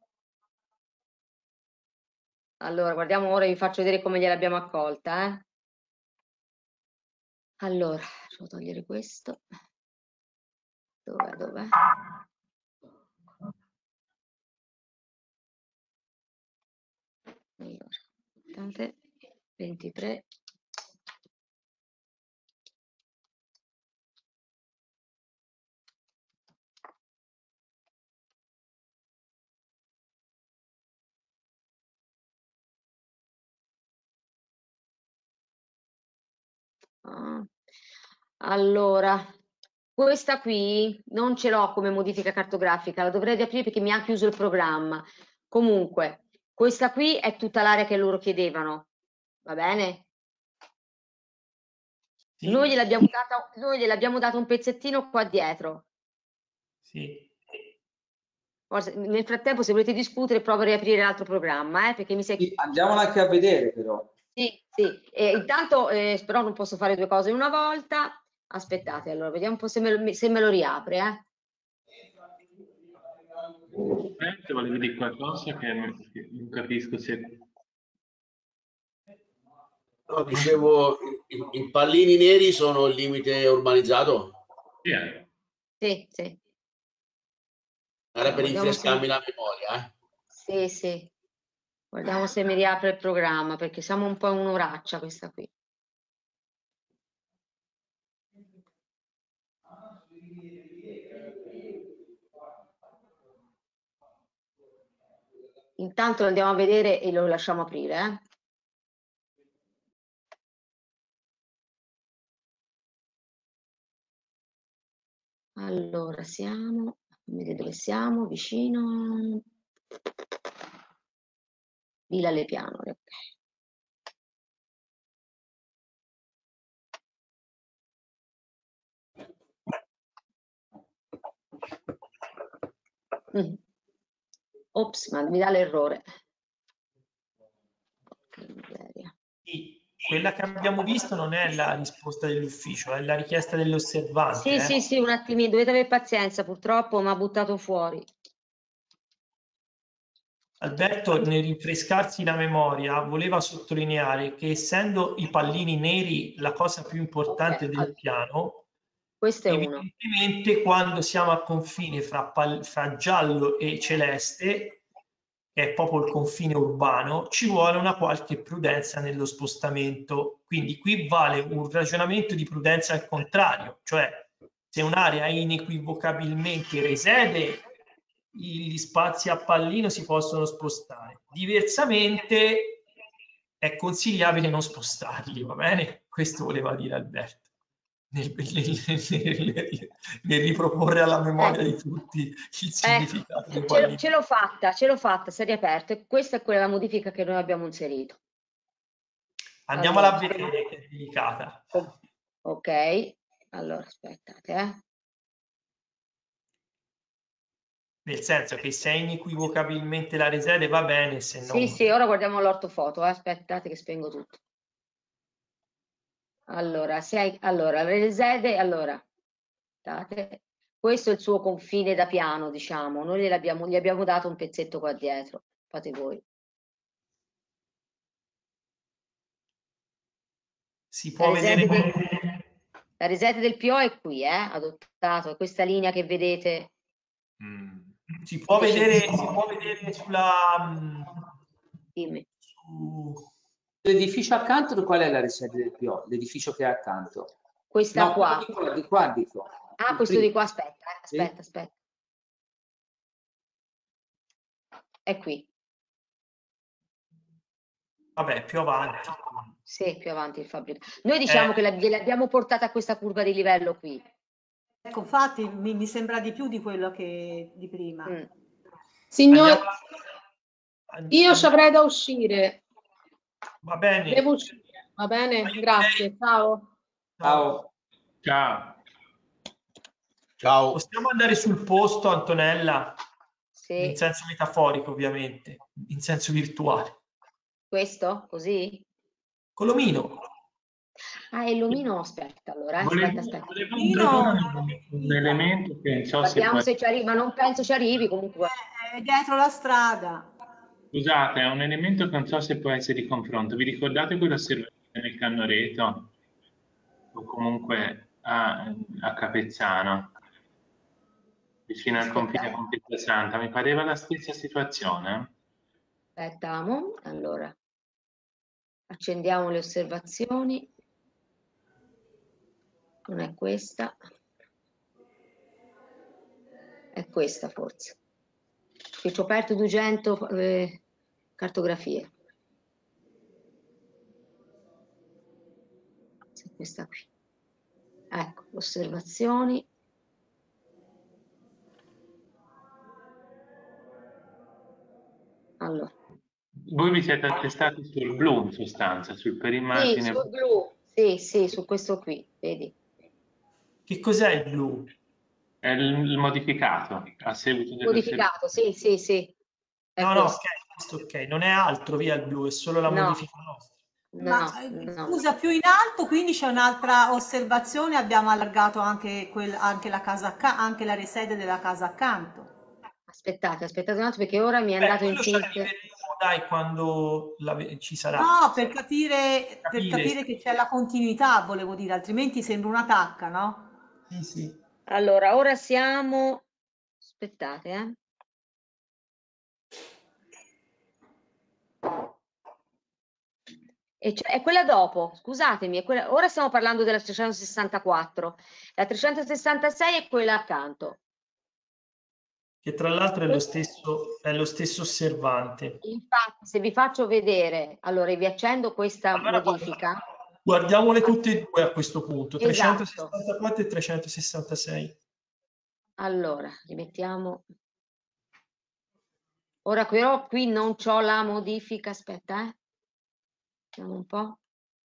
Allora, guardiamo ora, vi faccio vedere come gliel'abbiamo accolta. Eh? Allora, devo togliere questo. Dov'è, dov'è? Allora, tante, ventitré. Ah. Allora, questa qui non ce l'ho come modifica cartografica, la dovrei riaprire perché mi ha chiuso il programma. Comunque, questa qui è tutta l'area che loro chiedevano, va bene? Sì. Noi gliel'abbiamo data, noi gliel'abbiamo dato un pezzettino qua dietro. Sì. Forse, nel frattempo, se volete discutere, provo a riaprire l'altro programma, eh, perché mi sei... Sì, andiamola anche a vedere però. Sì, sì. E intanto, eh, però non posso fare due cose in una volta. Aspettate, allora, vediamo un po' se me lo, se me lo riapre, eh. Aspetta, volevo dire qualcosa che non, che non capisco se... No, dicevo, i, i pallini neri sono il limite urbanizzato? Sì, eh. Sì, sì. Era Allora, per guardiamo rinfrescarmi se... la memoria, eh? Sì, sì. Guardiamo se mi riapre il programma, perché siamo un po' in un'oraccia questa qui. Intanto lo andiamo a vedere e lo lasciamo aprire, eh. Allora, siamo, vedete dove siamo, vicino Villa Le Pianore, ok. Mm. Ops, ma mi dà l'errore. Che miseria. Sì, quella che abbiamo visto non è la risposta dell'ufficio, è la richiesta dell'osservante. Sì, eh. sì, sì, un attimino, dovete avere pazienza, purtroppo mi ha buttato fuori. Alberto, nel rinfrescarsi la memoria, voleva sottolineare che essendo i pallini neri la cosa più importante Ok, del allora, piano, questo è uno. evidentemente quando siamo al confine fra, pal- fra giallo e celeste, che è proprio il confine urbano, ci vuole una qualche prudenza nello spostamento. Quindi qui vale un ragionamento di prudenza al contrario, cioè se un'area è inequivocabilmente resede, gli spazi a pallino si possono spostare. Diversamente è consigliabile non spostarli, va bene? Questo voleva dire Alberto. Nel, nel, nel, nel riproporre alla memoria Eh, di tutti il eh, significato dei ce, pallini. ce l'ho fatta, ce l'ho fatta, si è riaperto e questa è quella modifica che noi abbiamo inserito. Andiamola Allora, a vedere, che è delicata. ok, allora aspettate, eh. Nel senso che se è inequivocabilmente la resede va bene, se Sì, no... sì, ora guardiamo l'ortofoto, eh. Aspettate che spengo tutto. Allora, se hai, allora, la resede, allora, aspettate, questo è il suo confine da piano, diciamo, noi gli abbiamo, gli abbiamo dato un pezzetto qua dietro, fate voi. Si La può resete, vedere... del, la resete del P O è qui, eh, adottato, è questa linea che vedete. Mm. Si può Dice- vedere, si può vedere sulla... mm, Dimmi. su- L'edificio accanto, qual è la risede del P O? L'edificio che è accanto? Questa No, qua. quello di qua dico. Ah, Il questo primo. di qua, aspetta, eh, aspetta, Sì? aspetta. È qui. Vabbè, più avanti. Sì, più avanti il fabbricato. Noi Eh, diciamo che la- gliel'abbiamo portata a questa curva di livello qui. Ecco, infatti mi, mi sembra di più di quello che di prima. Mm. Signor, andiamo... and- io ci and- avrei da uscire. Va bene. Devo uscire, va bene? Ma io Grazie, direi- ciao. Ciao. Ciao. Ciao. Possiamo andare sul posto, Antonella? In Sì, senso metaforico, ovviamente, in senso virtuale. questo? Così? Con l'omino. Ah, è l'omino? Aspetta, allora, eh, Volevo, aspetta, aspetta. volevo Io- introdurre un, un elemento che non so se Guardiamo può... se ci arrivi, ma non penso ci arrivi comunque. È dietro la strada. Scusate, è un elemento che non so se può essere di confronto. Vi ricordate quell'osservazione nel Cannoreto? O comunque a, a Capezzano? vicino al confine Aspetta. con Pietrasanta, mi pareva la stessa situazione. Aspettiamo, allora, accendiamo le osservazioni. Non è questa. È questa forse. Qui ci ho aperto duecento eh, cartografie. Sì, questa qui. Ecco, osservazioni. Allora. Voi vi siete attestati sul blu in sostanza, sul Sì, perimargine sul blu. Sì, sì, su questo qui, vedi. Che cos'è il blu? È il, il modificato a seguito dell'osservazione. Modificato, sì, sì, sì. È No, no, questo. ok, questo ok, non è altro via il blu, è solo la No. modifica nostra. Ma No, eh, no. scusa, più in alto, quindi c'è un'altra osservazione, abbiamo allargato anche, quel, anche la casa acca- anche la sede della casa accanto. Aspettate, aspettate un attimo perché ora mi è Beh, andato in quello ci tilt. arriveremo, dai, quando la ve- ci sarà. No, per capire, per Capire. capire che c'è la continuità, volevo dire, altrimenti sembra una tacca, no? Sì, sì. Allora, ora siamo... Aspettate, eh. E cioè, è quella dopo, scusatemi, è quella... ora stiamo parlando della trecentosessantaquattro. La trecentosessantasei è quella accanto. Che tra l'altro è lo stesso, è lo stesso osservante. Infatti, se vi faccio vedere, allora vi accendo questa Allora, modifica. guardiamole tutte e due a questo punto, Esatto. trecentosessantaquattro e trecentosessantasei. Allora, li mettiamo. Ora però qui non c'ho la modifica, aspetta, eh. Vediamo un po'.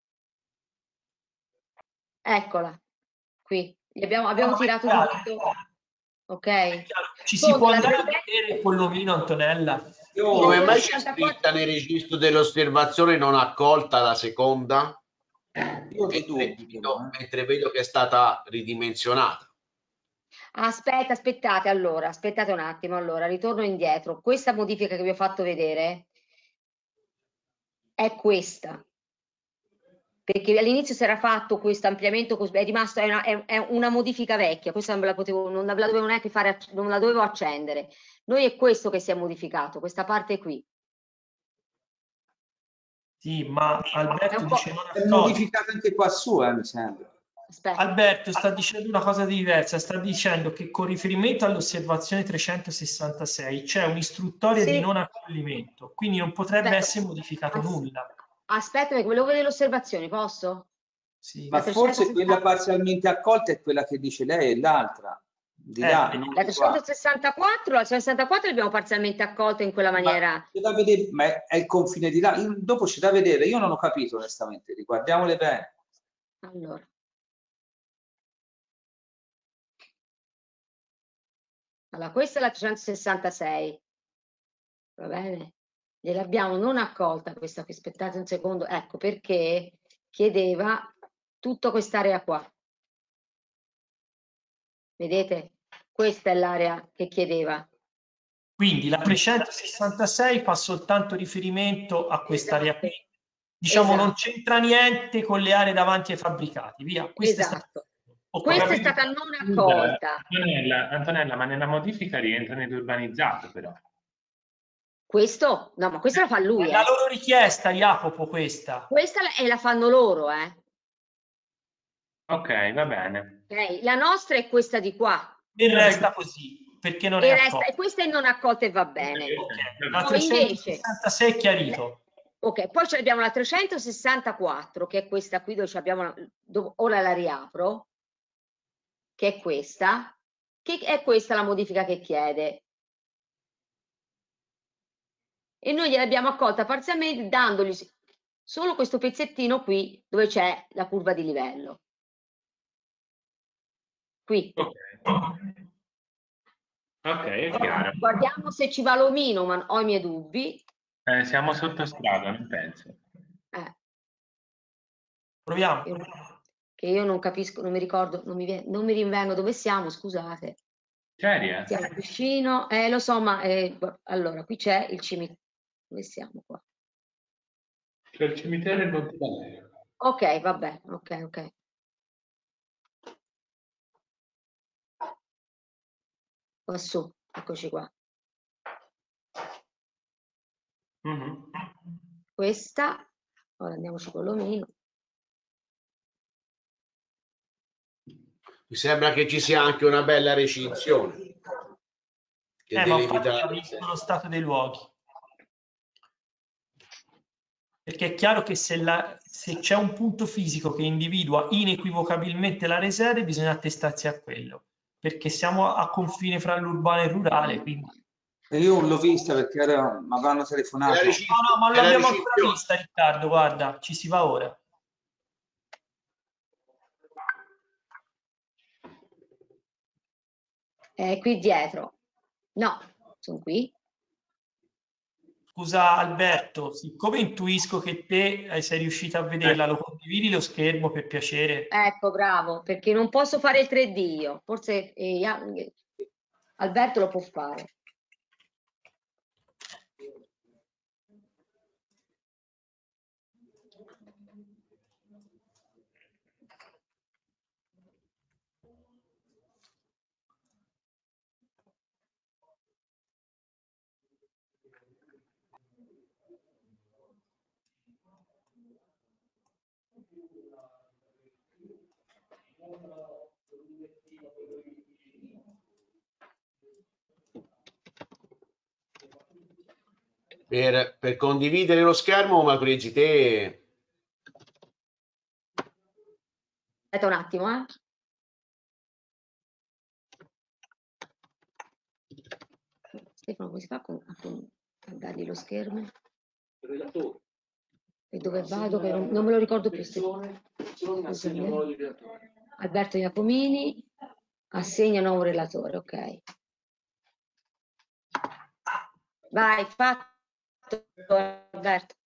Eccola, qui. Li abbiamo, abbiamo No, è tirato chiaro. tutto. Ok. È chiaro. Ci si Con può la andare a trecento vedere con l'omino, Antonella? Come mai c'è trecentosessantaquattro scritta nel registro dell'osservazione non accolta la seconda? Io ho dei Mentre dubbi però, vedo, eh. mentre vedo che è stata ridimensionata. Aspetta, aspettate allora, aspettate un attimo, allora ritorno indietro. Questa modifica che vi ho fatto vedere è questa. Perché all'inizio si era fatto questo ampliamento, è rimasto, è una, è, è una modifica vecchia, questa non me la potevo, non la dovevo neanche fare, non la dovevo accendere. Noi è questo che si è modificato, questa parte qui. Sì, ma Alberto dice non È accolta. modificato anche qua su, eh, mi sembra. Aspetta. Alberto sta dicendo una cosa diversa, sta dicendo che con riferimento all'osservazione trecentosessantasei c'è un'istruttoria Sì. di non accoglimento, quindi non potrebbe Aspetta. essere modificato As nulla. Aspetta, perché volevo vedere le osservazioni, posso? Sì. Ma La forse quella trecentosessanta parzialmente accolta è quella che dice lei e l'altra di Eh, là, vedi. non La di qua. trecentosessantaquattro, la sessantaquattro l'abbiamo parzialmente accolta in quella Ma maniera. c'è da vedere, ma è, è il confine di là. Io- dopo c'è da vedere, io non ho capito onestamente, riguardiamole bene. Allora. Allora, questa è la trecentosessantasei, va bene? Gliel'abbiamo non accolta questa qui, aspettate un secondo, ecco perché chiedeva tutta quest'area qua. Vedete? Questa è l'area che chiedeva. Quindi la trecentosessantasei fa soltanto riferimento a quest'area Esatto. qui. Diciamo Esatto. non c'entra niente con le aree davanti ai fabbricati, via. Questa è stata... Esatto. Ho Questa è capito. stata non Scusa, accolta. Antonella, Antonella, ma nella modifica rientra nell'urbanizzato però. Questo? No, ma questa la fa lui, È la eh. loro richiesta, Jacopo, questa. Questa la, e la fanno loro, eh. Ok, va bene. Okay. La nostra è questa di qua. E resta così, perché non E è resta, accolta. e questa è non accolta e va bene. Ok, va la Poi invece, trecentosessantasei è chiarito. ok, poi ce abbiamo la trecentosessantaquattro, che è questa qui dove abbiamo, dove, ora la riapro, che è questa, che è questa la modifica che chiede. E noi gliel'abbiamo accolta parzialmente dandogli solo questo pezzettino qui dove c'è la curva di livello. Qui. Ok, ok, è chiaro. Guardiamo se ci va l'omino, ma ho i miei dubbi. Eh, siamo sotto strada, non penso. Eh. Proviamo. Io, che io non capisco, non mi ricordo, non mi, viene, non mi rinvengo dove siamo, scusate. Seria? Siamo vicino, eh, lo so, ma eh, allora qui c'è il cimitero. Dove siamo qua? C'è il cimitero in Monte Valero. Ok, vabbè, ok, ok. qua su, eccoci qua. Mm-hmm. Questa, ora andiamoci con l'omino. Mi sembra che ci sia anche una bella recinzione che Eh, ma infatti delimita ha visto lo stato dei luoghi. Perché è chiaro che se, la, se c'è un punto fisico che individua inequivocabilmente la resede, bisogna attestarsi a quello, perché siamo a confine fra l'urbano e il rurale. Quindi... E io l'ho vista perché era, mi avranno telefonato. No, no, ma non l'abbiamo ancora vista, Riccardo, guarda, ci si va ora. È qui dietro. No, sono qui. Scusa Alberto, siccome intuisco che te eh, sei riuscita a vederla, lo condividi lo schermo per piacere? Ecco, bravo, perché non posso fare il tre D io. Forse eh, Alberto lo può fare. per, per condividere lo schermo, ma pregi te. Aspetta un attimo, eh. Stefano, come si fa con, con, a dargli lo schermo? E dove vado? Che non, non me lo ricordo più. Alberto Iacomini assegna nuovo relatore, ok. Vai, fatto Alberto.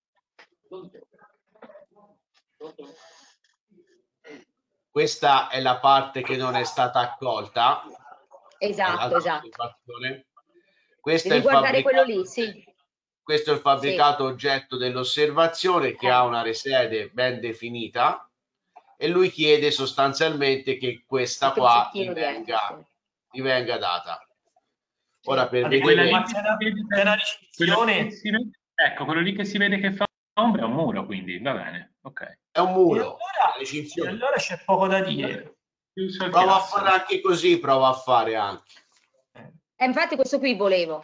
Questa è la parte che non è stata accolta. Esatto, esatto. Questo Devi è il guardare fabbricato, quello lì, sì. Questo è il fabbricato Sì. oggetto dell'osservazione che Eh. ha una resede ben definita e lui chiede sostanzialmente che questa qua gli venga, gli venga data. Ora per Vabbè, quella vedere... lì che si vede, quello che si vede, ecco, quello lì che si vede che fa ombra è un muro, quindi va bene, ok. È un muro. E allora, e allora c'è poco da dire. Prova a fare anche così, prova a fare anche. Eh, infatti questo qui volevo.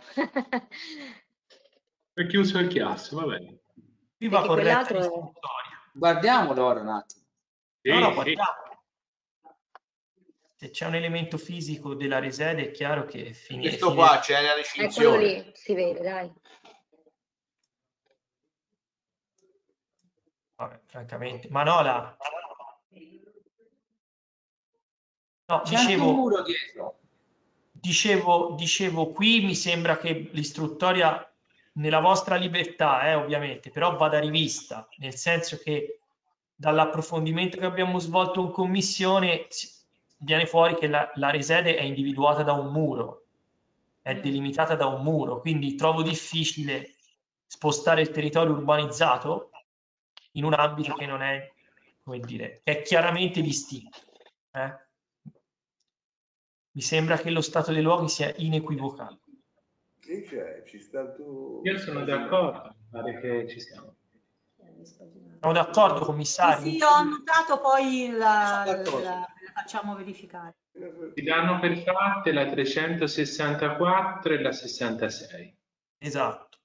È chiuso il chiasso, va bene. Qui va corretta è... Guardiamolo ora un attimo. Sì, no, no, sì. guardiamo. Se c'è un elemento fisico della resede è chiaro che finisce. Questo fine... qua c'è la recinzione. Eccolo lì, si vede, dai. Vabbè, francamente. Manola. No, c'è dicevo, un muro dietro. Dicevo, dicevo, qui mi sembra che l'istruttoria, nella vostra libertà, eh, ovviamente, però vada rivista, nel senso che dall'approfondimento che abbiamo svolto in commissione viene fuori che la, la resede è individuata da un muro, è delimitata da un muro, quindi trovo difficile spostare il territorio urbanizzato in un ambito che non è, come dire, è chiaramente distinto. Eh? Mi sembra che lo stato dei luoghi sia inequivocabile. Sì, cioè, ci sta tu... Io sono d'accordo, pare che ci siamo. Sono d'accordo, commissario. Sì, sì, ho annotato, poi la, la, la facciamo verificare. Ti danno per fatte la trecentosessantaquattro e la sessantasei. Esatto.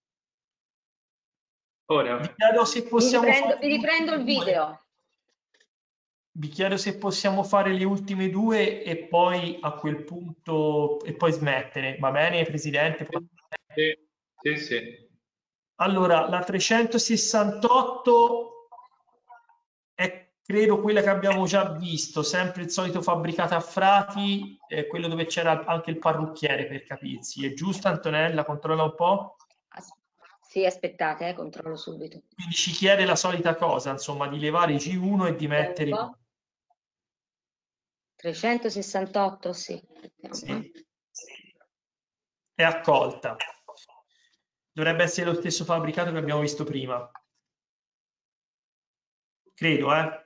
Ora, vi chiedo se possiamo vi riprendo, fare vi riprendo il video. Vi chiedo se possiamo fare le ultime due e poi a quel punto e poi smettere. Va bene, Presidente? Sì, sì, sì. Allora, la trecentosessantotto è credo quella che abbiamo già visto, sempre il solito fabbricato a Frati, eh, quello dove c'era anche il parrucchiere, per capirsi. È giusto, Antonella? Controlla un po'. Sì, aspettate, eh, controllo subito. Quindi ci chiede la solita cosa, insomma, di levare i G uno e di mettere i trecentosessantotto, sì. Sì. È accolta. Dovrebbe essere lo stesso fabbricato che abbiamo visto prima. Credo, eh.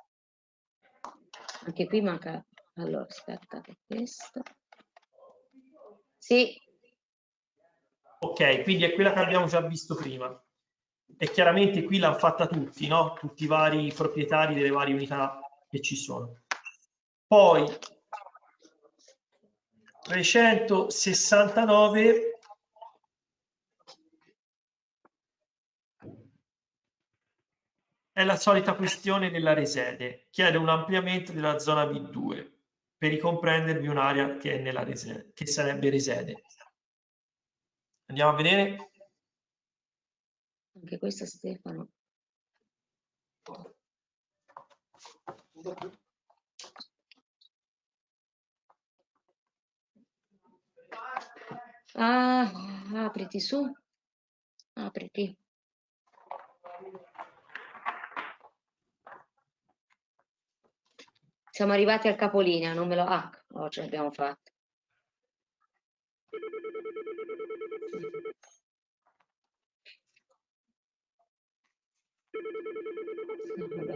Anche qui manca... Allora, aspettate, questo. Sì. Ok, quindi è quella che abbiamo già visto prima. E chiaramente qui l'hanno fatta tutti, no? Tutti i vari proprietari delle varie unità che ci sono. Poi trecentosessantanove è la solita questione della resede. Chiede un ampliamento della zona B due per ricomprendervi un'area che, è nella resede, che sarebbe resede. Andiamo a vedere. Anche questo Stefano. Ah, apriti su. Apriti. Siamo arrivati al capolinea, non me lo... Ah, oh, ce l'abbiamo fatto. Vabbè.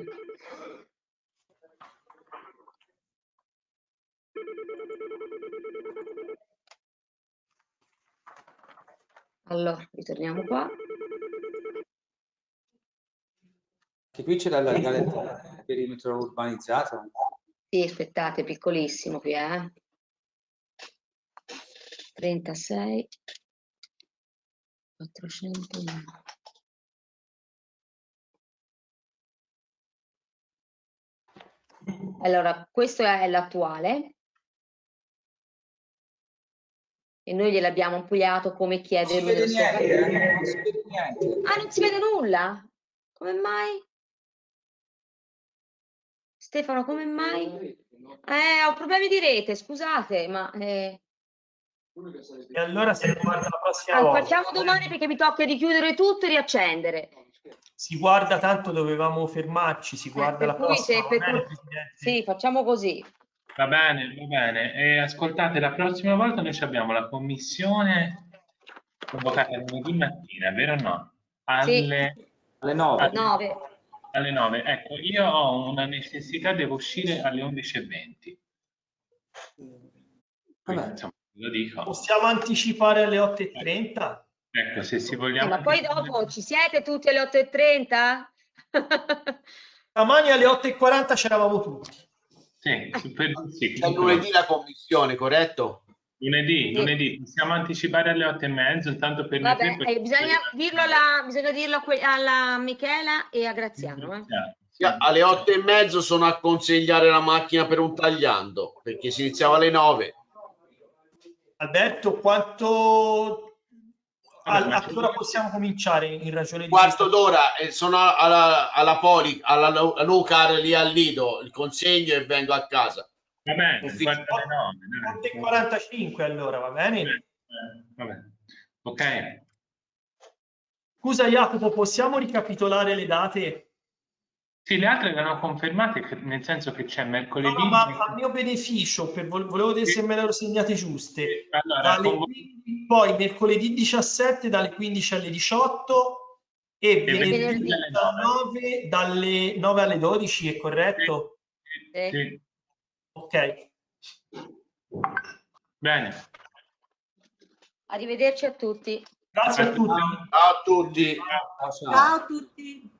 Allora, ritorniamo qua. Che qui c'è da allargare il perimetro urbanizzato. Sì, aspettate, piccolissimo qui, eh. trentasei, quattrocento. Allora, questo è l'attuale e noi gliel'abbiamo ampliato come chiede lui nell'osservazione. Non si vede niente. Ah, non si vede nulla? Come mai? Stefano, come mai? Eh, ho problemi di rete, scusate, ma... Eh... E allora si guarda la prossima Allora, volta. facciamo domani perché mi tocca di chiudere tutto e riaccendere. Si guarda, tanto dovevamo fermarci, si Eh, guarda per la cui prossima, se va per bene, cui- Presidente? Sì, facciamo così. Va bene, va bene. E ascoltate, la prossima volta noi ci abbiamo la commissione convocata lunedì mattina, vero o no? Alle, Sì. Alle nove. alle, nove. alle nove. Ecco, io ho una necessità, devo uscire alle undici e venti. Quindi, Vabbè. insomma, lo dico. Possiamo anticipare alle otto e trenta? Ecco, se si Eh, vogliamo... ma poi dopo ci siete tutti alle otto e trenta? Domani alle otto e quaranta c'eravamo tutti. Sì, super, sì, C'è comunque lunedì va- la commissione, corretto? lunedì, Sì. lunedì, possiamo anticipare alle otto e mezzo, intanto per noi tre. Vabbè, eh, bisogna dirlo, alla, bisogna dirlo a que- alla Michela e a Graziano. Eh. Sì. Io alle otto e mezzo sono a consigliare la macchina per un tagliando, perché si iniziava alle nove. Alberto, quanto... Vabbè, a, ma a c'è- che ora possiamo cominciare in ragione di Quarto questa... d'ora e sono alla, alla Poli, alla Lucar lì al Lido, il consegno e vengo a casa. Va bene, Ufficio. guarda le nove. dai. otto e quarantacinque allora, va bene? Eh, Va bene. Ok. Scusa Jacopo, possiamo ricapitolare le date? Sì, le altre erano confermate, che- nel senso che c'è No, mercoledì. no, ma a mio beneficio, per, vol- volevo vedere se me le ero segnate giuste. Allora, Dalle convo- quindici, poi mercoledì diciassette dalle quindici alle diciotto e venerdì venerdì alle nove. diciannove dalle nove alle dodici, è corretto? Sì, sì. Ok. Bene. Arrivederci a tutti. Grazie a tutti. Ciao a tutti. Ciao, ciao. Ciao a tutti.